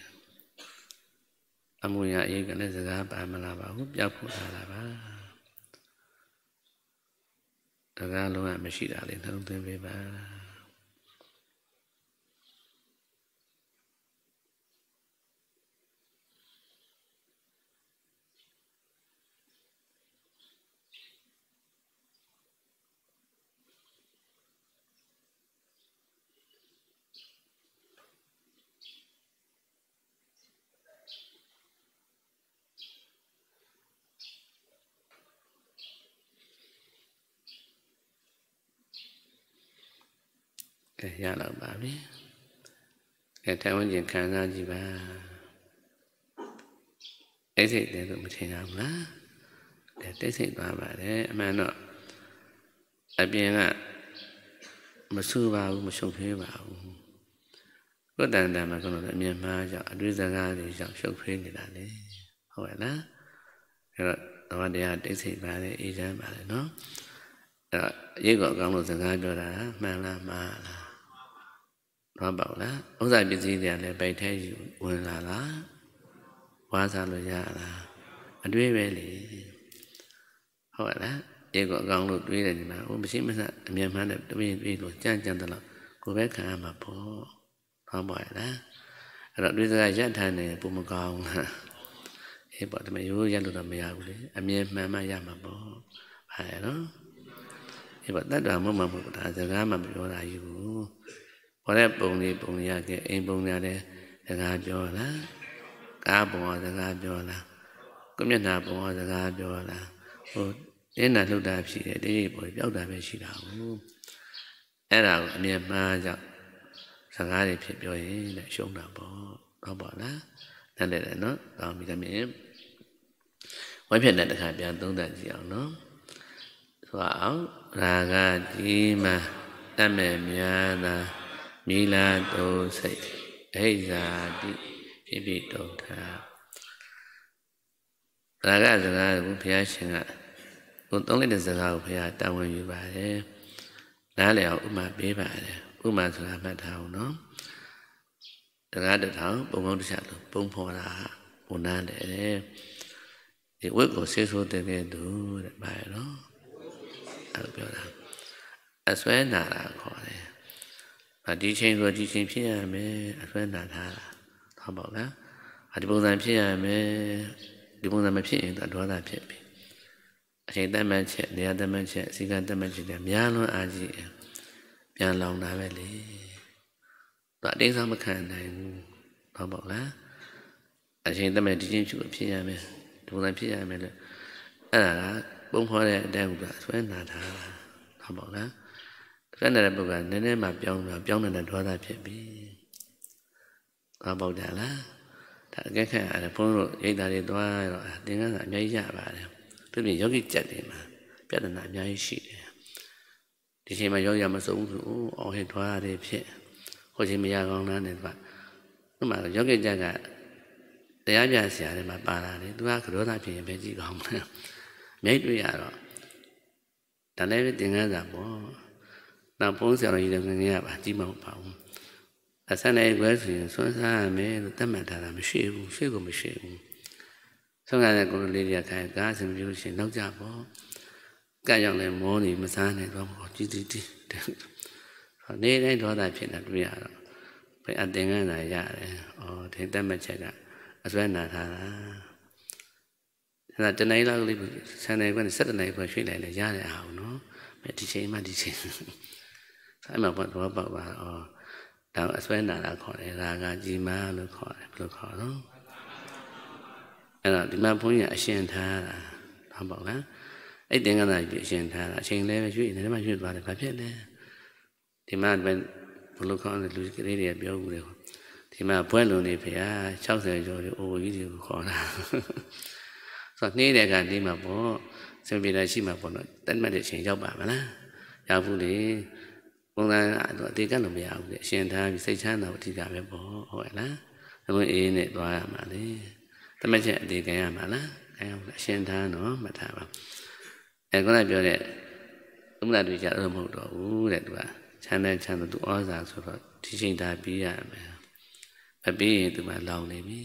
Speaker 1: အမှုရအေးကလည်းစကားပါမလာပါဘူးပြောက်ဖို့လာတာပါစကားလုံးဝမရှိတာလေးနှလုံးသွင်းပေးပါရတော့ပါပြီ။အဲတိုင်ဝန်းကျင်ခံစားကြည့်ပါတိတ်ဆိတ်တယ်လို့မထင်ကြဘူးလားတဲ့တိတ်ဆိတ်သွားပါတယ်အမှန်တော့အပြင်ကမဆူပါဘူးမရှုပ်ဖေးပါဘူးကိုယ်တန်တန်မှာကတော့အမြင်မှားကြောင့်အတွေ့စကားတွေကြောင့်ရှုပ်ဖေးနေတာလေဟုတ်ရဲ့လားအဲ့တော့ဓမ္မတရားတိတ်ဆိတ်ပါတယ်အေးချမ်းပါတယ်နော်အဲ့တော့ရိတ်ကောအကောင်းလို့စကားပြောတာမှန်လားမှားလားတော့ပေါ့လားဥစ္စာပစ္စည်းတွေလည်းပိတ်ထဲယူဝင်လာလားဝါစားလို့ရလားအတွေ့ပဲလေဟုတ်လားရိတ်ကောအကောင်းလို့တွေးတယ်ဒီမှာဟိုမရှိမစအမြင်မှန်တဲ့တပင်းတွေးလို့ကြမ်းကြမ်းတယ်လို့ကိုယ်ပဲခံရမှာပေါ့ဟုတ်ပါရဲ့လားအဲ့တော့တွေးစကားရက်ထားနေပုံမကောင်းလားအေးပေါ့ဒါပေမဲ့ရိုးရက်လို့တော့မရဘူးလေအမြင်မှန်မှရမှာပေါ့ဟာရနော်အေးပေါ့တတ်တာမဟုတ်မှမဟုတ်ဒါစကားမှမပြောတာယူဘောတဲ့ပုံလေးပုံရခဲ့အိမ်ပုံရတယ်စကားပြောလားကားပုံစကားပြောလားကိုမျက်နှာပုံစကားပြောလားဟိုမျက်နှာလှုပ်တာဖြစ်တယ်တိတိပေါ်ပြောက်တာပဲရှိတာဟုတ်အဲ့ဒါကိုအမြင်မှားကြောင့်စကားတွေဖြစ်ပြောရင်လည်းရှုံးတာပေါ့ဟုတ်ပါလားနားလည်တယ်နော်ကောင်းပြီဒါမြင်ဝိဖြစ်တဲ့တခါပြန်သုံးသပ်ကြည့်အောင်နော်ဆိုအောင်ရာဂကြီးမှတတ်မဲ့များသာမိလာတို့စိတ်ဣဇာတိဖြစ်ဖြစ်တုံထားရာဂစကားကိုဘုရားရှင်ကကိုသုံးလိုက်တဲ့စကားကိုဘုရားတာဝန်ယူပါတယ်နားလည်အောင်ဥမာပေးပါတယ်ဥမာဆိုတာမှတ်ထားအောင်နော်တကားတစ်ထောင်ပုံပုံတစ်ချက်လို့ပုံဖော်တာဘုနားတယ်ဒီဝတ်ကိုဆေးဆိုးတဲ့ကဲသူတဲ့ပါရနော်အဲ့လိုပြောတာအစွဲနာတာခေါ်တယ်ဒီချိန်ဆိုဒီချိန်ဖြစ်ရမယ်အစွဲနာထားတာဟုတ်ပါ့လားဒီပုံစံဖြစ်ရမယ်ဒီပုံစံမဖြစ်ရင်တော့ဒေါသဖြစ်ပြီအချိန်တတ်မှတ်ချက်နေရာတတ်မှတ်ချက်စီကံတတ်မှတ်ချက်တွေများလွန်အားကြီးပြန်လောင်တာပဲလေတော့အတင်းစားမခံနိုင်ဘူးဟုတ်ပါ့လားအချိန်တတ်မှတ်ဒီချိန်ဖြစ်ရမယ်ဒီပုံစံဖြစ်ရမယ်လို့အဲ့ဒါကပုံဖော်တဲ့အတိုင်းကဆွဲနာထားတာဟုတ်ပါ့လားဆွဲနေတဲ့ပုဂ္ဂိုလ်ကနည်းနည်းမှပြောင်းတော့ပြောင်းနေတဲ့ဒေါသဖြစ်ပြီဟုတ်ပါ့ကြလားဒါအကဲခန့်ရတယ်ဘုန်းတို့ရိတ်တာတွေသွားတော့သင်္ကန်းစာအများကြီးရပါတယ်သူပြင်ယောဂီကြက်တယ်မှာပြဿနာအများကြီးရှိတယ်ဒီချိန်မှာယောဂီမစုံဘူးဆိုအော်ဟစ်ထွားရတယ်ဖြစ်ဟိုချိန်မရကောင်းလားနဲ့သူကဥမာယောဂီကြက်ကတရားပြဆရာတွေမှာပါလာတယ်သူကကရောသားဖြစ်ရင်ပဲကြည့်ကောင်းမလဲမြိတ်တွေ့ရတော့ဒါလည်းသင်္ကန်းစာပေါ့နောက်ဘုန်းဆရာတော်ကြီးလည်းငငယ်ရပါကြည့်မဟုတ်ပါဘူးအဆန်လေးကွဲဆိုရင်ဆွမ်းစားရမယ်လို့တတ်မှတ်ထားတာမရှိဘူးရှိကိုမရှိဘူးဆုံးရတဲ့ကိုလိုလေးတွေကခိုင်ကားစင်ပြလို့ရှိရင်နောက်ကြပေါ့ကတ်ရောက်လဲမောနေမစားနဲ့တော့ပေါ့ကြည်ကြည်တီးနေတိုင်းဒေါသဖြစ်နေတွေ့ရတော့ဘယ်အသင်္ကန်းစာရတယ်ဩဒီတတ်မှတ်ချက်ကအစွဲနာထားတာအဲ့ဒါတနေ့လောက်လေးဆန်နေကွန်း၁၇နိုင်ပဲရွှေ့လိုက်လေရတဲ့အောင်နော်ဒီချိန်မှဒီချိန်ဆိုင်မှာပေါ့တော့ပေါ့ပါဩဒါအစွဲနာတာခေါ်တယ်ရာဂကြီးမားလို့ခေါ်တယ်ဘယ်လိုခေါ်တော့အဲ့တော့ဒီမှာဘုန်းကြီးအရှင်ထားတာဟုတ်ပါ့လားအဲ့တင်္ဂနာကြီးအရှင်ထားတာအချိန်လဲရွှေ့နေတယ်မှရွှေ့သွားတယ်ဘာဖြစ်လဲဒီမှာဘယ်လိုခေါ်လဲလူကလေးတွေကပြောဘူးလေဒီမှာဘွဲ့လုံနေဖေဟာ၆၀ကျော်ဒီအိုကြီးတွေကိုခေါ်တာဆိုတော့နှေးတဲ့ကနေမှာပေါ့စင်ပြေတာရှိမှာပေါ့နော်တက်မှတ်တဲ့အချိန်ရောက်ပါမလားရောက်ဘူးလေပုံစံအတေကတ်လို့မရဘူးလေအရှင်ထားပြီးစိတ်ချမ်းသာအဓိကပဲပေါ့ဟုတ်ရဲ့လားအလုံးအေးနဲ့သွားရမှာလေတမက်ချက်အတေခံရမှာလားခံရမှာအရှင်ထားနော်မှတ်ထားပါအဲခုနပြောတဲ့ဥမ္မာတွေကြတော့မဟုတ်တော့ဘူးတဲ့သူကချမ်းတဲ့ချမ်းတဲ့သူဩဇာဆိုတော့ဒီချိန်ထားပြီးရမယ်မပြီးရင်သူမှလောင်နေပြီ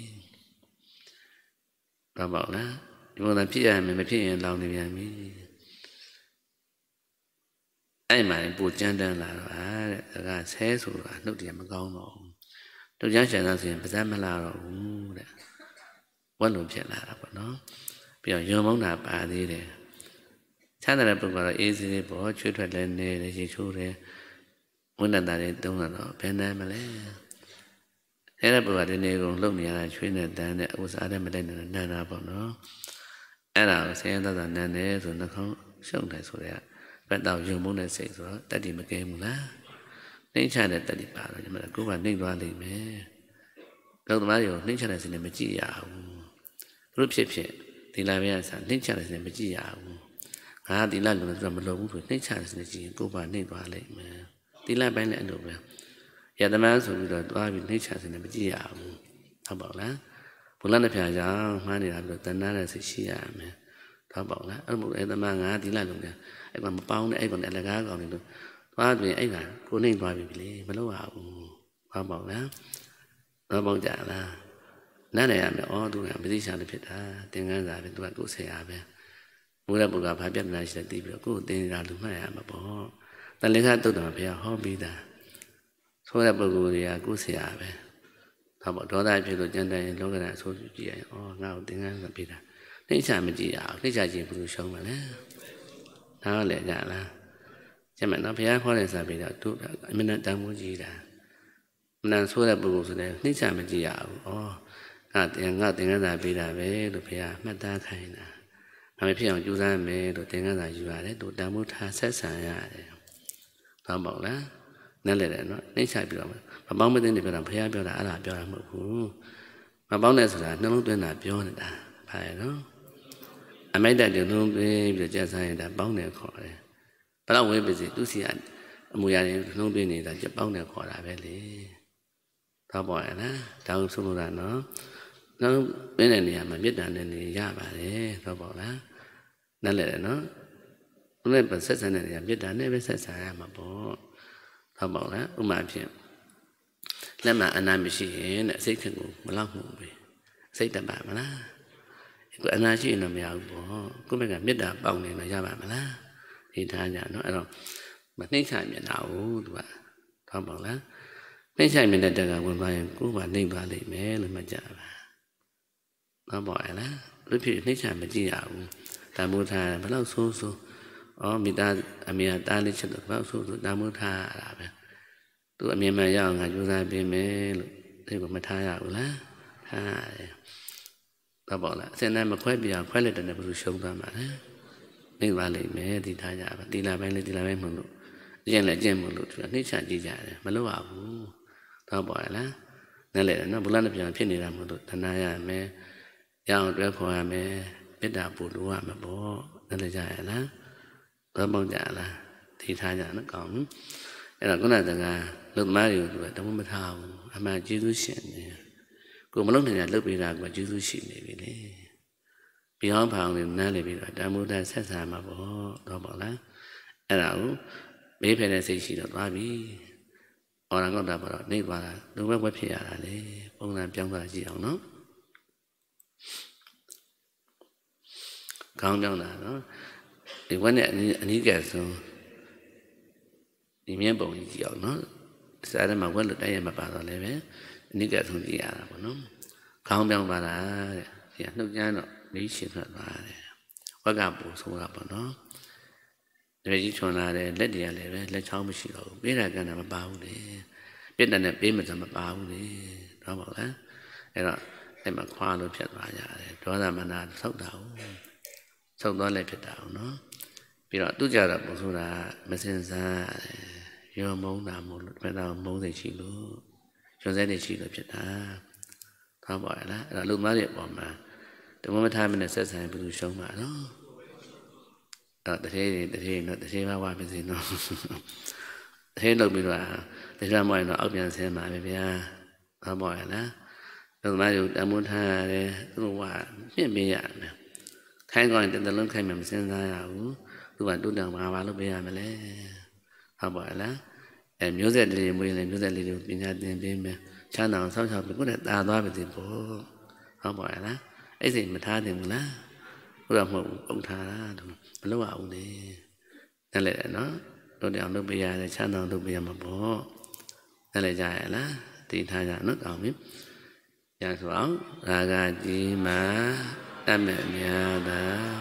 Speaker 1: ဘာပေါ့လားဒီပုံစံဖြစ်ရမယ်မဖြစ်ရင်လောင်နေပြန်ပြီအဲ့မှာပူကြမ်းတမ်းလာတော့တဲ့ဒါကဆဲဆိုတာနှုတ်တရားမကောင်းတော့ဘူးတို့ကျမ်းရှင်သားဆိုရင်ပါဇက်မလာတော့ဘူးတဲ့ဝက်လုံးဖြစ်လာတာပေါ့နော်ပြီးတော့ယုံမုန်းတာပါသေးတယ်ချမ်းသာတဲ့ပုဂ္ဂိုလ်ကတော့အေးစေးလေးပေါ့ချွေးထွက်လည်းနေတယ်ရေချိုးတယ်ဝိနတာတွေတုံးတော့ဘယ်နိုင်မလဲအဲ့ဒါပုဂ္ဂိုလ်ဒီနေ့ကုန်လုံနေရတာချွေးနဲ့တန်းနဲ့ဥစားတဲ့မတဲ့နဲ့နန်းတာပေါ့နော်အဲ့ဒါကိုဆင်းရဲသားသာနန်းတယ်ဆိုနှခေါင်းရှုံတယ်ဆိုတဲ့ဘက်တော့ယုံမုန်းတဲ့စိတ်ဆိုတော့တတ္တိမကဲဘူးလားနှိမ့်ချတဲ့တတ္တိပါတော့ညီမကိုကနှိမ့်သွားလိမ့်မယ်လောက်သမားတွေကိုနှိမ့်ချတဲ့စိတ်နဲ့မကြည့်ရဘူးတို့ဖြစ်ဖြစ်ဒီလာပဲဆာနှိမ့်ချတဲ့စနေမကြည့်ရဘူးငါဒီလာလုံးဆိုတော့မလုံးဘူးဆိုနှိမ့်ချတဲ့စနေကြည့်ကိုယ်ပါနှိမ့်သွားလိမ့်မယ်ဒီလာပိုင်းလည်းအဲ့လိုပဲယတမန်ဆိုပြီးတော့သွားပြီးနှိမ့်ချစနေမကြည့်ရဘူးဟုတ်ပါလားဘုလားတစ်ဖြာကြောင့်မှားနေတာပြီးတော့တဏှာတဲ့စိတ်ရှိရမယ်ဟုတ်ပါလားအဲ့လိုအဲ့သမန်ငါဒီလာလုံးကအဲ့ကမပေါင်းနဲ့အဲ့ကောင်လည်းအလကားကောင်နေလို့သွားပြီးအဲ့ကကိုနှိမ့်သွားပြီလေမလုပ်ရဘူးဟုတ်ပါလားတော့ပေါ့ကြလားနားနေရမယ်ဩသူကမသိချာလို့ဖြစ်တာသင်္ကန်းစာပဲသူကကိုယ်ဆရာပဲဘုရားပုဂ္ဂါဘာပြဿနာရှိလဲသိပြီးတော့ကိုယ်သင်္ကာလူမှတ်ရမှာပေါ့တန်လင်းကတုတ်တော်ဘုရားဟောပြီးတာဆိုတဲ့ပုဂ္ဂိုလ်တွေကကိုယ်ဆရာပဲဟုတ်ပေါ့ဒေါသဖြစ်လို့ကြမ်းတမ်းရင်လောကဓာတ်အဆိုးကြည့်ရရင်ဩငါ့ကိုသင်္ကန်းစာပြီးတာနှိမ့်ချမကြည့်ရအောင်နှိမ့်ချခြင်းဘယ်လိုရှုံးမလဲနားလည်းကြလားကျမနော်ဘုရားခေါ်တဲ့စာပြီးတော့သူအမြဲတမ်းတန်ဖိုးကြည့်တာမနန်ဆိုတဲ့ပုဂ္ဂိုလ်ဆိုတဲ့နှိမ့်ချမကြည့်ရဘူးဩငါတင်ငါသင်္ကန်းစာပြီးတာပဲလို့ဘုရားမှတ်သားခိုင်းတာငါမဖြစ်အောင်ကြိုးစားမယ်လို့သင်္ကန်းစာယူရတယ်သူတန်ဖိုးထားဆက်ဆံရတယ်ဟုတ်ပါ့လားနဲ့လည်းတယ်နော်နှိမ့်ချပြီးတော့မပေါင်းမသိနေပြောတာဘုရားပြောတာအဲ့ဒါပြောတာမဟုတ်ဘူးမပေါင်းတဲ့ဆိုတာနှလုံးသွင်းတာပြောနေတာဘာလဲနော်အမိုက်တက်တယ်နှလုံးသွင်းပြီးကြက်စားရင်ဒါပေါင်းတယ်ခေါ်တယ်ဘလောက်ဝေးပါစေသူစီအမူအရာတွေနှလုံးသွင်းနေတာကြက်ပေါင်းတယ်ခေါ်တာပဲလေသောပေါ်ရလားဒါကိုဆိုလို့တာနော်နှလုံးသွင်းတဲ့နေရာမှာမေတ္တာနဲ့နေရပါတယ်သောပေါ်လားနဲ့လည်းနော်သူနဲ့ဆက်ဆံတဲ့နေရာမေတ္တာနဲ့ပဲဆက်ဆံရမှာပေါ့သောပေါ်လားဥမာဖြင့်လက်မှအနာမရှိရင်တဲ့စိတ်ခင်ကိုမလောက်မှုပဲစိတ်တပါမလားကိုအနာရှိရင်တော့မရဘူးပေါ့ကိုယ့်ဘက်ကမေတ္တာပေါက်နေတော့ရပါမလားဒီထားကြနော်အဲ့တော့မနှိမ့်ချမြင်တာဘူးသူကထောက်ပါလားနှိမ့်ချမြင်တဲ့တက်ကဝင်သွားရင်ကိုယ်ကနှိမ့်သွားလိမ့်မယ်လို့မှတ်ကြပါထောက်ပါရဲ့လားလူဖြစ်နှိမ့်ချမကြည့်ရဘူးတန်မိုးထားဘယ်လောက်ဆိုးဆိုးဩမိသားအမေကတားလေးချက်တော့ဘယ်လောက်ဆိုးဆိုးတန်မိုးထားရတာပဲသူအမြင်မှန်ရအောင်ငါကြိုးစားပေးမယ်လို့ဒီကမထားရဘူးလားထားရတယ်တော့ပေါ့လားအစင်နဲ့မခွဲပြအောင်ခွဲလိုက်တယ်ဘယ်လိုရှုံးသွားမှာလဲနှိမ့်သွားလိမ့်မယ်ဒီထားကြပါဒီလာပိုင်းလေးဒီလာပိုင်းမလို့အကျင့်လည်းအကျင့်မလို့သူကနှိမ့်ချကြည့်ကြတယ်မလို့ရဘူးတော့ပေါ့လားနဲ့လေနော်ဘုလားနဲ့ပြန်ဖြစ်နေတာမလို့တဏှာရမယ်ရအောင်တွဲခေါ်ရမယ်မေတ္တာပူလို့ရမှာပေါ့နဲ့လေကြရလားတော့ပေါ့ကြလားဒီထားကြနော်ကောင်းအဲ့တော့ခုနကကလုတ်သမားတွေကိုသူကတမမထားဘူးအမှန်ကျေးဇူးရှင်နေကိုမလုံးနေတာလုတ်ပေးတာကကျေးဇူးရှိနေပြီလေပြောင်းဖောင်းနေနားလေပြီးတော့တမုဒ္ဒဆက်ဆံမှာပေါ့တော့ပေါ့လားအဲ့ဒါကိုမေးဖယ်တဲ့စိတ်ရှိတော့သွားပြီအော်ရကောက်တာပေါ့တော့နေသွားတာလူပဲဝက်ဖြစ်ရတာလေပုံစံပြောင်းသွားကြည့်အောင်နော်ခေါင်းပြောင်းတာနော်ဒီဝက်နဲ့အနီးကဲဆုံးဒီမြင်းပုံကြီးကြည့်အောင်နော်စားရမှာဝက်လို့တိုက်ရမှာပါတော့လည်းပဲအနိကဆုံးကြည့်ရတာပေါ့နော်ခေါင်းပြောင်းပါလားတဲ့ဒီကနှုတ်ကြမ်းတော့မေးရှင်ထွက်သွားတယ်ဝက်ကပူဆိုတာပေါ့နော်တပည့်ကြီးချွန်လာတယ်လက်တွေကလည်းပဲလက်ချောင်းမရှိတော့ဘူးပေးတာကဏ္ဍမပါဘူးလေပြစ်တဲ့နဲ့ပေးမှမပါဘူးလေတော့ပေါ့လားအဲ့တော့အဲ့မှာခွာလို့ဖြတ်သွားကြတယ်ဒေါသမနာဆုတ်တာဟုတ်ဆုတ်သွားလည်းဖြစ်တာဟုတ်နော်ပြီးတော့သူကြတော့ပူဆိုတာမစင်စားရောမုန်းတာမို့လို့ဘယ်တော့မုန်းစိတ်ရှိလို့ကျွန်းစဲနေရှိလို့ဖြစ်တာထားပါရဲ့လားအဲ့တော့လူမားတွေအပေါ်မှာတမမထားမနဲ့ဆက်ဆံဘယ်လိုရှုံးမှာနော်အဲ့တည်းတည်းနော်တည်းဘာဝဖြစ်စီနော်တည်းလုပ်ပြီးတော့တရားမဝင်တော့အောက်ပြန်ဆင်းမှာပဲဗျာထားပါရဲ့လားလူမားတွေတမထားရတယ်သူကမြင့်ပေးရမယ်ခိုင်းကောင်းတဲ့တလုံးခိုင်းမှမစင်စားရဘူးသူကတူတောင်ဘာဘာလုပ်ပေးရမလဲဟုတ်ပါလားအဲမျိုးဆက်လေးမွေးရင်မျိုးဆက်လေးကိုပညာသင်ပေးမယ်ချမ်းသာအောင်ဆောက်ရှောက်ပြီးကိုယ်နဲ့တာသွားပါစေပေါ့ဟုတ်ပါလားအဲ့စိတ်မထားတင်ဘူးလားဘုရားမဟုတ်ဘူးပုံထားတာမလုပ်ရဘူးလေနဲ့လေနော်တို့တောင်လုပ်ပေးရတယ်ချမ်းသာအောင်လုပ်ပေးရမှာပေါ့နဲ့လေကြရလားတည်ထားကြနော်ကောင်းပြီရဆိုအောင်ရာဂကြီးမှာတတ်မဲ့များတာ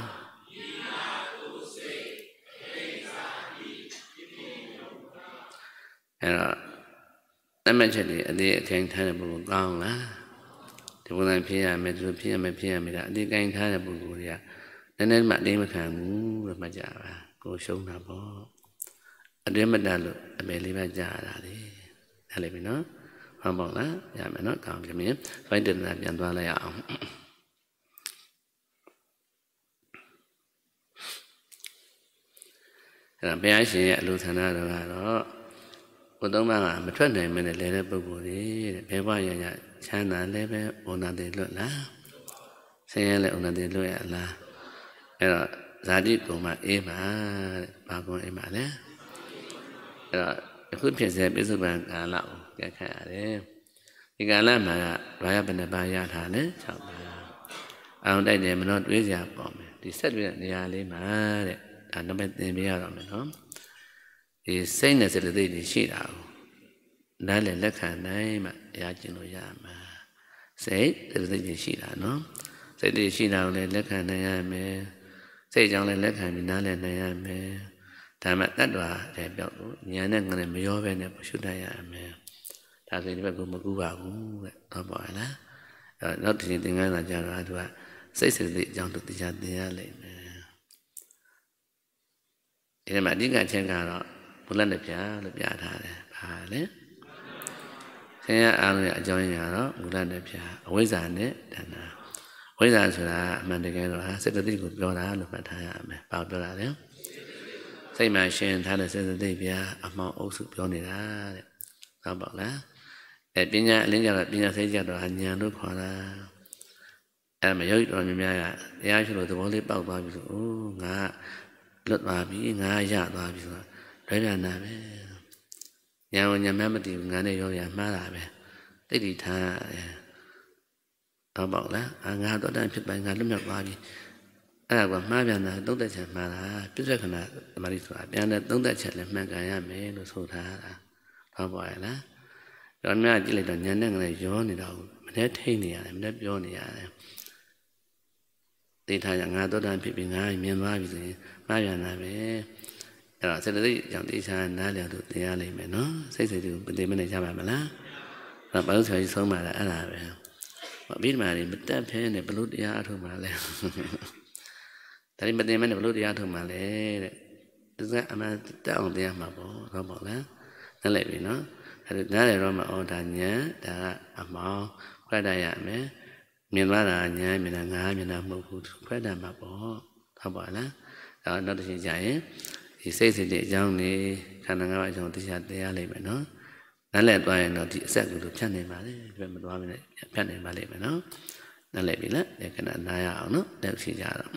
Speaker 1: အဲ့တော့တတ်မဲ့ချက်တွေအသေးအထိုင်ထားတဲ့ပုဂ္ဂိုလ်ကောင်းလားဒီပုံစံဖြစ်ရမယ်သူဖြစ်ရမယ်ဖြစ်ရမယ်ဒါအသေးကိုင်းထားတဲ့ပုဂ္ဂိုလ်တွေကနည်းနည်းမှအသေးမခံဘူးလို့မှတ်ကြပါကိုရှုံးတာပေါ့အတွင်းမတတ်လို့အမေလေးပဲကြားရတာလေအဲ့လေပြီနော်ဟုတ်ပါလားရမယ်နော်ကောင်းပြီမြင်ဖိုက်တင်တာပြန်သွားလိုက်အောင်ဘုရားရှင်ရဲ့အလိုဆန္ဒတော်ကတော့ဘုသုံးပါးကမထွက်နိုင်မနဲ့လဲတဲ့ပုဂ္ဂိုလ်တွေတဲ့ဘယ်ဘဝရရချမ်းသာလည်းပဲဩနာတိလွတ်လားဆင်းရဲလည်းဩနာတိလွတ်ရလားအဲ့တော့ဇာတိကုံမအေးပါတဲ့ဘာကုံအေးပါလဲအဲ့တော့အခုဖြစ်စေပြစ္ဆုတ်ပံကာလကိုကြက်ခတ်ရတယ်ဒီကာလမှာကဘာရဘယ်နှပါးရထားလဲ၆ပါးအောင်တိုက်တယ်မနှောတွေးစရာပေါ့မယ်ဒီဆက်တွေ့တဲ့နေရာလေးမှာတဲ့ဒါနံပါတ်သင်ပြရတော့မယ်နော်ဒီစိတ်နဲ့စိတ်လေးတွေရှိတာကိုနားလည်လက်ခံနိုင်မှရကျင်လို့ရမှာစိတ်စိတ်တွေရှိတာနော်စိတ်တွေရှိတာကိုလည်းလက်ခံနိုင်ရမယ်စိတ်ကြောင့်လည်းလက်ခံပြီးနားလည်နိုင်ရမယ်ဒါမှတတ္တဝါတဲ့ပြောက်ကိုဉာဏ်နဲ့ငါနဲ့မရောဘဲနဲ့ရှုတတ်ရမယ်ဒါဆိုရင်ဒီဘက်ကမကူပါဘူးတဲ့ဟုတ်ပါလားအဲနောက်တစ်ချိန်သင်္ကန်းလာကြတော့သူကစိတ်စိတ်တွေအကြောင်းတို့တရားသင်ရလိမ့်မယ်ဒီမှာအဓိကအချက်ကတော့ဘုလတ်နဲ့ပြလို့ပြထားတယ်ဘာလဲဆင်းရဲအားလုံးရဲ့အကြောင်းရင်းကတော့ဘုလတ်နဲ့ပြအဝိဇ္ဇာနဲ့တဏှာဝိဇ္ဇာဆိုတာအမှန်တကယ်တော့ဟာစေတသိက်ကိုပြောတာလို့မှတ်ထားရမယ်ဘာပြောတာလဲစိတ်မှာရှင်ထားတဲ့စေတသိက်ပြအမှောင်အုပ်စုပြောနေတာတဲ့ဟုတ်ပါလားအဲပညာအလင်းကြတော့ပညာစိတ်ကြတော့ဉာဏ်လို့ခေါ်တာအဲမယောဂီတော်များများကတရားရှိလို့သဘောလေးပေါက်သွားပြီဆိုအိုးငါလွတ်သွားပြီငါရသွားပြီဆိုတော့ဒွိရဏပဲညာဝညာမမတည်ဘူးငါနဲ့ရောရမှားတာပဲတိတ်တိထားတယ်ဟုတ်ပါ့လားအာငါတော့တန်ဖြစ်ပိုင်ငါလွတ်မြောက်သွားပြီအဲ့ဒါကမှားပြန်တာသုံးသက်ချက်မှားတာပြစ္ဆခဏသမာဓိဆိုတာပြန်တဲ့သုံးသက်ချက်လည်းမှန်ကန်ရမယ်လို့ဆိုထားတာဟုတ်ပါရဲ့လားတော့များကြည့်လိုက်တော့ညာနဲ့ငါနဲ့ရောနေတော့မနေ့ထိနေရတယ်မနေ့ပြောနေရတယ်သိထားရငါတော့တန်ဖြစ်ပြီငါမြင်သွားပြီဆိုရင်မှားပြန်တာပဲအဲ့တော့စေတသိက်ကြောင့်တရားနားလည်လို့တရားလိမ့်မယ်နော်စိတ်စိတ်ကိုမသိမနဲ့ကြပါမလားအဲ့ဘာလို့ဆရာကြီးဆုံးပါလဲအဲ့ဒါပဲအဘိဓမ္မာတွေမတက်ဖဲနဲ့ဘလို့တရားအထုတ်မှလဲဒါတွေမသိမနဲ့ဘလို့တရားထုတ်မှလဲတဲ့ဒီကအမှန်တက်အောင်တရားမှာပေါ့ဟုတ်ပါလားနားလည်ပြီနော်အဲ့ဒါနားလည်တော့မှဩဒါညာဒါကအမောင်းခွဲတတ်ရမယ်မြင်သွားတာညာမြင်တာငါမြင်တာမဟုတ်ဘူးခွဲတတ်မှာပေါ့ဟုတ်ပါလားအဲ့နောက်တစ်ချိန်ကြာရင်ဒီစိတ်စိတ်တွေအကြောင်းနေခန္ဓာငါးပါးအကြောင်းတရားတရားလိမ့်မယ်နော်နားလည်သွားရင်တော့ဒီအဆက်ကူလို့ဖြတ်နိုင်ပါလေဒီဘက်မသွားမနဲ့ဖြတ်နိုင်ပါလိမ့်မယ်နော်နားလည်ပြီလားဒီခဏနားရအောင်နော်လက်ရှိကြတော့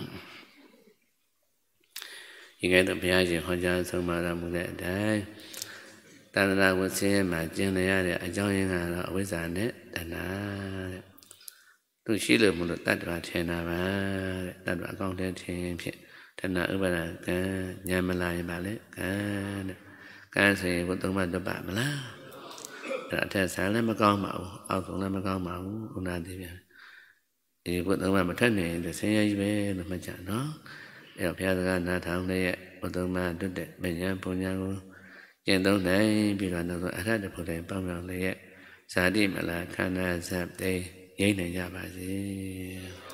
Speaker 1: ဒီကဲတော့ဘုရားရှင်ဟောကြားဆုံးမတော်မူတဲ့အတိုင်းတဏှာဝဆင်းရဲမှာကျင်လျရတဲ့အကြောင်းရင်းကတော့အဝိဇ္ဇာနဲ့တဏှာတဲ့သူရှိလို့မလို့တတ္တဝါထင်တာပါတဲ့တတ္တဝါအကောင့်ထဲထင်ဖြစ်တဏှာဥပါဒကံဉာဏ်မလာရင်ပါလေကံတဲ့ကံဆိုရင်ဘုသုံးပါးတပတ်မလားအဲ့အထက်ဆန်းလည်းမကောင်းပါဘူးအောက်ဆုံးလည်းမကောင်းပါဘူးဥနာသေးပြန်ဒီဘုသုံးပါးမထက်နိုင်ရင်ဆင်းရဲကြီးပဲလို့မှတ်ကြနော်အဲ့တော့ဘုရားစကားနားထောင်တဲ့ဘုသုံးပါးတွတ်တဲ့မဉ္ဇဉ်ပုံညာကိုကျင့်သုံးနိုင်ပြီးတော့နောက်ဆုံးအရဟတဖို့တိုင်ပေါင်းပြောင်းလျက်ဇာတိမလားခန္ဓာဇတ်သိရိမ့်နိုင်ကြပါစေ